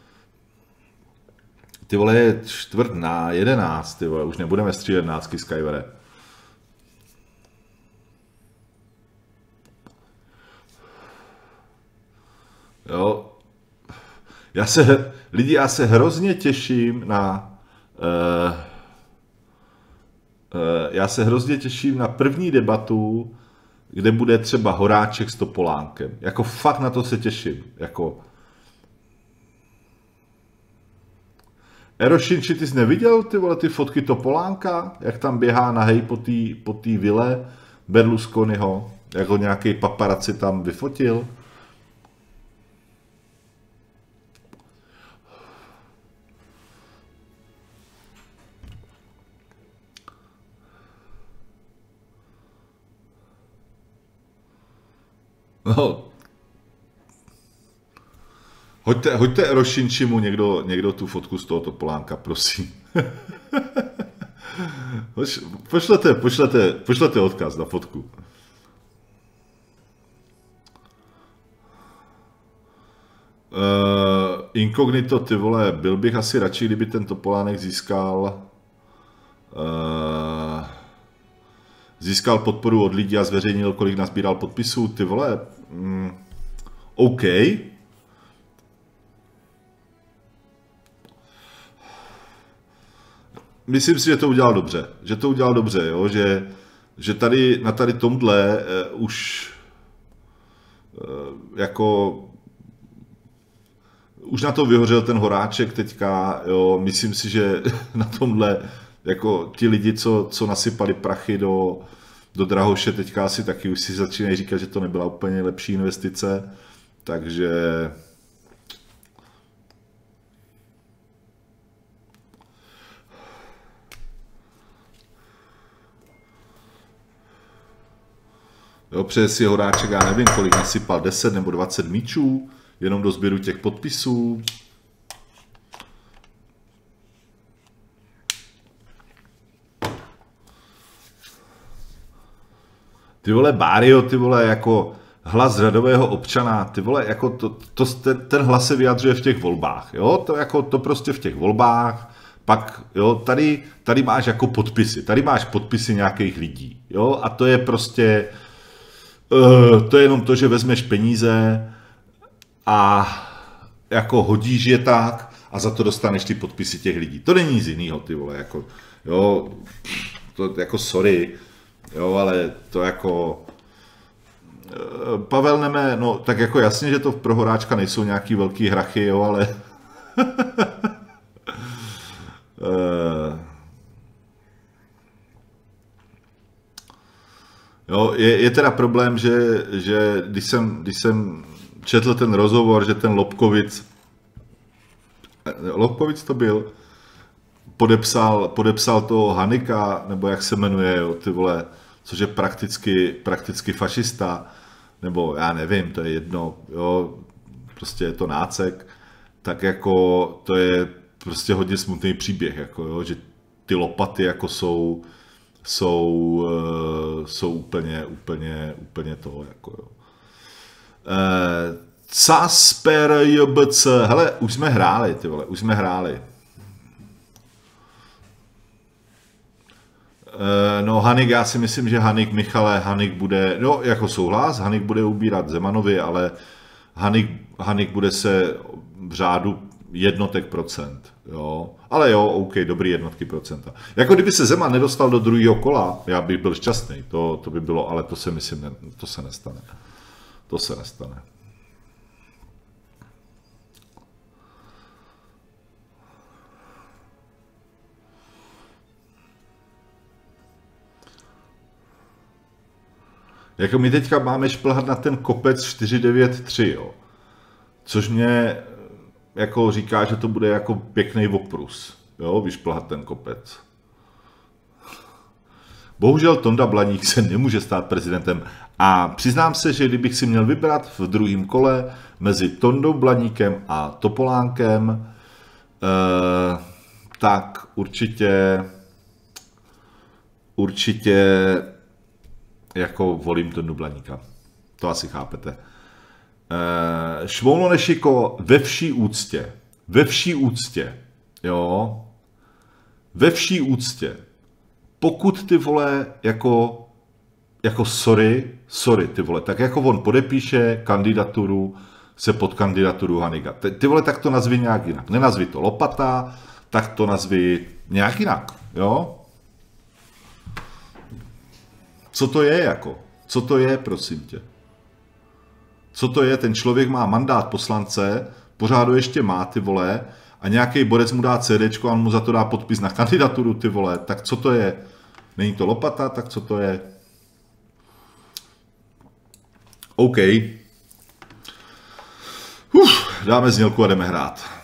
Ty vole, je čtvrt na jedenáct, ty vole, už nebudeme střílet nácky Skywere. Jo. Já se, lidi, já se hrozně těším na uh, uh, já se hrozně těším na první debatu, kde bude třeba Horáček s Topolánkem. Jako fakt na to se těším. Jako Erošinči, ty jsi neviděl ty vole ty fotky Topolánka? Jak tam běhá nahej po té po té vile Berlusconiho? Jak ho nějaký paparazzi tam vyfotil? No. Hoďte, hoďte Erošinčimu někdo, někdo tu fotku z toho Topolánka, prosím. pošlete, pošlete, pošlete odkaz na fotku. Uh, inkognito, ty vole, byl bych asi radši, kdyby ten Topolánek získal uh, získal podporu od lidí a zveřejnil, kolik nazbíral podpisů, ty vole, mm, OK. myslím si, že to udělal dobře. Že to udělal dobře, jo? Že, že tady na tady tomhle uh, už uh, jako už na to vyhořel ten Horáček teďka, jo? Myslím si, že na tomhle jako ti lidi, co, co nasypali prachy do, do Drahoše, teďka asi taky už si začínají říkat, že to nebyla úplně lepší investice, takže jo, přes si Horáček, já nevím, kolik nasypal, deset nebo dvacet míčů, jenom do sběru těch podpisů. Ty vole, Bário, ty vole, jako hlas řadového občana, ty vole, jako to, to, ten, ten hlas se vyjadřuje v těch volbách, jo, to jako to prostě v těch volbách, pak, jo, tady, tady máš jako podpisy, tady máš podpisy nějakých lidí, jo, a to je prostě, uh, to je jenom to, že vezmeš peníze a jako hodíš je tak a za to dostaneš ty podpisy těch lidí, to není nic jinýho, ty vole, jako, jo, to jako sorry, jo, ale to jako Pavel Neme, no tak jako jasně, že to pro Horáčka nejsou nějaký velký hrachy, jo, ale jo, je, je teda problém, že, že když, jsem, když jsem četl ten rozhovor, že ten Lobkovic, Lobkovic to byl, podepsal, podepsal toho Hanika, nebo jak se jmenuje, jo, ty vole, což je prakticky, prakticky fašista, nebo já nevím, to je jedno, jo, prostě je to nácek, tak jako to je prostě hodně smutný příběh, jako jo, že ty lopaty jako jsou, jsou, uh, jsou úplně, úplně, úplně to, jako jo. Uh, Casper J B C, hele, už jsme hráli, ty vole, už jsme hráli. No Hanik, já si myslím, že Hanik, Michale, Hanik bude, no jako souhlas, Hanik bude ubírat Zemanovi, ale Hanik, Hanik bude se v řádu jednotek procent, jo. Ale jo, OK, dobrý jednotky procenta. Jako kdyby se Zeman nedostal do druhého kola, já bych byl šťastný, to, to by bylo, ale to se myslím, ne, to se nestane. To se nestane. Jako my teďka máme šplhat na ten kopec čtyři devět tři, jo. Což mě jako říká, že to bude jako pěkný oprus, jo, vyšplhat ten kopec. Bohužel Tonda Blaník se nemůže stát prezidentem a přiznám se, že kdybych si měl vybrat v druhém kole mezi Tondou Blaníkem a Topolánkem, eh, tak určitě určitě jako volím Tondu Blaníka. To asi chápete. E, Šmoulo Nešiko, ve vší úctě. Ve vší úctě. Jo. Ve vší úctě. Pokud ty vole jako, jako sorry, sorry ty vole, tak jako on podepíše kandidaturu, se pod kandidaturu Hanika. Ty, ty vole, tak to nazvi nějak jinak. Nenazvi to lopata, tak to nazvi nějak jinak. Jo. Co to je jako? Co to je, prosím tě? Co to je? Ten člověk má mandát poslance, pořád ho ještě má, ty vole, a nějaký borec mu dá CDčko a on mu za to dá podpis na kandidaturu, ty vole. Tak co to je? Není to lopata, tak co to je? OK. Uf, dáme znělku a jdeme hrát.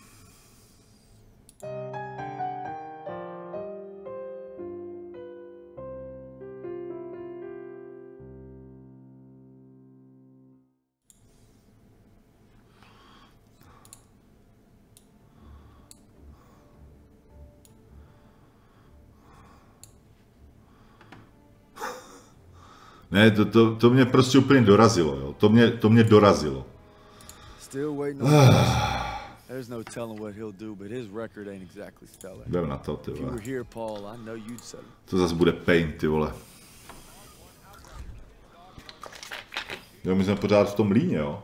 Ne, to, to, to mě prostě úplně dorazilo, jo. To mě, to mě dorazilo. Jdem na to, ty vole. To zase bude pain, ty vole. Jo, my jsme pořád v tom líně, jo.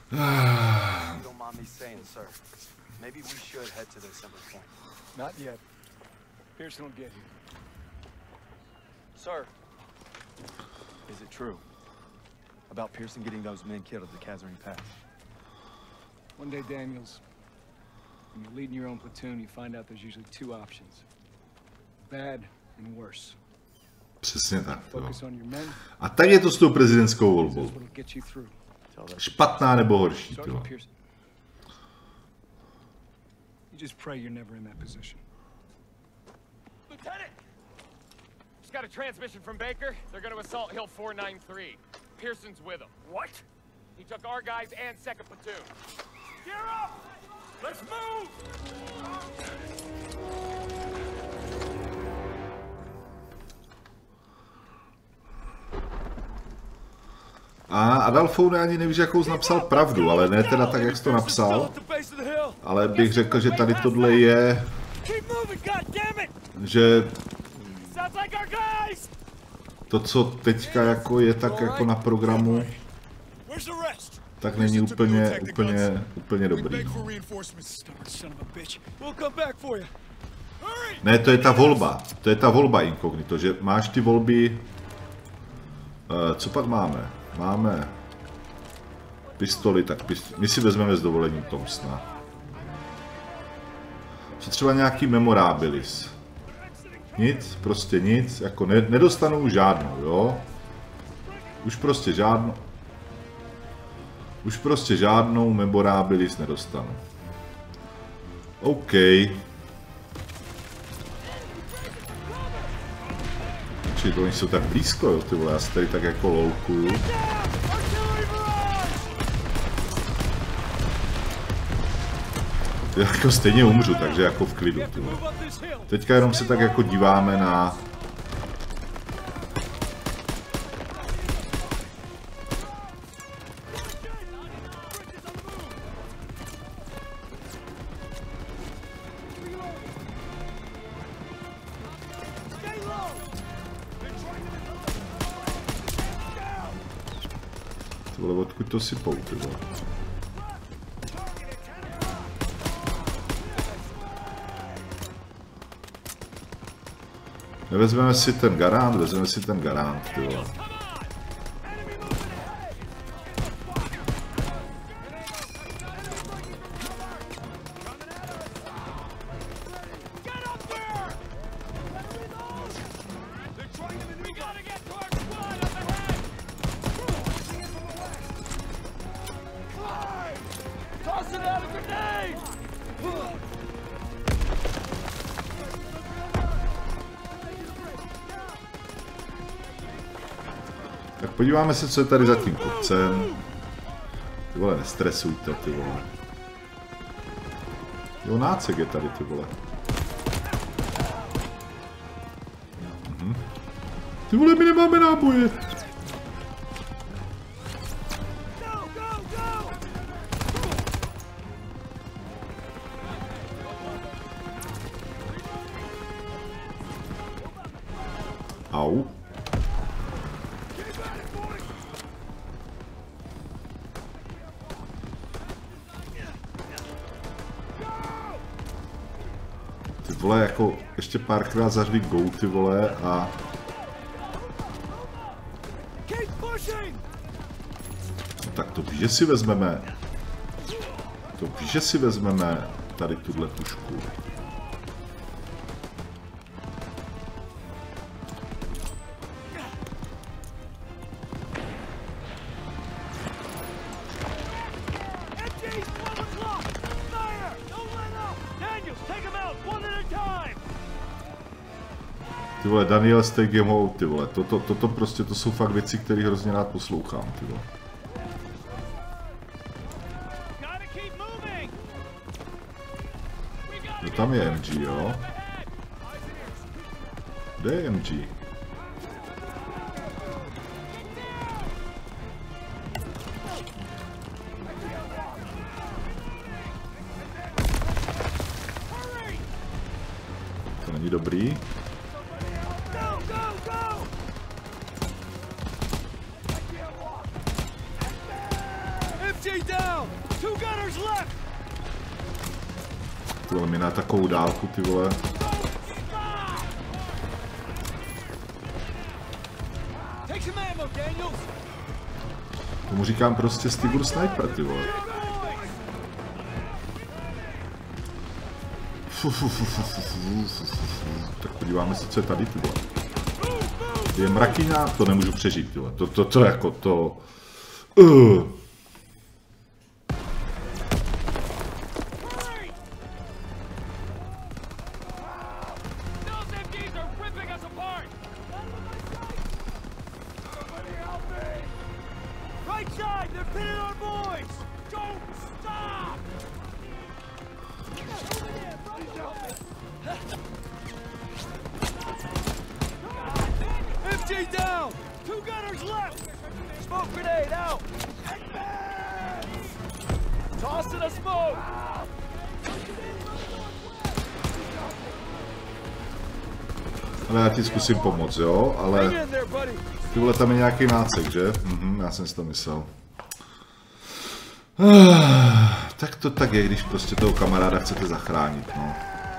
don't mind me saying, sir. Maybe we should head to the assembly point. Not yet. Pearson will get here. Sir. Is it true about Pearson getting those men killed at the Kasserine Pass? One day, Daniels, when you're leading your own platoon, you find out there's usually two options. Bad and worse. Přesně tak. Focus on your men. A tak je to s tou prezidentskou volbou. This is what'll get you through. Špatná nebo horší, Sergeant jo. Pearson. You just pray you're never in that position. Lieutenant! Just got a transmission from Baker. They're gonna assault Hill four ninety-three. Pearson's with them. What? He took our guys and second platoon. Gear up! Let's move! A Adolfone ani nevíš, jakou jsi napsal pravdu, ale ne teda tak, jak jsi to napsal. Ale bych řekl, že tady tohle je... Že... To, co teďka jako je tak jako na programu, tak není úplně, úplně, úplně dobrý. Ne, to je ta volba. To je ta volba inkognito, že máš ty volby... Uh, co pak máme? Máme pistoli, tak pistoli. My si vezmeme s dovolením Thompsona. Co třeba nějaký memorábilis? Nic, prostě nic, jako ne, nedostanu už žádnou, jo? Už prostě žádnou. Už prostě žádnou memorábilis nedostanu. OK. Čiže to oni jsou tak blízko, jo, ty vole, já se tady tak jako lolkuju. Já jako stejně umřu, takže jako v klidu, ty vole. Teďka jenom se tak jako díváme na... Ty vole, odkud to sypou, ty vole. Nevezmeme si ten garant, vezmeme si ten garant, ty vole. Tak podíváme se, co je tady za tím kopcem. Ty vole, nestresujte, ty vole. Jo, nácek je tady, ty vole. Mhm. Ty vole, my nemáme náboje. Au. Ty vole, jako ještě párkrát zařví go, ty vole, a... No, tak to víš, že si vezmeme... To víš, že si vezmeme tady tuhle pušku. Ty vole, Daniel Stay Game Out, ty vole, toto, toto prostě, to jsou fakt věci, které hrozně rád poslouchám, ty vole. No tam je M G, jo? Kde je M G? To není dobrý. Ty vole, mi na takovou dálku, ty vole. Tomu říkám prostě Stibur Sniper, ty vole. Fu, fu, fu, fu, fu, fu, fu, fu. Tak podíváme se, co je tady, ty vole. Je mrakýňa, to nemůžu přežít, ty vole. To, to, to jako to... Uh. Ale já ti zkusím pomoct, jo, ale ty vole, tam je nějaký nácek, že? Mhm, já jsem si to myslel. Tak to tak je, když prostě toho kamaráda chcete zachránit, no.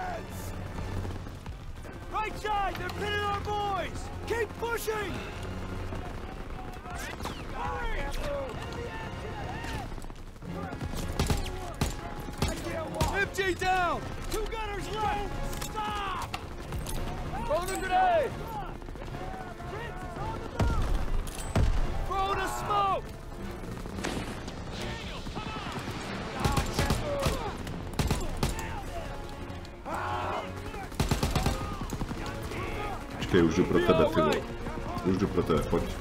Počkej, už jdu pro tebe, ty vole. Už jdu pro tebe, pojď.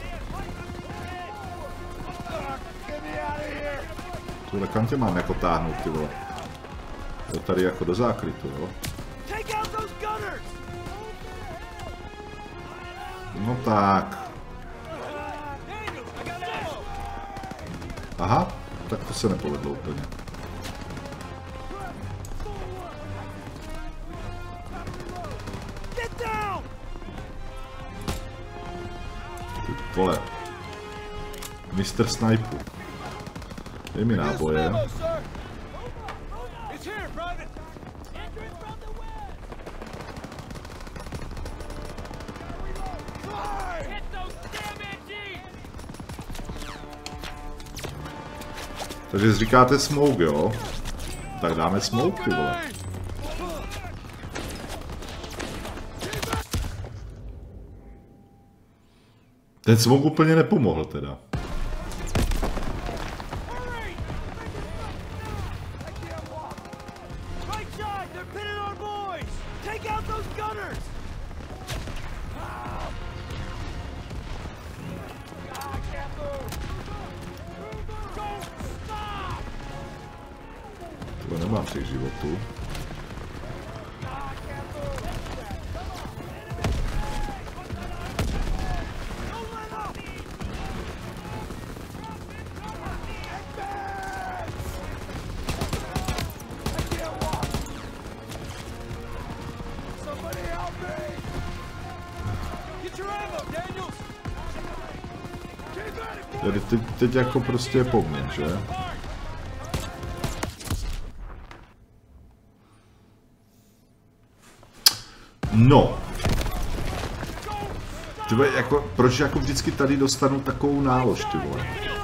Tohle kam tě mám jako táhnout, ty vole? Jo, tady jako do zákrytu, jo? No tak. Aha, tak to se nepovedlo úplně. Ty vole. mister Sniper. Dej mi náboje. Takže říkáte smoke, jo? Tak dáme smoke, ty vole. Ten smoke úplně nepomohl teda. To nemám těch životů. Tady teď, teď jako prostě je po mně, že? No. Tyhle, jako, proč jako vždycky tady dostanu takovou nálož, ty vole?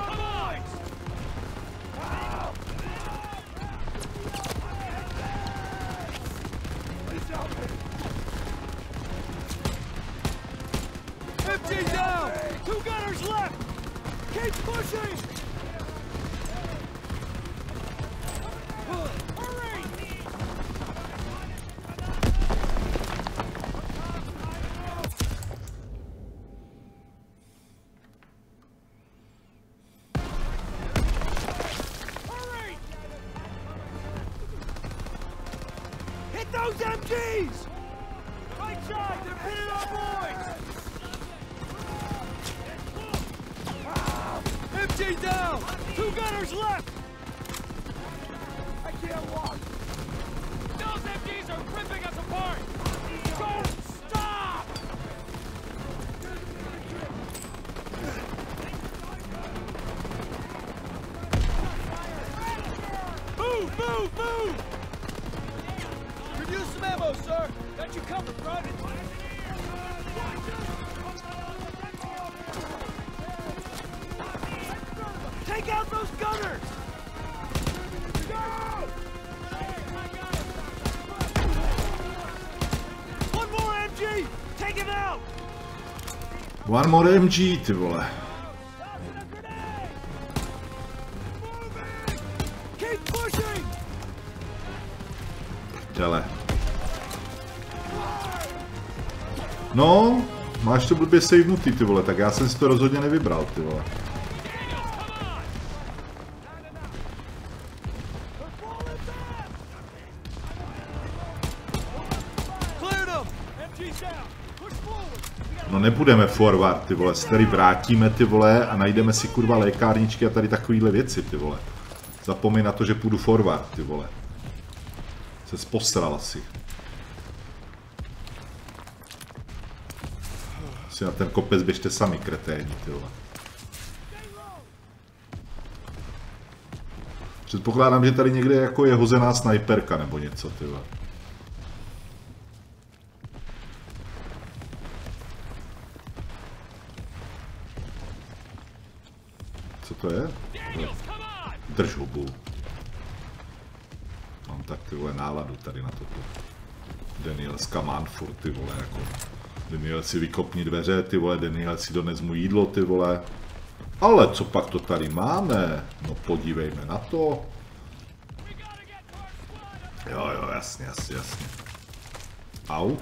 Those M Gs! Right side, they're pinning our boys! M G down! Two gunners left! I can't walk! Those M Gs are ripping us apart! Don't stop! Move, move! Could use some ammo, sir. Got you covered, Private. Take out those gunners! Go! One more M G! Take him out! One more M G, ty vole. Keep pushing! Prdele. No, máš to blbě savenutý, ty vole, tak já jsem si to rozhodně nevybral, ty vole. No nebudeme forward, ty vole, se tady vrátíme, ty vole, a najdeme si kurva lékárničky a tady takovýhle věci, ty vole. Zapomeň na to, že půjdu forward, ty vole. Se posral asi. Si na ten kopec běžte sami, kreténi, ty vole. Předpokládám, že tady někde jako je hozená snajperka nebo něco, ty vole. Co to je? Drž hubu. Mám tak, ty vole, náladu tady na toto. Daniel Skaman furt, ty vole, jako. Daniel si vykopni dveře, ty vole, Daniel si dones mu jídlo, ty vole. Ale co pak to tady máme? No podívejme na to. Jo, jo, jasně, jasně, jasně. Au.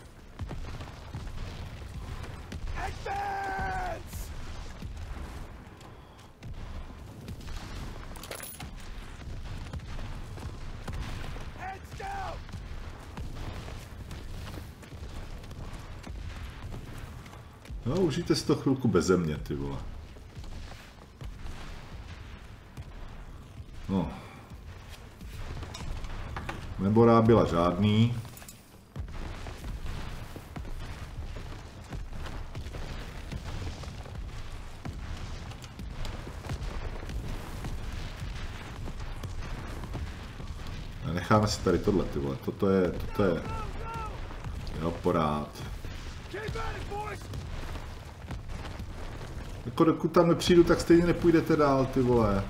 No, užijte si to chvilku beze mě, ty vole. No. Nebora byla žádný. Necháme si tady tohle, ty vole. Toto je, toto je... Jo, porád. Jako dokud tam nepřijdu, tak stejně nepůjdete dál, ty vole.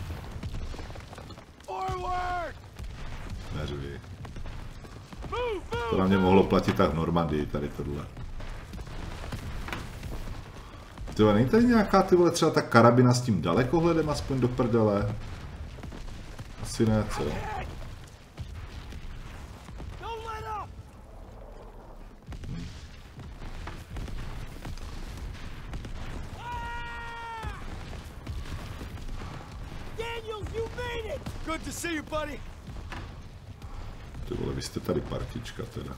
Neřvi. To na mě mohlo platit tak v Normandii, tady tohle. Ty vole, není tady nějaká, ty vole, třeba ta karabina s tím dalekohledem aspoň do prdele? Asi ne, co? Ty vole, vy jste tady partička teda.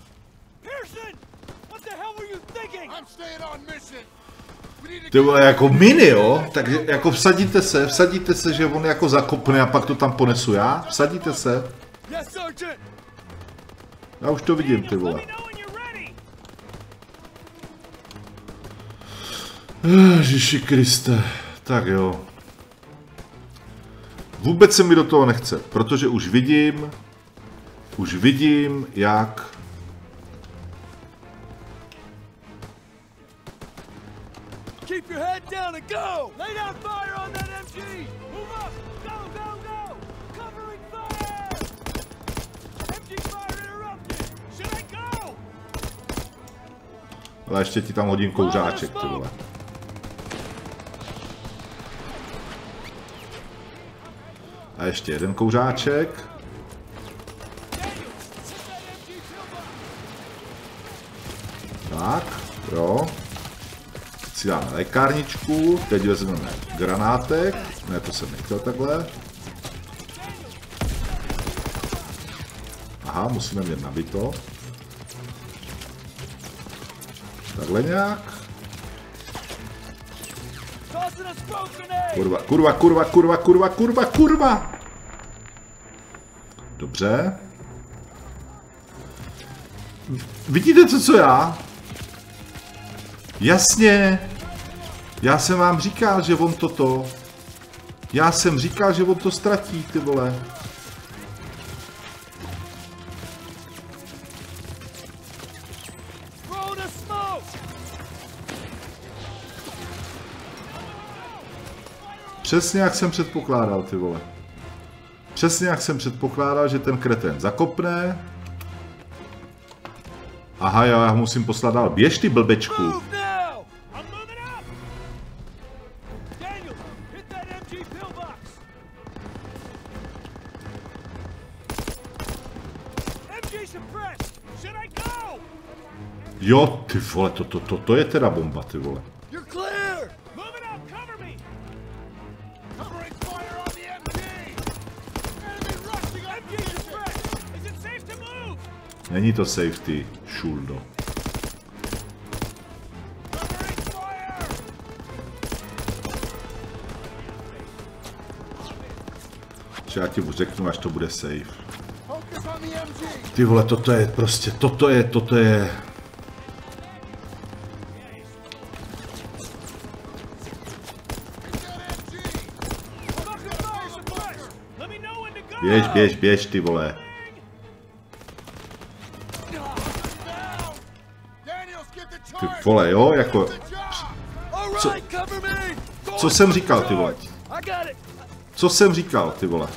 Ty vole, jako mini, jo? Takže jako vsadíte se, vsadíte se, že on jako zakopne a pak to tam ponesu já? Vsadíte se? Já už to vidím, ty vole. Ježiši Kriste. Tak jo. Vůbec se mi do toho nechce, protože už vidím, už vidím, jak... Keep your head down and go! Lay down fire on that M G! Move up! Go, go, go! Covering fire! M G fire interrupted! Should I go? Ale ještě ti tam hodím kouřáček, ty vole. A ještě jeden kouřáček. Tak, jo. Si dáme lékárničku, teď vezmeme granátek. Ne, to jsem nechtěl takhle. Aha, musíme mít nabito. Takhle nějak. Kurva, kurva, kurva, kurva, kurva, kurva, kurva! Dobře. Vidíte to, co já? Jasně. Já jsem vám říkal, že on toto... Já jsem říkal, že on to ztratí, ty vole. Přesně jak jsem předpokládal, ty vole. Přesně jak jsem předpokládal, že ten kreten zakopne. Aha, já musím poslat dál. Běž ty blbečku. Jo, ty vole, to, to, to, to je teda bomba, ty vole. Není to safety, šuldo. Že já ti řeknu, až to bude safe. Ty vole, toto je prostě, toto je, toto je... Běž, běž, běž, ty vole. Ty vole, jo, jako... Co, co jsem říkal, ty vole? Co jsem říkal, ty vole?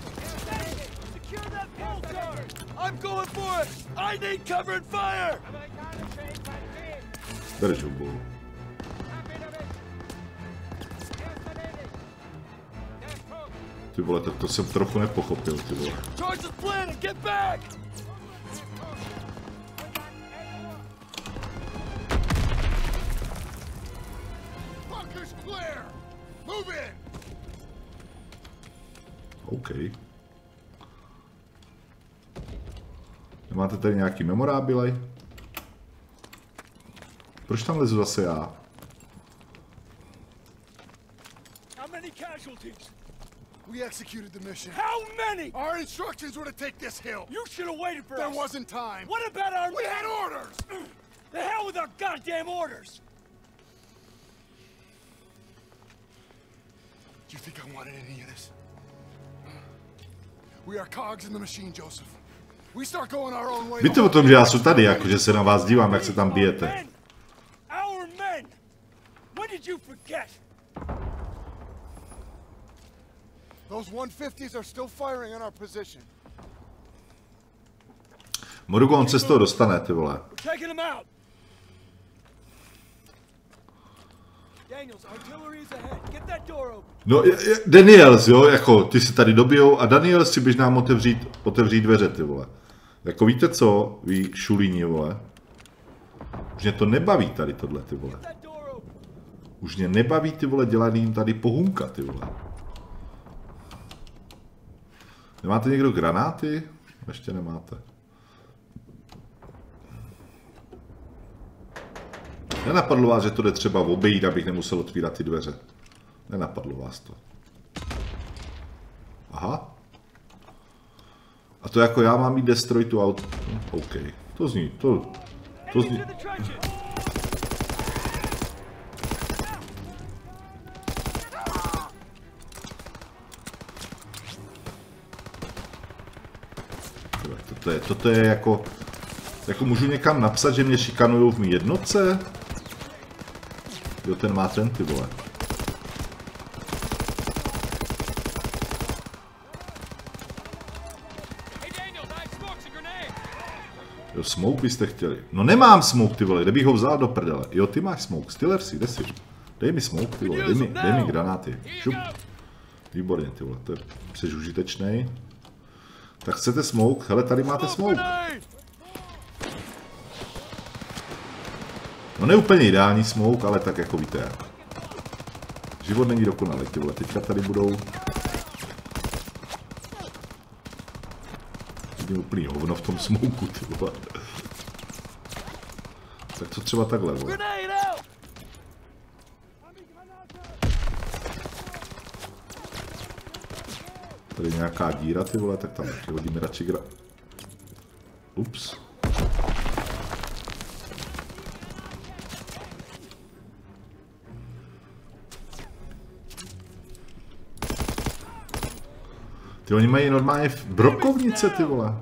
Drž hubu. Ty vole, to, to jsem trochu nepochopil, ty vole. OK. Nemáte tady nějaký memorábilej? Proč tam lezu zase já? We executed the mission. How many? Our instructions were to take this hill. You should have waited for there us. There wasn't time. What about our... We had orders! The hell with our goddamn orders! Do you think I wanted any of this? We are cogs in the machine, Joseph. We start going our own way. Víte o tom, že já jsem tady, jakože se na vás dívám, jak se tam bijete. Our men! When did you forget? Those one fifties are still firing on our position. Morugo, on se z toho dostane, ty vole. No, Daniels, jo, jako, ty si tady dobijou a Daniels si běž nám otevřít, otevřít dveře, ty vole. Jako víte co, vy šulíni, vole. Už mě to nebaví tady tohle, ty vole. Už mě nebaví, ty vole, dělat jim tady pohunka, ty vole. Nemáte někdo granáty? Ještě nemáte. Nenapadlo vás, že to jde třeba obejít, abych nemusel otvírat ty dveře. Nenapadlo vás to. Aha. A to jako já mám mít destroy to out. OK. To zní, to... To zní... Toto je, toto je jako... Jako můžu někam napsat, že mě šikanujou v mý jednotce? Jo, ten má ten, ty vole. Jo, smoke byste chtěli. No nemám smoke, ty vole, kde bych ho vzal do prdele. Jo, ty máš smoke, Stiller si, jde si. Dej mi smoke, ty vole, dej mi, dej mi granáty. Šup. Výborně, ty vole, to je, jsi užitečnej. Tak chcete smoke? Hele, tady máte smoke. No ne úplně ideální smoke, ale tak jako víte jak. Život není dokonalý, ty vole, teďka tady budou... Vidím úplný hovno v tom smoku, ty vole. Tak to třeba takhle, vole. Tady nějaká díra, ty vole, tak tam taky hodíme radši gra... Ups. Ty oni mají normálně brokovnice, ty vole.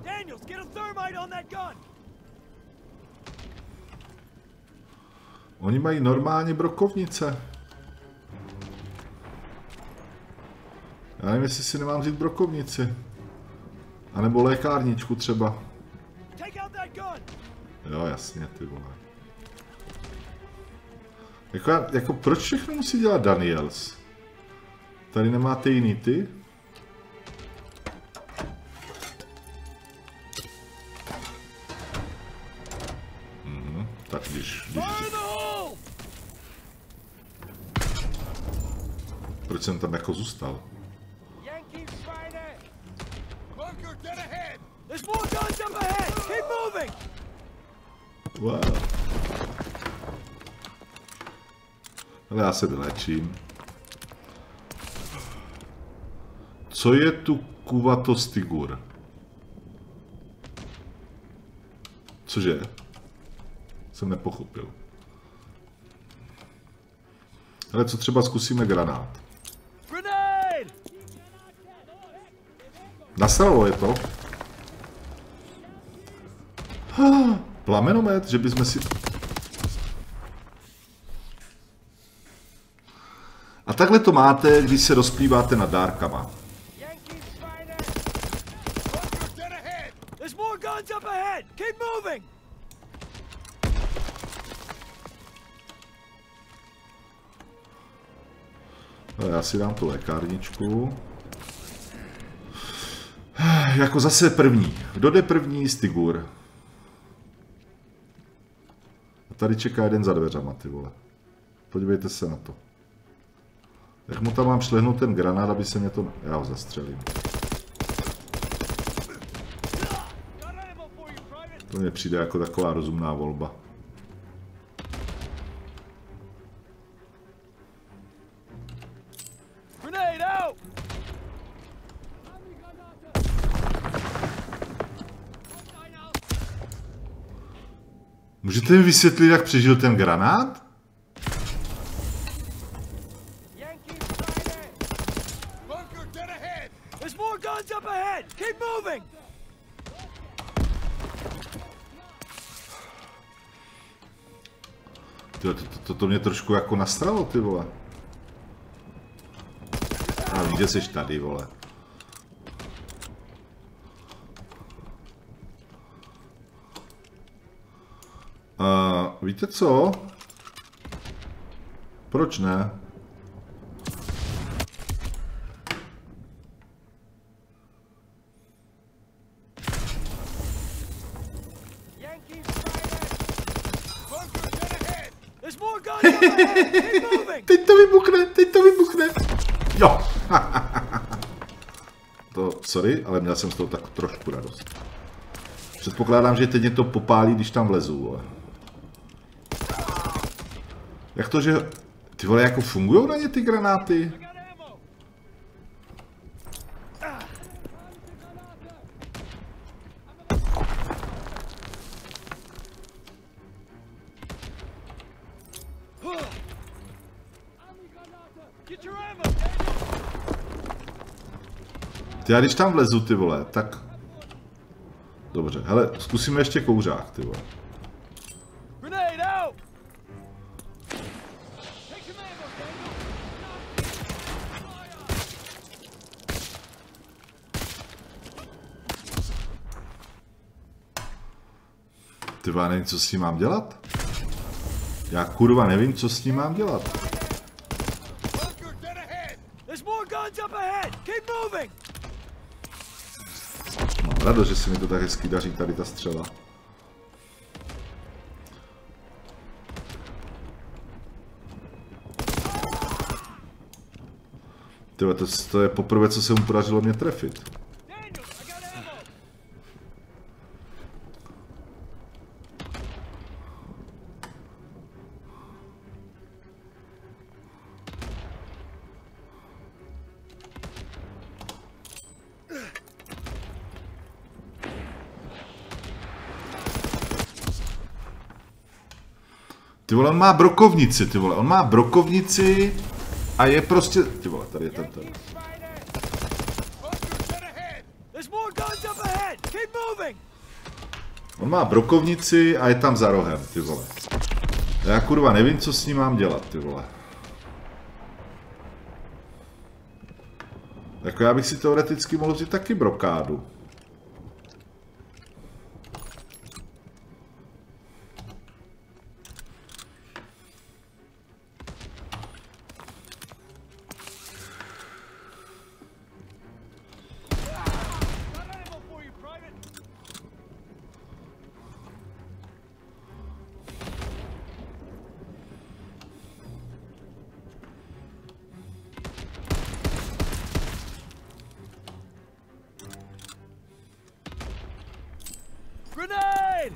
Oni mají normálně brokovnice. Já nevím, jestli si nemám vzít brokovnici. A nebo lékárničku třeba. Jo, jasně, ty vole. Jako, jako proč všechno musí dělat Daniels? Tady nemáte jiný ty? Mhm, tak když, když... Proč jsem tam jako zůstal? Wow. Ale já se vylečím. Co je tu Kuvatostigur? Cože? Jsem nepochopil. Ale co třeba zkusíme granát? Nasralo je to. Plamenomet, že bychom si... A takhle to máte, když se rozplýváte nad dárkama. No, já si dám tu lékárničku. Jako zase první. Kdo jde první? Stigur. A tady čeká jeden za dveřama, ty vole. Podívejte se na to. Jak mu tam mám šlehnout ten granát, aby se mě to... Já ho zastřelím. To mně přijde jako taková rozumná volba. Můžete mi vysvětlit, jak přežil ten granát? To, to, to, to mě trošku jako nastralo, ty vole. A vím, že jsi tady, vole. Uh, víte co? Proč ne? Teď to vybuchne, teď to vybuchne. Jo. To, sorry, ale měl jsem z toho tak trošku radost. Předpokládám, že teď mě to popálí, když tam vlezu, ale... Jak to, že... Ty vole, jako fungujou na ně ty granáty? Ty, já když tam vlezu, ty vole, tak... Dobře, hele, zkusíme ještě kouřák, ty vole. Ty vole, nevím, co s tím mám dělat? Já kurva nevím, co s tím mám dělat. Mám radost, že se mi to tak hezky daří, tady ta střela. Tyhle, to, to je poprvé, co se mu podařilo mě trefit. Ty vole, on má brokovnici, ty vole, on má brokovnici a je prostě, ty vole, tady je ten tady. On má brokovnici a je tam za rohem, ty vole. Já kurva nevím, co s ním mám dělat, ty vole. Jako já bych si teoreticky mohl vzít taky brokádu. Grenade!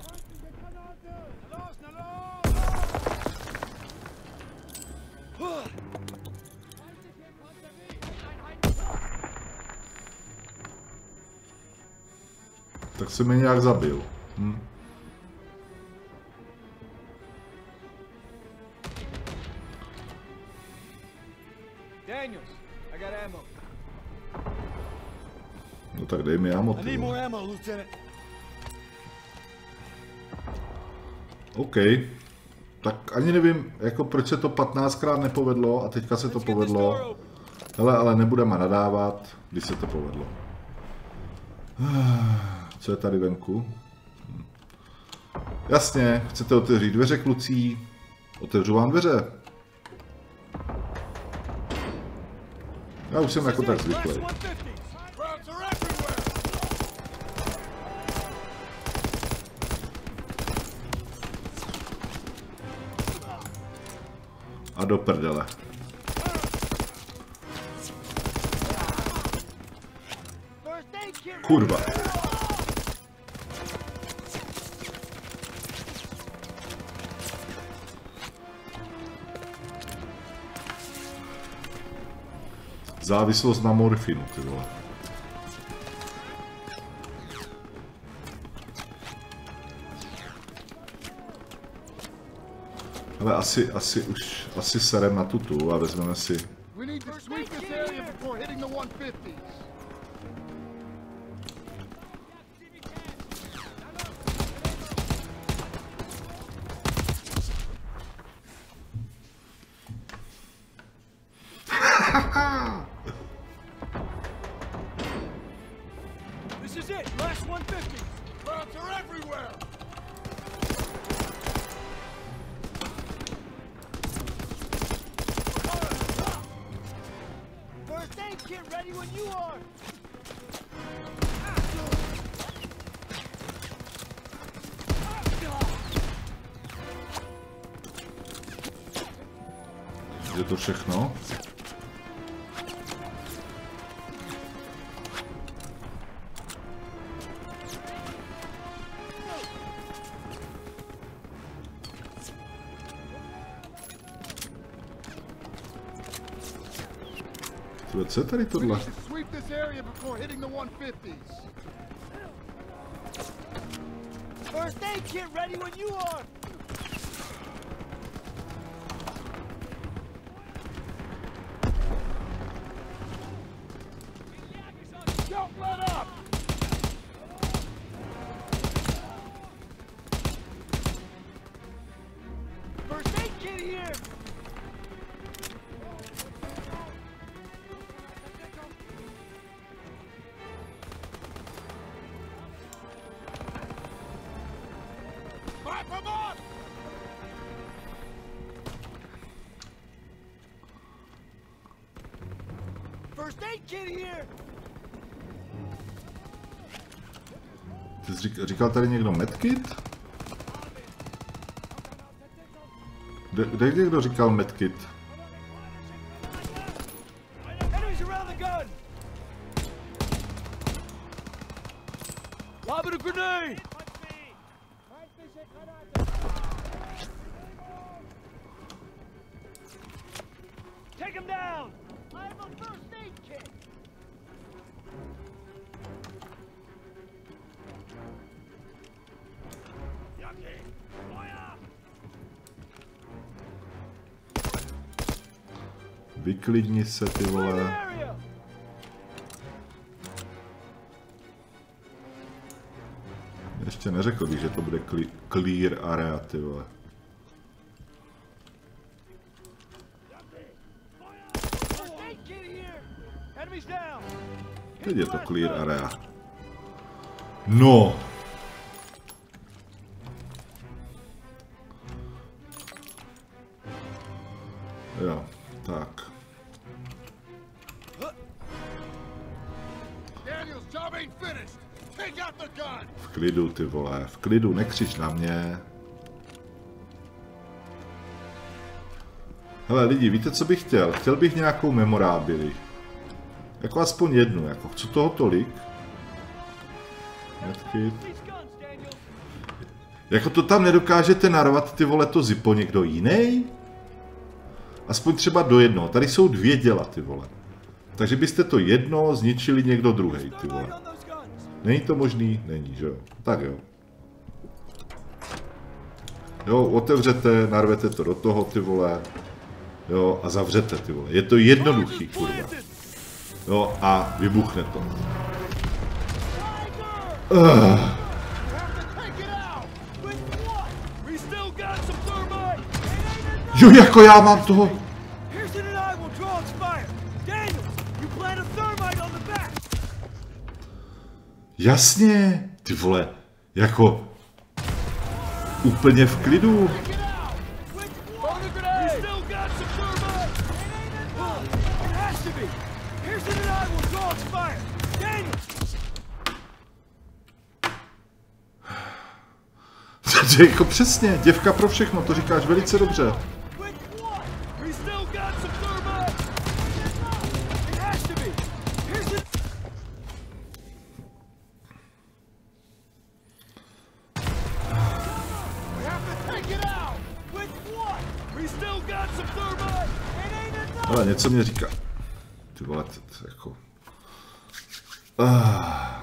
Tak se mě nějak zabil. Hm. Daniels, I got ammo. No tak dej mi ammo. I need more ammo, Lieutenant. OK. Tak ani nevím, jako proč se to patnáctkrát nepovedlo a teďka se to povedlo. Hele, ale nebudeme nadávat, když se to povedlo. Co je tady venku? Hm. Jasně, chcete otevřít dveře, kluci? Otevřu vám dveře. Já už jsem jako tak zvyklý. A do prdele. Kurva. Závislost na morfinu, ty vole. Ale asi, asi už, asi serem na tutu a vezmeme si. We need to sweep this area before hitting the one fifties. This is it, last one fifty. Crowds are everywhere. First aid kit ready when you are. Je to všechno? Co je tady tohle? Sweep this area before hitting the one fifties. First aid kit ready when you are. Don't let up. First aid kit here. Pipe them up. First aid kit here. Ty jsi říkal, říkal tady někdo medkit? Kde, kde někdo říkal medkit? Enemies around the gun. Lobbing a grenade. Take him down. I have a first aid kit. Vyklidni se, ty vole. Ještě neřekl bych, že to bude clear area, ty vole. Teď je to clear area. No. Jo, tak. V klidu, ty vole, v klidu, nekřič na mě. Hele lidi, víte, co bych chtěl? Chtěl bych nějakou memorábili. Jako aspoň jednu, jako chci toho tolik. Medkit. Jako to tam nedokážete narvat, ty vole, to zipo někdo jiný? Aspoň třeba do jednoho. Tady jsou dvě děla, ty vole. Takže byste to jedno zničili někdo druhý, ty vole. Není to možný? Není, že jo? Tak jo. Jo, otevřete, narvete to do toho, ty vole. Jo, a zavřete, ty vole. Je to jednoduchý, kurva. Jo, a vybuchne to. Uh. Jo, jako já mám toho. Jasně, ty vole, jako úplně v klidu. Jako přesně, děvka pro všechno, to říkáš velice dobře. Ale něco mě říká. Ty vole, to jako... Ah.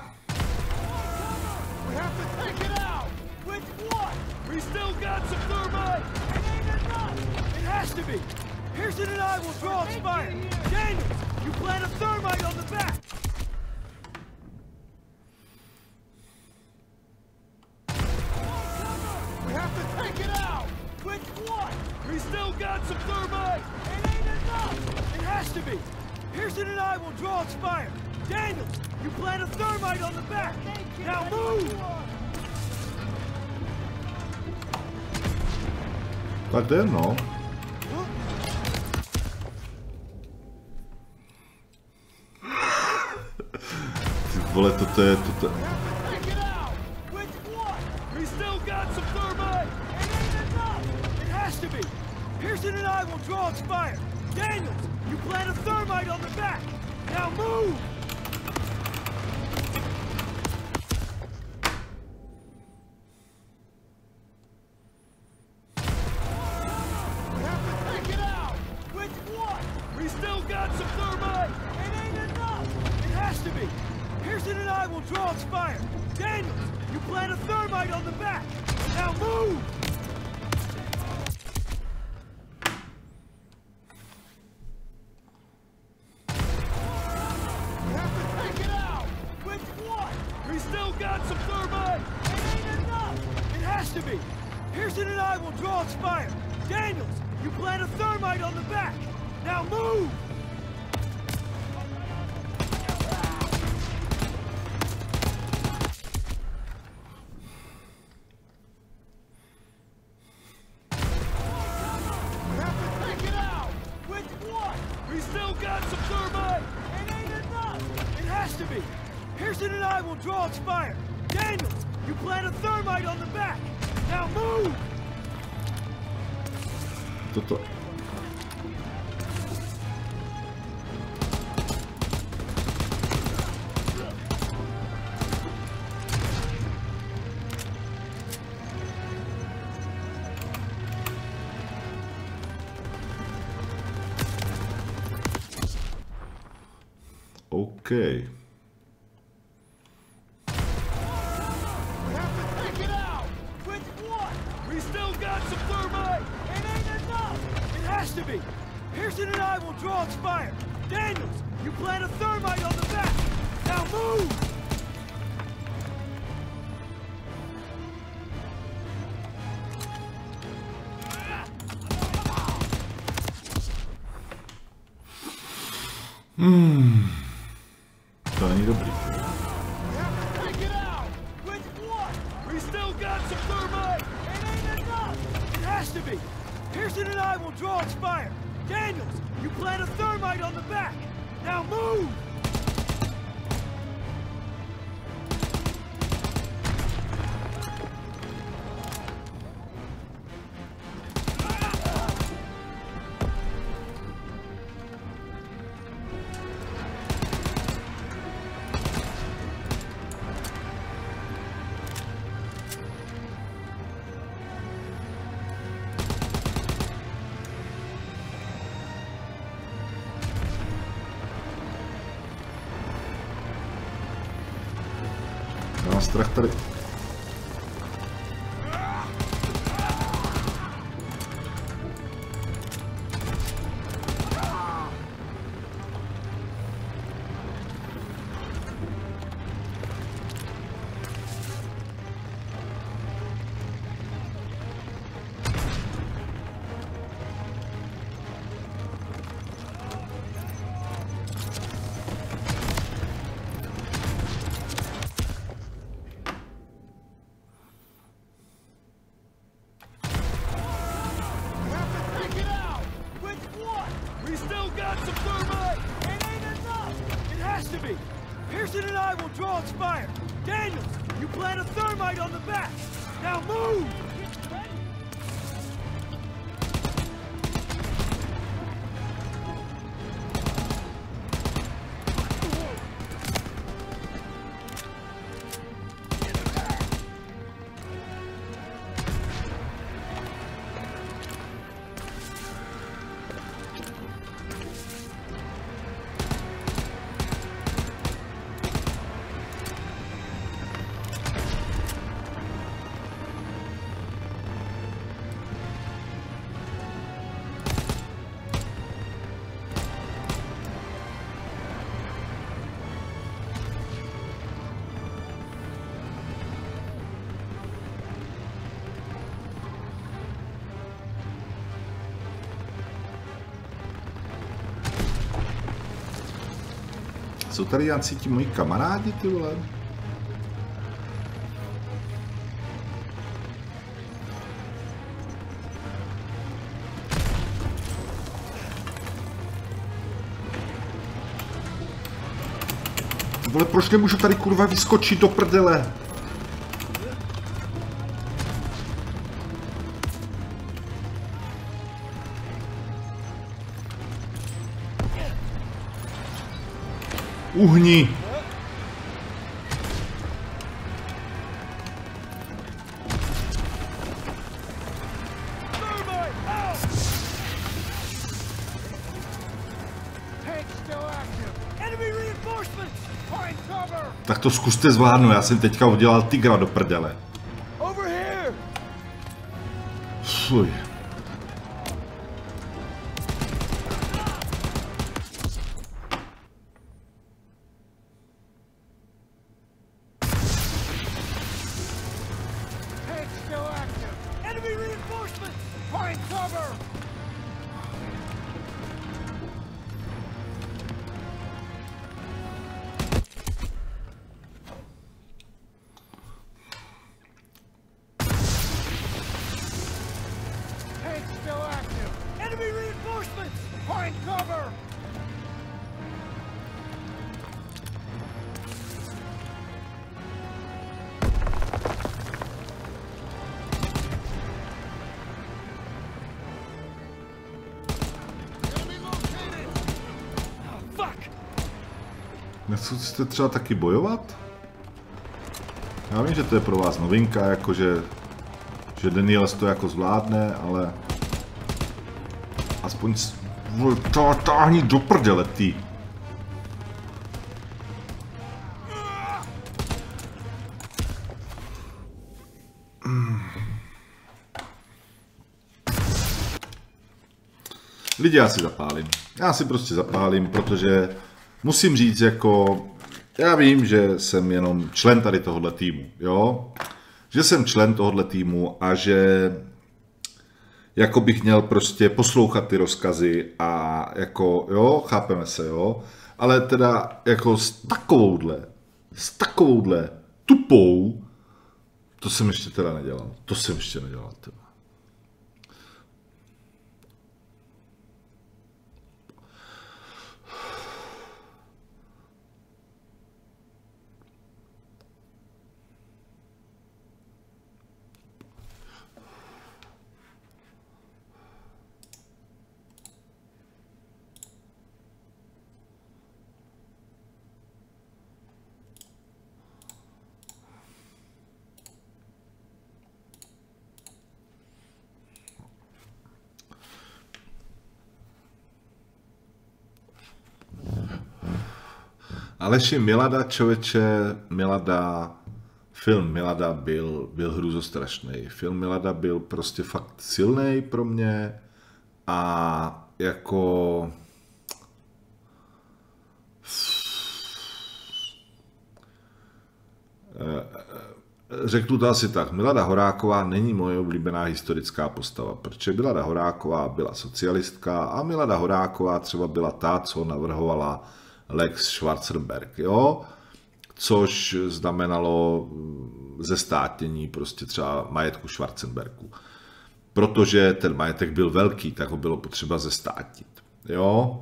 Pearson and I will draw its fire. Daniels, you plant a thermite on the back. We have to take it out. Which one? We still got some thermite. It ain't enough. It has to be. Pearson and I will draw its fire. Daniels, you plant a thermite on the back. Now move. Tak jde, no. Ty vole, toto je, toto je... Pearson and I will draw its fire. Daniels, you plant a thermite on the back. Now move. We have to take it out. Which one? We still got some thermite. It ain't enough. It has to be. Pearson and I will draw its fire. Daniels, you plant a thermite on the back. Now move. Pearson and I will draw its fire. Daniels, you plant a thermite on the back. Now move! We have to take it out. Which one? We still got some thermite. It ain't enough. It has to be. Pearson and I will draw its fire. Daniels, you plant a thermite on the back. Now move! Toto. Okay. Pearson and I will draw its fire. Daniels, you plant a thermite on the back. Now move! Hmm. dobrý. Pearson and I will draw its fire. Daniels, you plant a thermite on the back. Now move! Má strach tady. Pearson and I will draw its fire. Daniels, you plant a thermite on the back. Now move! Jsou tady nějaký ti moji kamarádi, ty vole? Vole, proč nemůžu tady kurva vyskočit do prdele? Uhni! Tak to zkuste zvládnout, já jsem teďka udělal tygra do prdele. Fuj. Nechcete třeba taky bojovat? Já vím, že to je pro vás novinka, jakože že Daniels to jako zvládne, ale aspoň táhni do prdele, ty. Lidi, já si zapálím. Já si prostě zapálím, protože musím říct, jako, já vím, že jsem jenom člen tady tohohle týmu, jo? Že jsem člen tohohle týmu a že jako bych měl prostě poslouchat ty rozkazy a jako, jo, chápeme se, jo? ale teda jako s takovouhle, s takovouhle tupou, to jsem ještě teda nedělal, to jsem ještě nedělal teda. Aleši, Milada, člověče, Milada, film Milada byl, byl hrůzostrašný. Film Milada byl prostě fakt silný pro mě a jako... Řeknu to asi tak, Milada Horáková není moje oblíbená historická postava, protože Milada Horáková byla socialistka a Milada Horáková třeba byla ta, co navrhovala Lex Schwarzenberg, jo? Což znamenalo zestátnění prostě třeba majetku Schwarzenbergu. Protože ten majetek byl velký, tak ho bylo potřeba zestátnit, jo?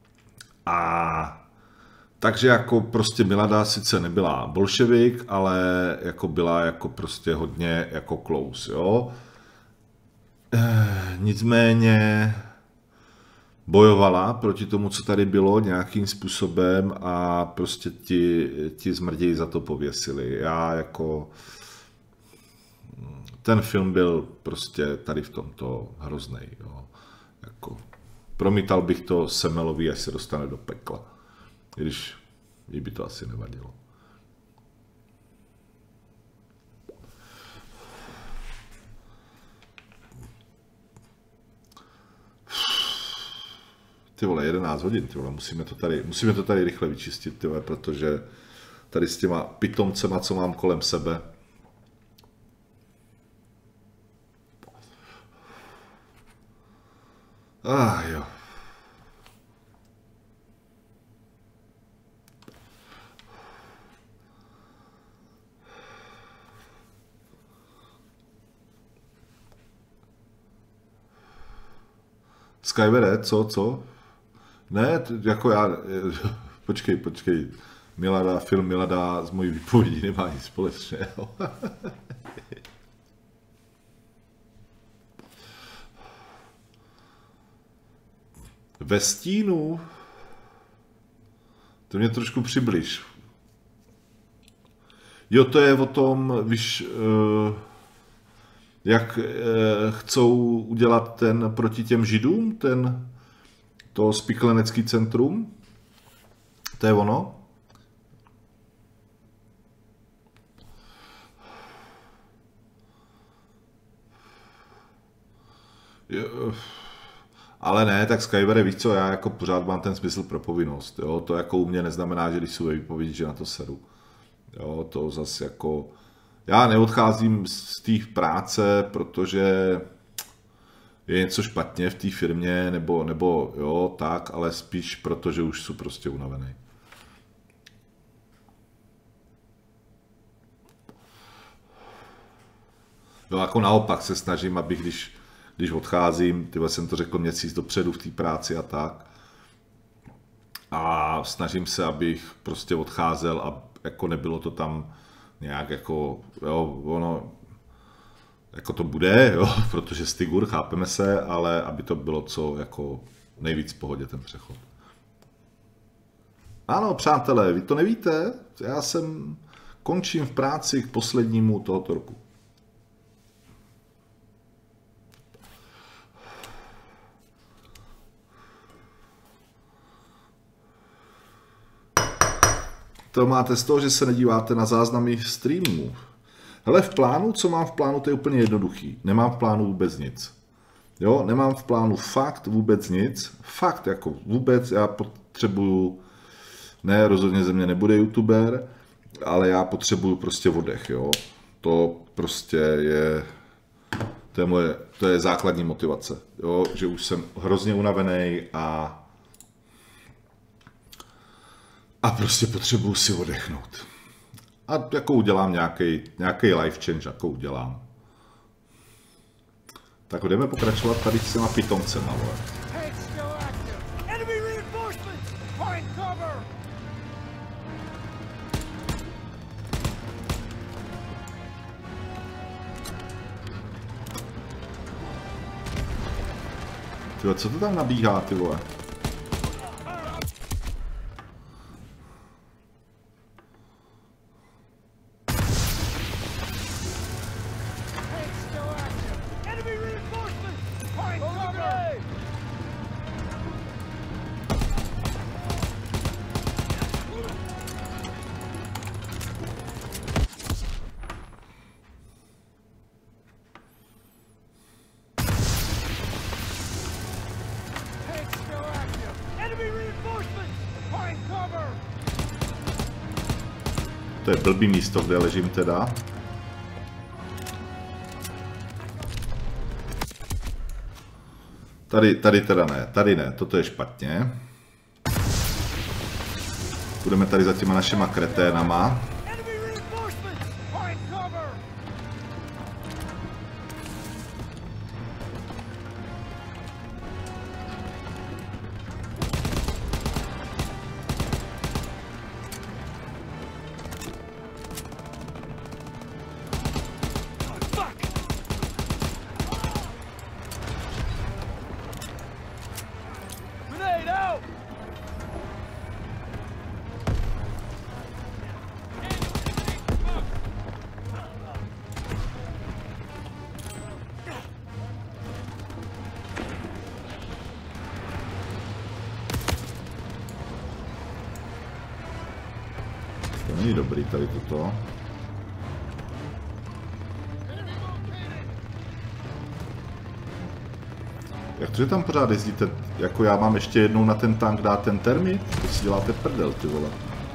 A takže jako prostě Milada sice nebyla bolševik, ale jako byla jako prostě hodně jako close, jo? E, nicméně bojovala proti tomu, co tady bylo nějakým způsobem a prostě ti, ti zmrději za to pověsili. Já jako... Ten film byl prostě tady v tomto hroznej. Jo. Jako, promítal bych to Semelovi, až se dostane do pekla. I když jí by to asi nevadilo. Ty vole, jedenáct hodin, ty vole, musíme to tady, musíme to tady rychle vyčistit, ty vole, protože tady s těma pitomcema, co mám kolem sebe. Ah, jo. Skywere, co, co? Ne, jako já, počkej, počkej, Milada, film Milada z mojí výpovědí nemá nic společného. Ve stínu? To mě trošku přibliž. Jo, to je o tom, víš, jak chcou udělat ten proti těm Židům, ten to spiklenecký centrum, to je ono. Jo. Ale ne, tak Skywere, víš co, já jako pořád mám ten smysl pro povinnost, jo, to jako u mě neznamená, že když jsou ve výpovědi, že na to seru. Jo, to zase jako, já neodcházím z té práce, protože je něco špatně v té firmě, nebo, nebo jo, tak, ale spíš proto, že už jsou prostě unavený. Jo, jako naopak se snažím, aby když, když odcházím, tyhle jsem to řekl měsíc dopředu v té práci a tak, a snažím se, abych prostě odcházel a jako nebylo to tam nějak jako, jo, ono, jako to bude, jo, protože Stigur, chápeme se, ale aby to bylo co jako nejvíc v pohodě ten přechod. Ano, přátelé, vy to nevíte, já jsem, končím v práci k poslednímu tohoto roku. To máte z toho, že se nedíváte na záznamy streamů. Hele, v plánu, co mám v plánu, to je úplně jednoduchý. Nemám v plánu vůbec nic. Jo, nemám v plánu fakt vůbec nic. Fakt, jako vůbec, já potřebuju, ne, rozhodně ze mě nebude youtuber, ale já potřebuju prostě oddech, jo. To prostě je, to je moje, to je základní motivace, jo, že už jsem hrozně unavený a A prostě potřebuju si odechnout. A jako udělám nějaký, nějaký life change, jako udělám. Tak jdeme pokračovat tady s těma pitomcema, vole. Tyhle, co to tam nabíhá, ty vole? To je blbý místo, kde ležím teda. Tady, tady teda ne, tady ne, toto je špatně. Budeme tady za těma našima kreténama. To není dobrý tady toto. Jak to, že tam pořád jezdíte, jako já mám ještě jednou na ten tank dát ten termit? To si děláte prdel, ty vole.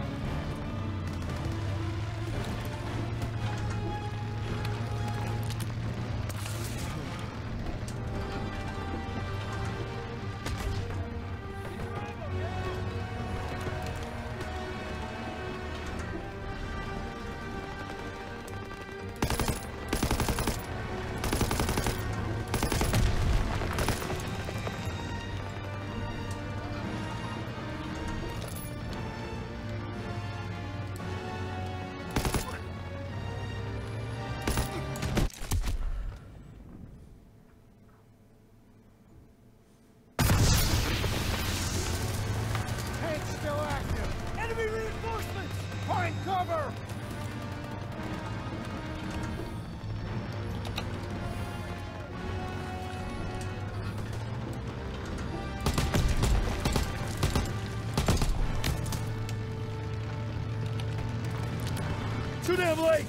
Too damn late!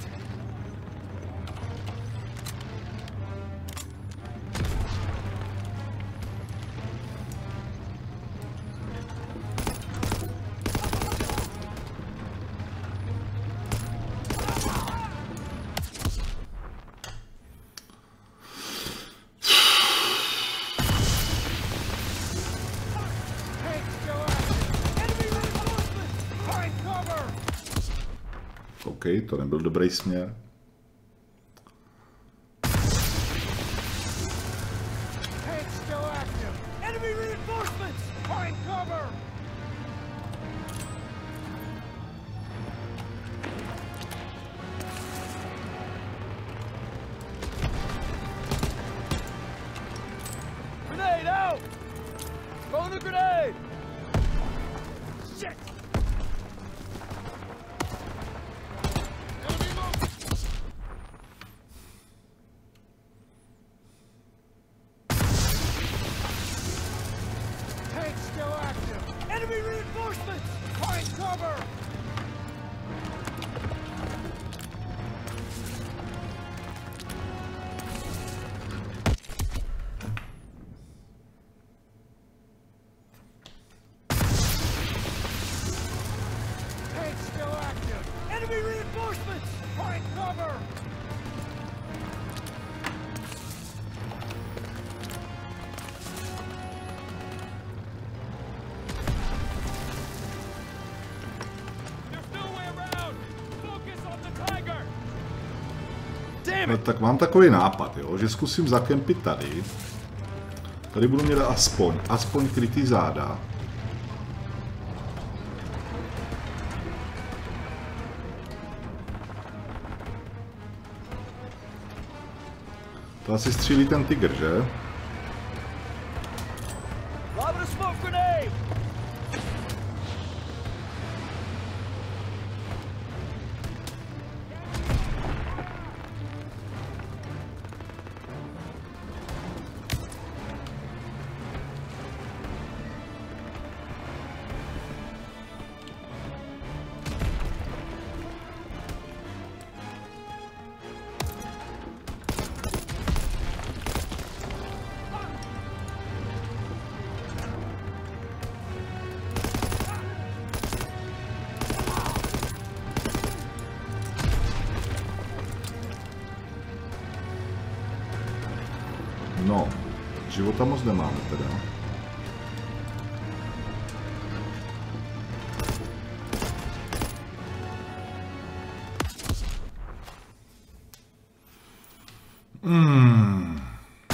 OK, to nebyl dobrý směr. Grenade out! Throwing a grenade! Shit! Enemy reinforcements! Find cover! Tank still active! Enemy reinforcements! Find cover! No, tak mám takový nápad, jo, že zkusím zakempit tady. Tady budu mít aspoň, aspoň krytý záda. To asi střílí ten tygr, že? No, života moc nemáme teda. Hmm.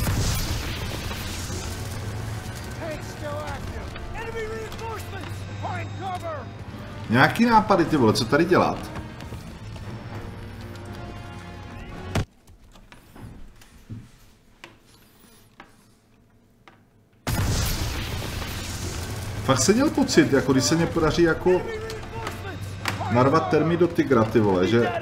Nějaký nápady, ty vole, co tady dělat? Fakt jsem měl pocit, jako když se mě podaří jako narvat termí do tygra, ty vole, že...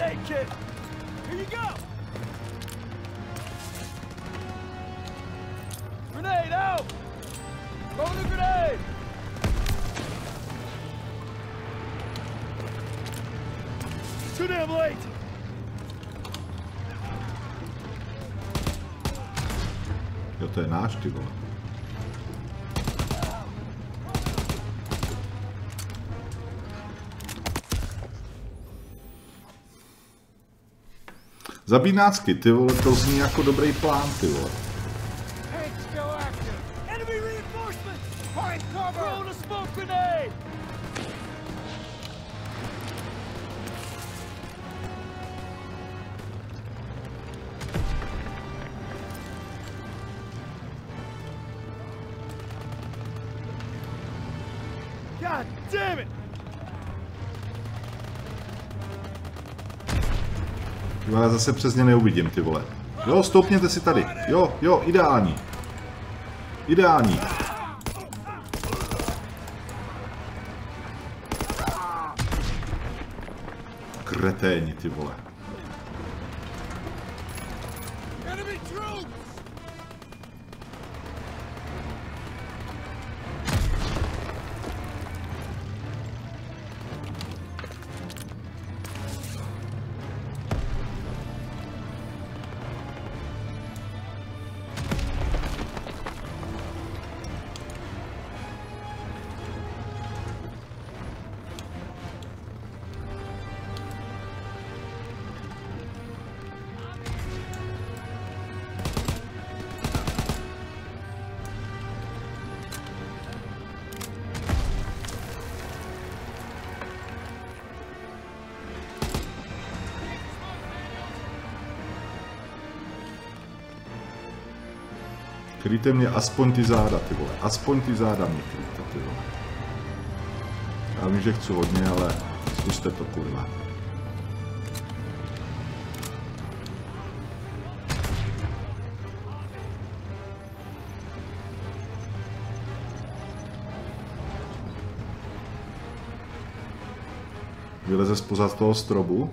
Jo, to je náš, ty vole. Zabínácky, ty vole, to zní jako dobrý plán, ty vole. God damn it! Já zase přesně neuvidím, ty vole. Jo, stoupněte si tady. Jo, jo, ideální. Ideální. Kreténi, ty vole. Kryjte mě aspoň ty záda, ty vole. Aspoň ty záda mě kryjte, ty vole. Já vím, že chci hodně, ale zkuste to, kurva. Vyleze spoza toho strobu.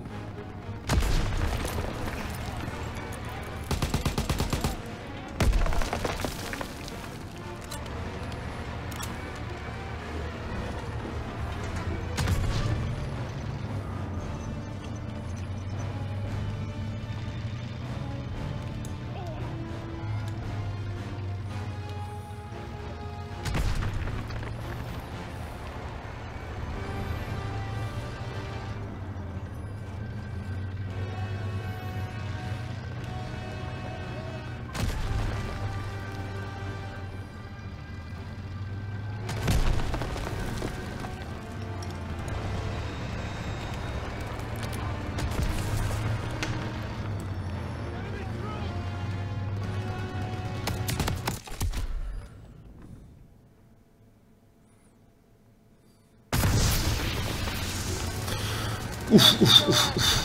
Uf, uf, uf, uf.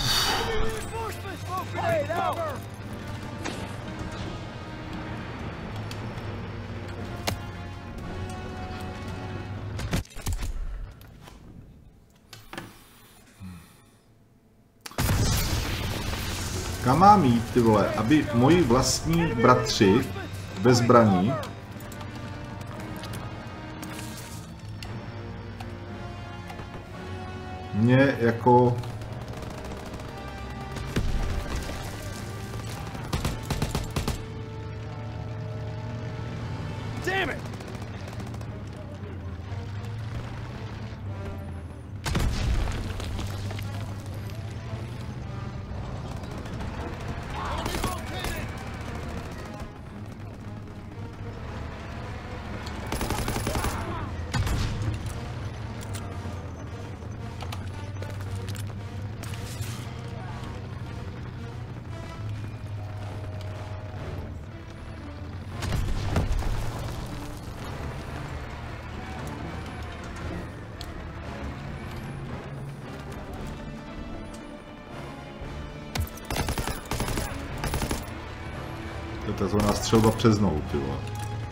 Kam mám jít, ty vole, aby moji vlastní bratři bez zbraní mě jako to je takzvaná střelba přes nohu, ty vole.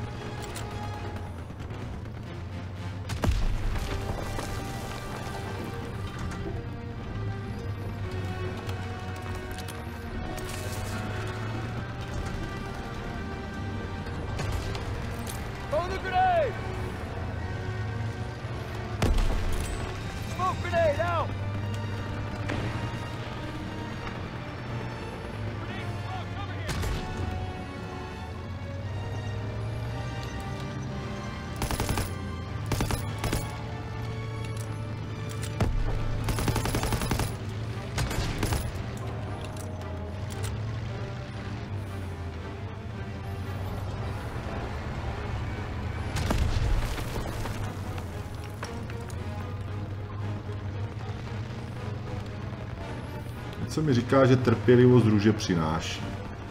Co mi říká, že trpělivost růže přináší.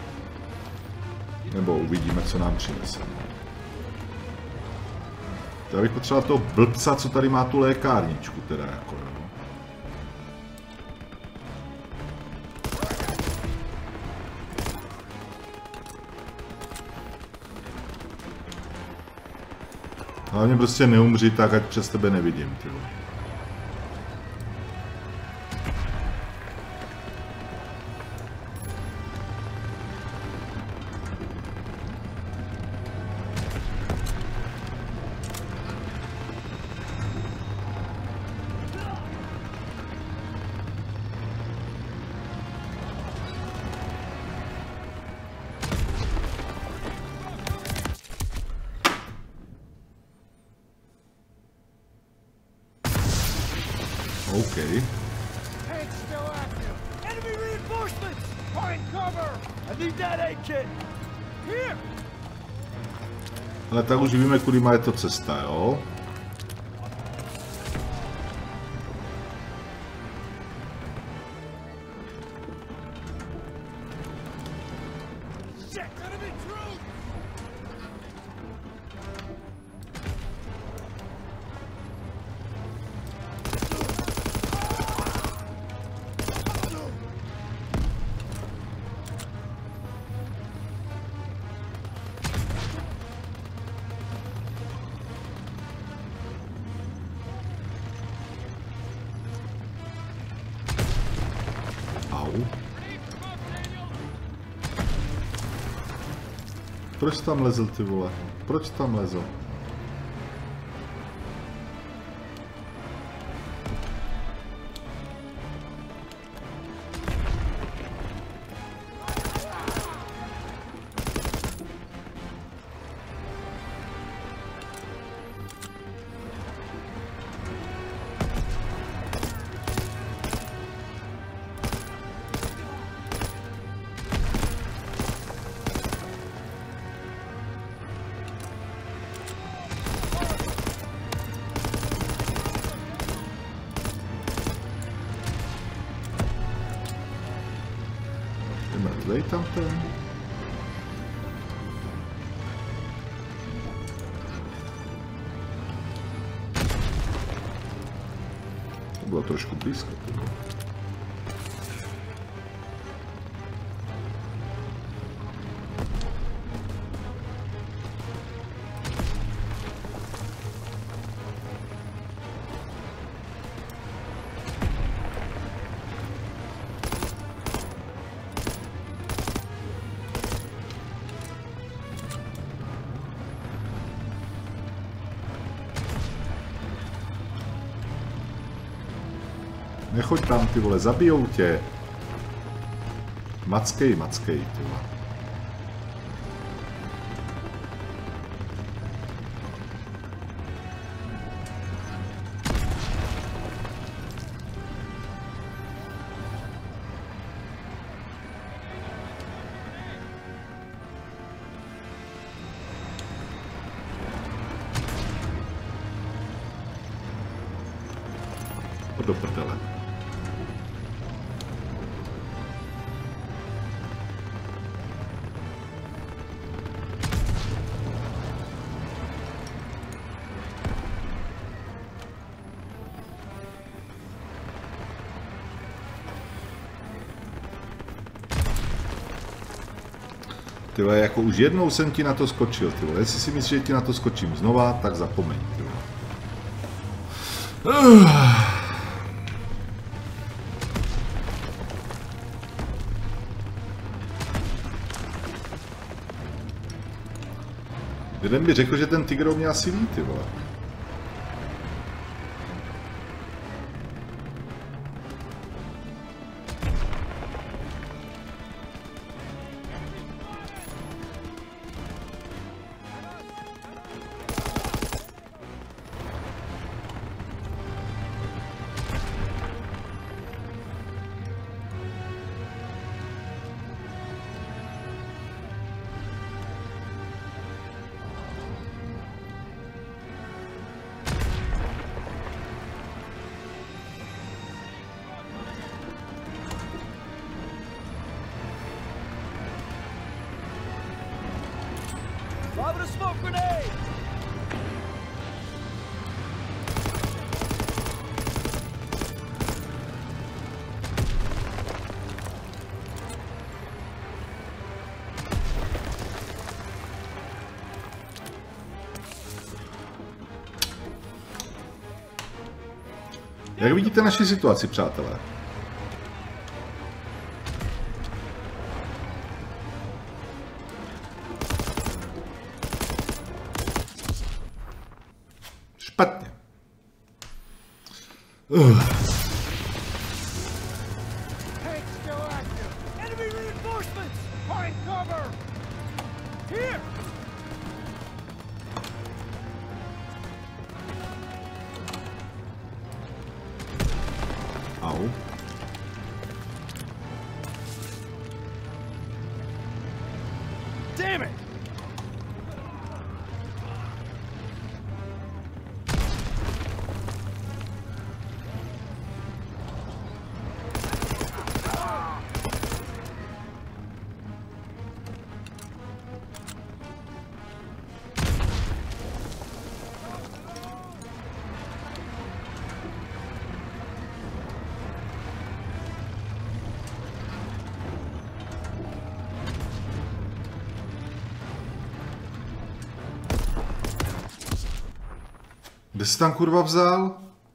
Nebo uvidíme, co nám přinese. Já bych potřeboval toho blbca, co tady má tu lékárničku, teda jako, jo. Hlavně prostě neumři tak, ať přes tebe nevidím, ty vole. Okay. Tank's still active. Enemy reinforcements! Find cover! I need that aid kit. Here! Ale tak už víme, kudy má je to cesta, jo? Proč tam lezl, ty vole? Proč tam lezl? Mrtvej tam ten. To bylo trošku blízko. Nechoď tam, ty vole, zabijou tě. Mackej, mackej, ty vole. Do prdele. Ty vole, jako už jednou jsem ti na to skočil, ty vole. Jestli si myslíš, že ti na to skočím znova, tak zapomeň, ty vole. Uh. Jeden mi řekl, že ten Tigrou mě asi ví, ty vole. Lobbing a smoke grenade! Jak vidíte naši situaci, přátelé? Špatně. Uh. Au. Damn it! Kde jsi tam kurva vzal?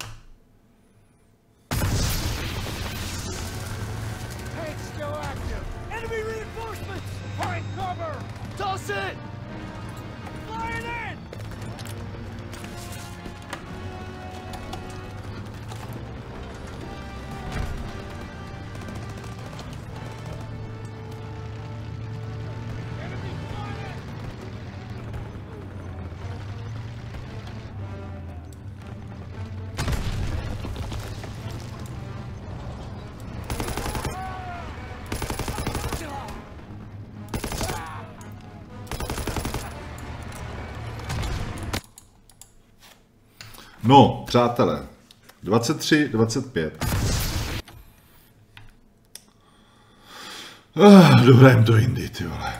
No, přátelé, dvacet tři dvacet pět. Ah, dohrajem to jindy, ty vole.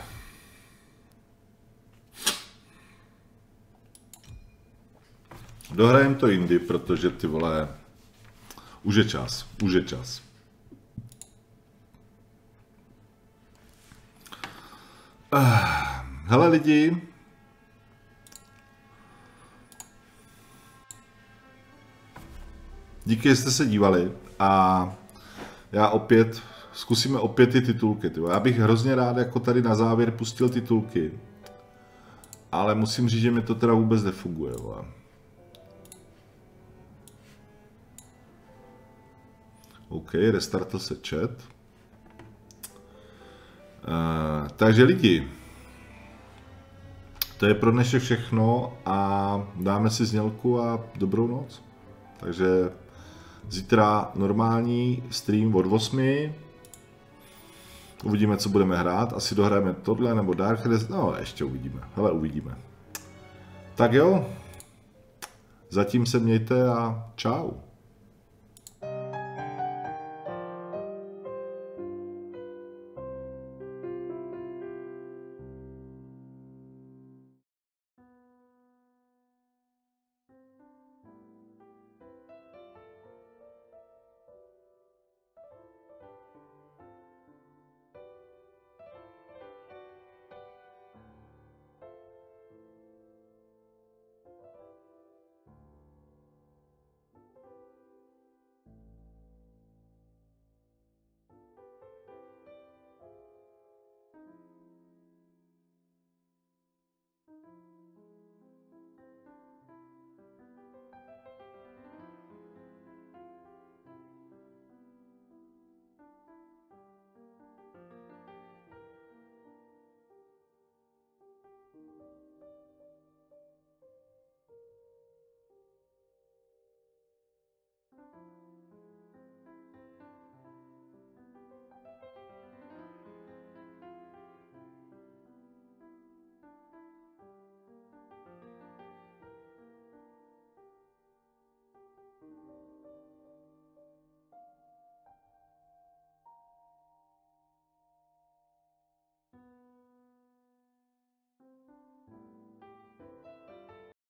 Dohrajem to jindy, protože ty vole, už je čas, už je čas. Ah, hele lidi, díky, že jste se dívali a já opět, zkusíme opět ty titulky. Tyvo. Já bych hrozně rád jako tady na závěr pustil titulky, ale musím říct, že mi to teda vůbec nefunguje. Vole. OK, restartl se chat. Uh, takže lidi, to je pro dnešek všechno a dáme si znělku a dobrou noc. Takže zítra normální stream od osmi. Uvidíme, co budeme hrát. Asi dohrajeme tohle nebo Darkness. No, ještě uvidíme. Hele, uvidíme. Tak jo. Zatím se mějte a čau.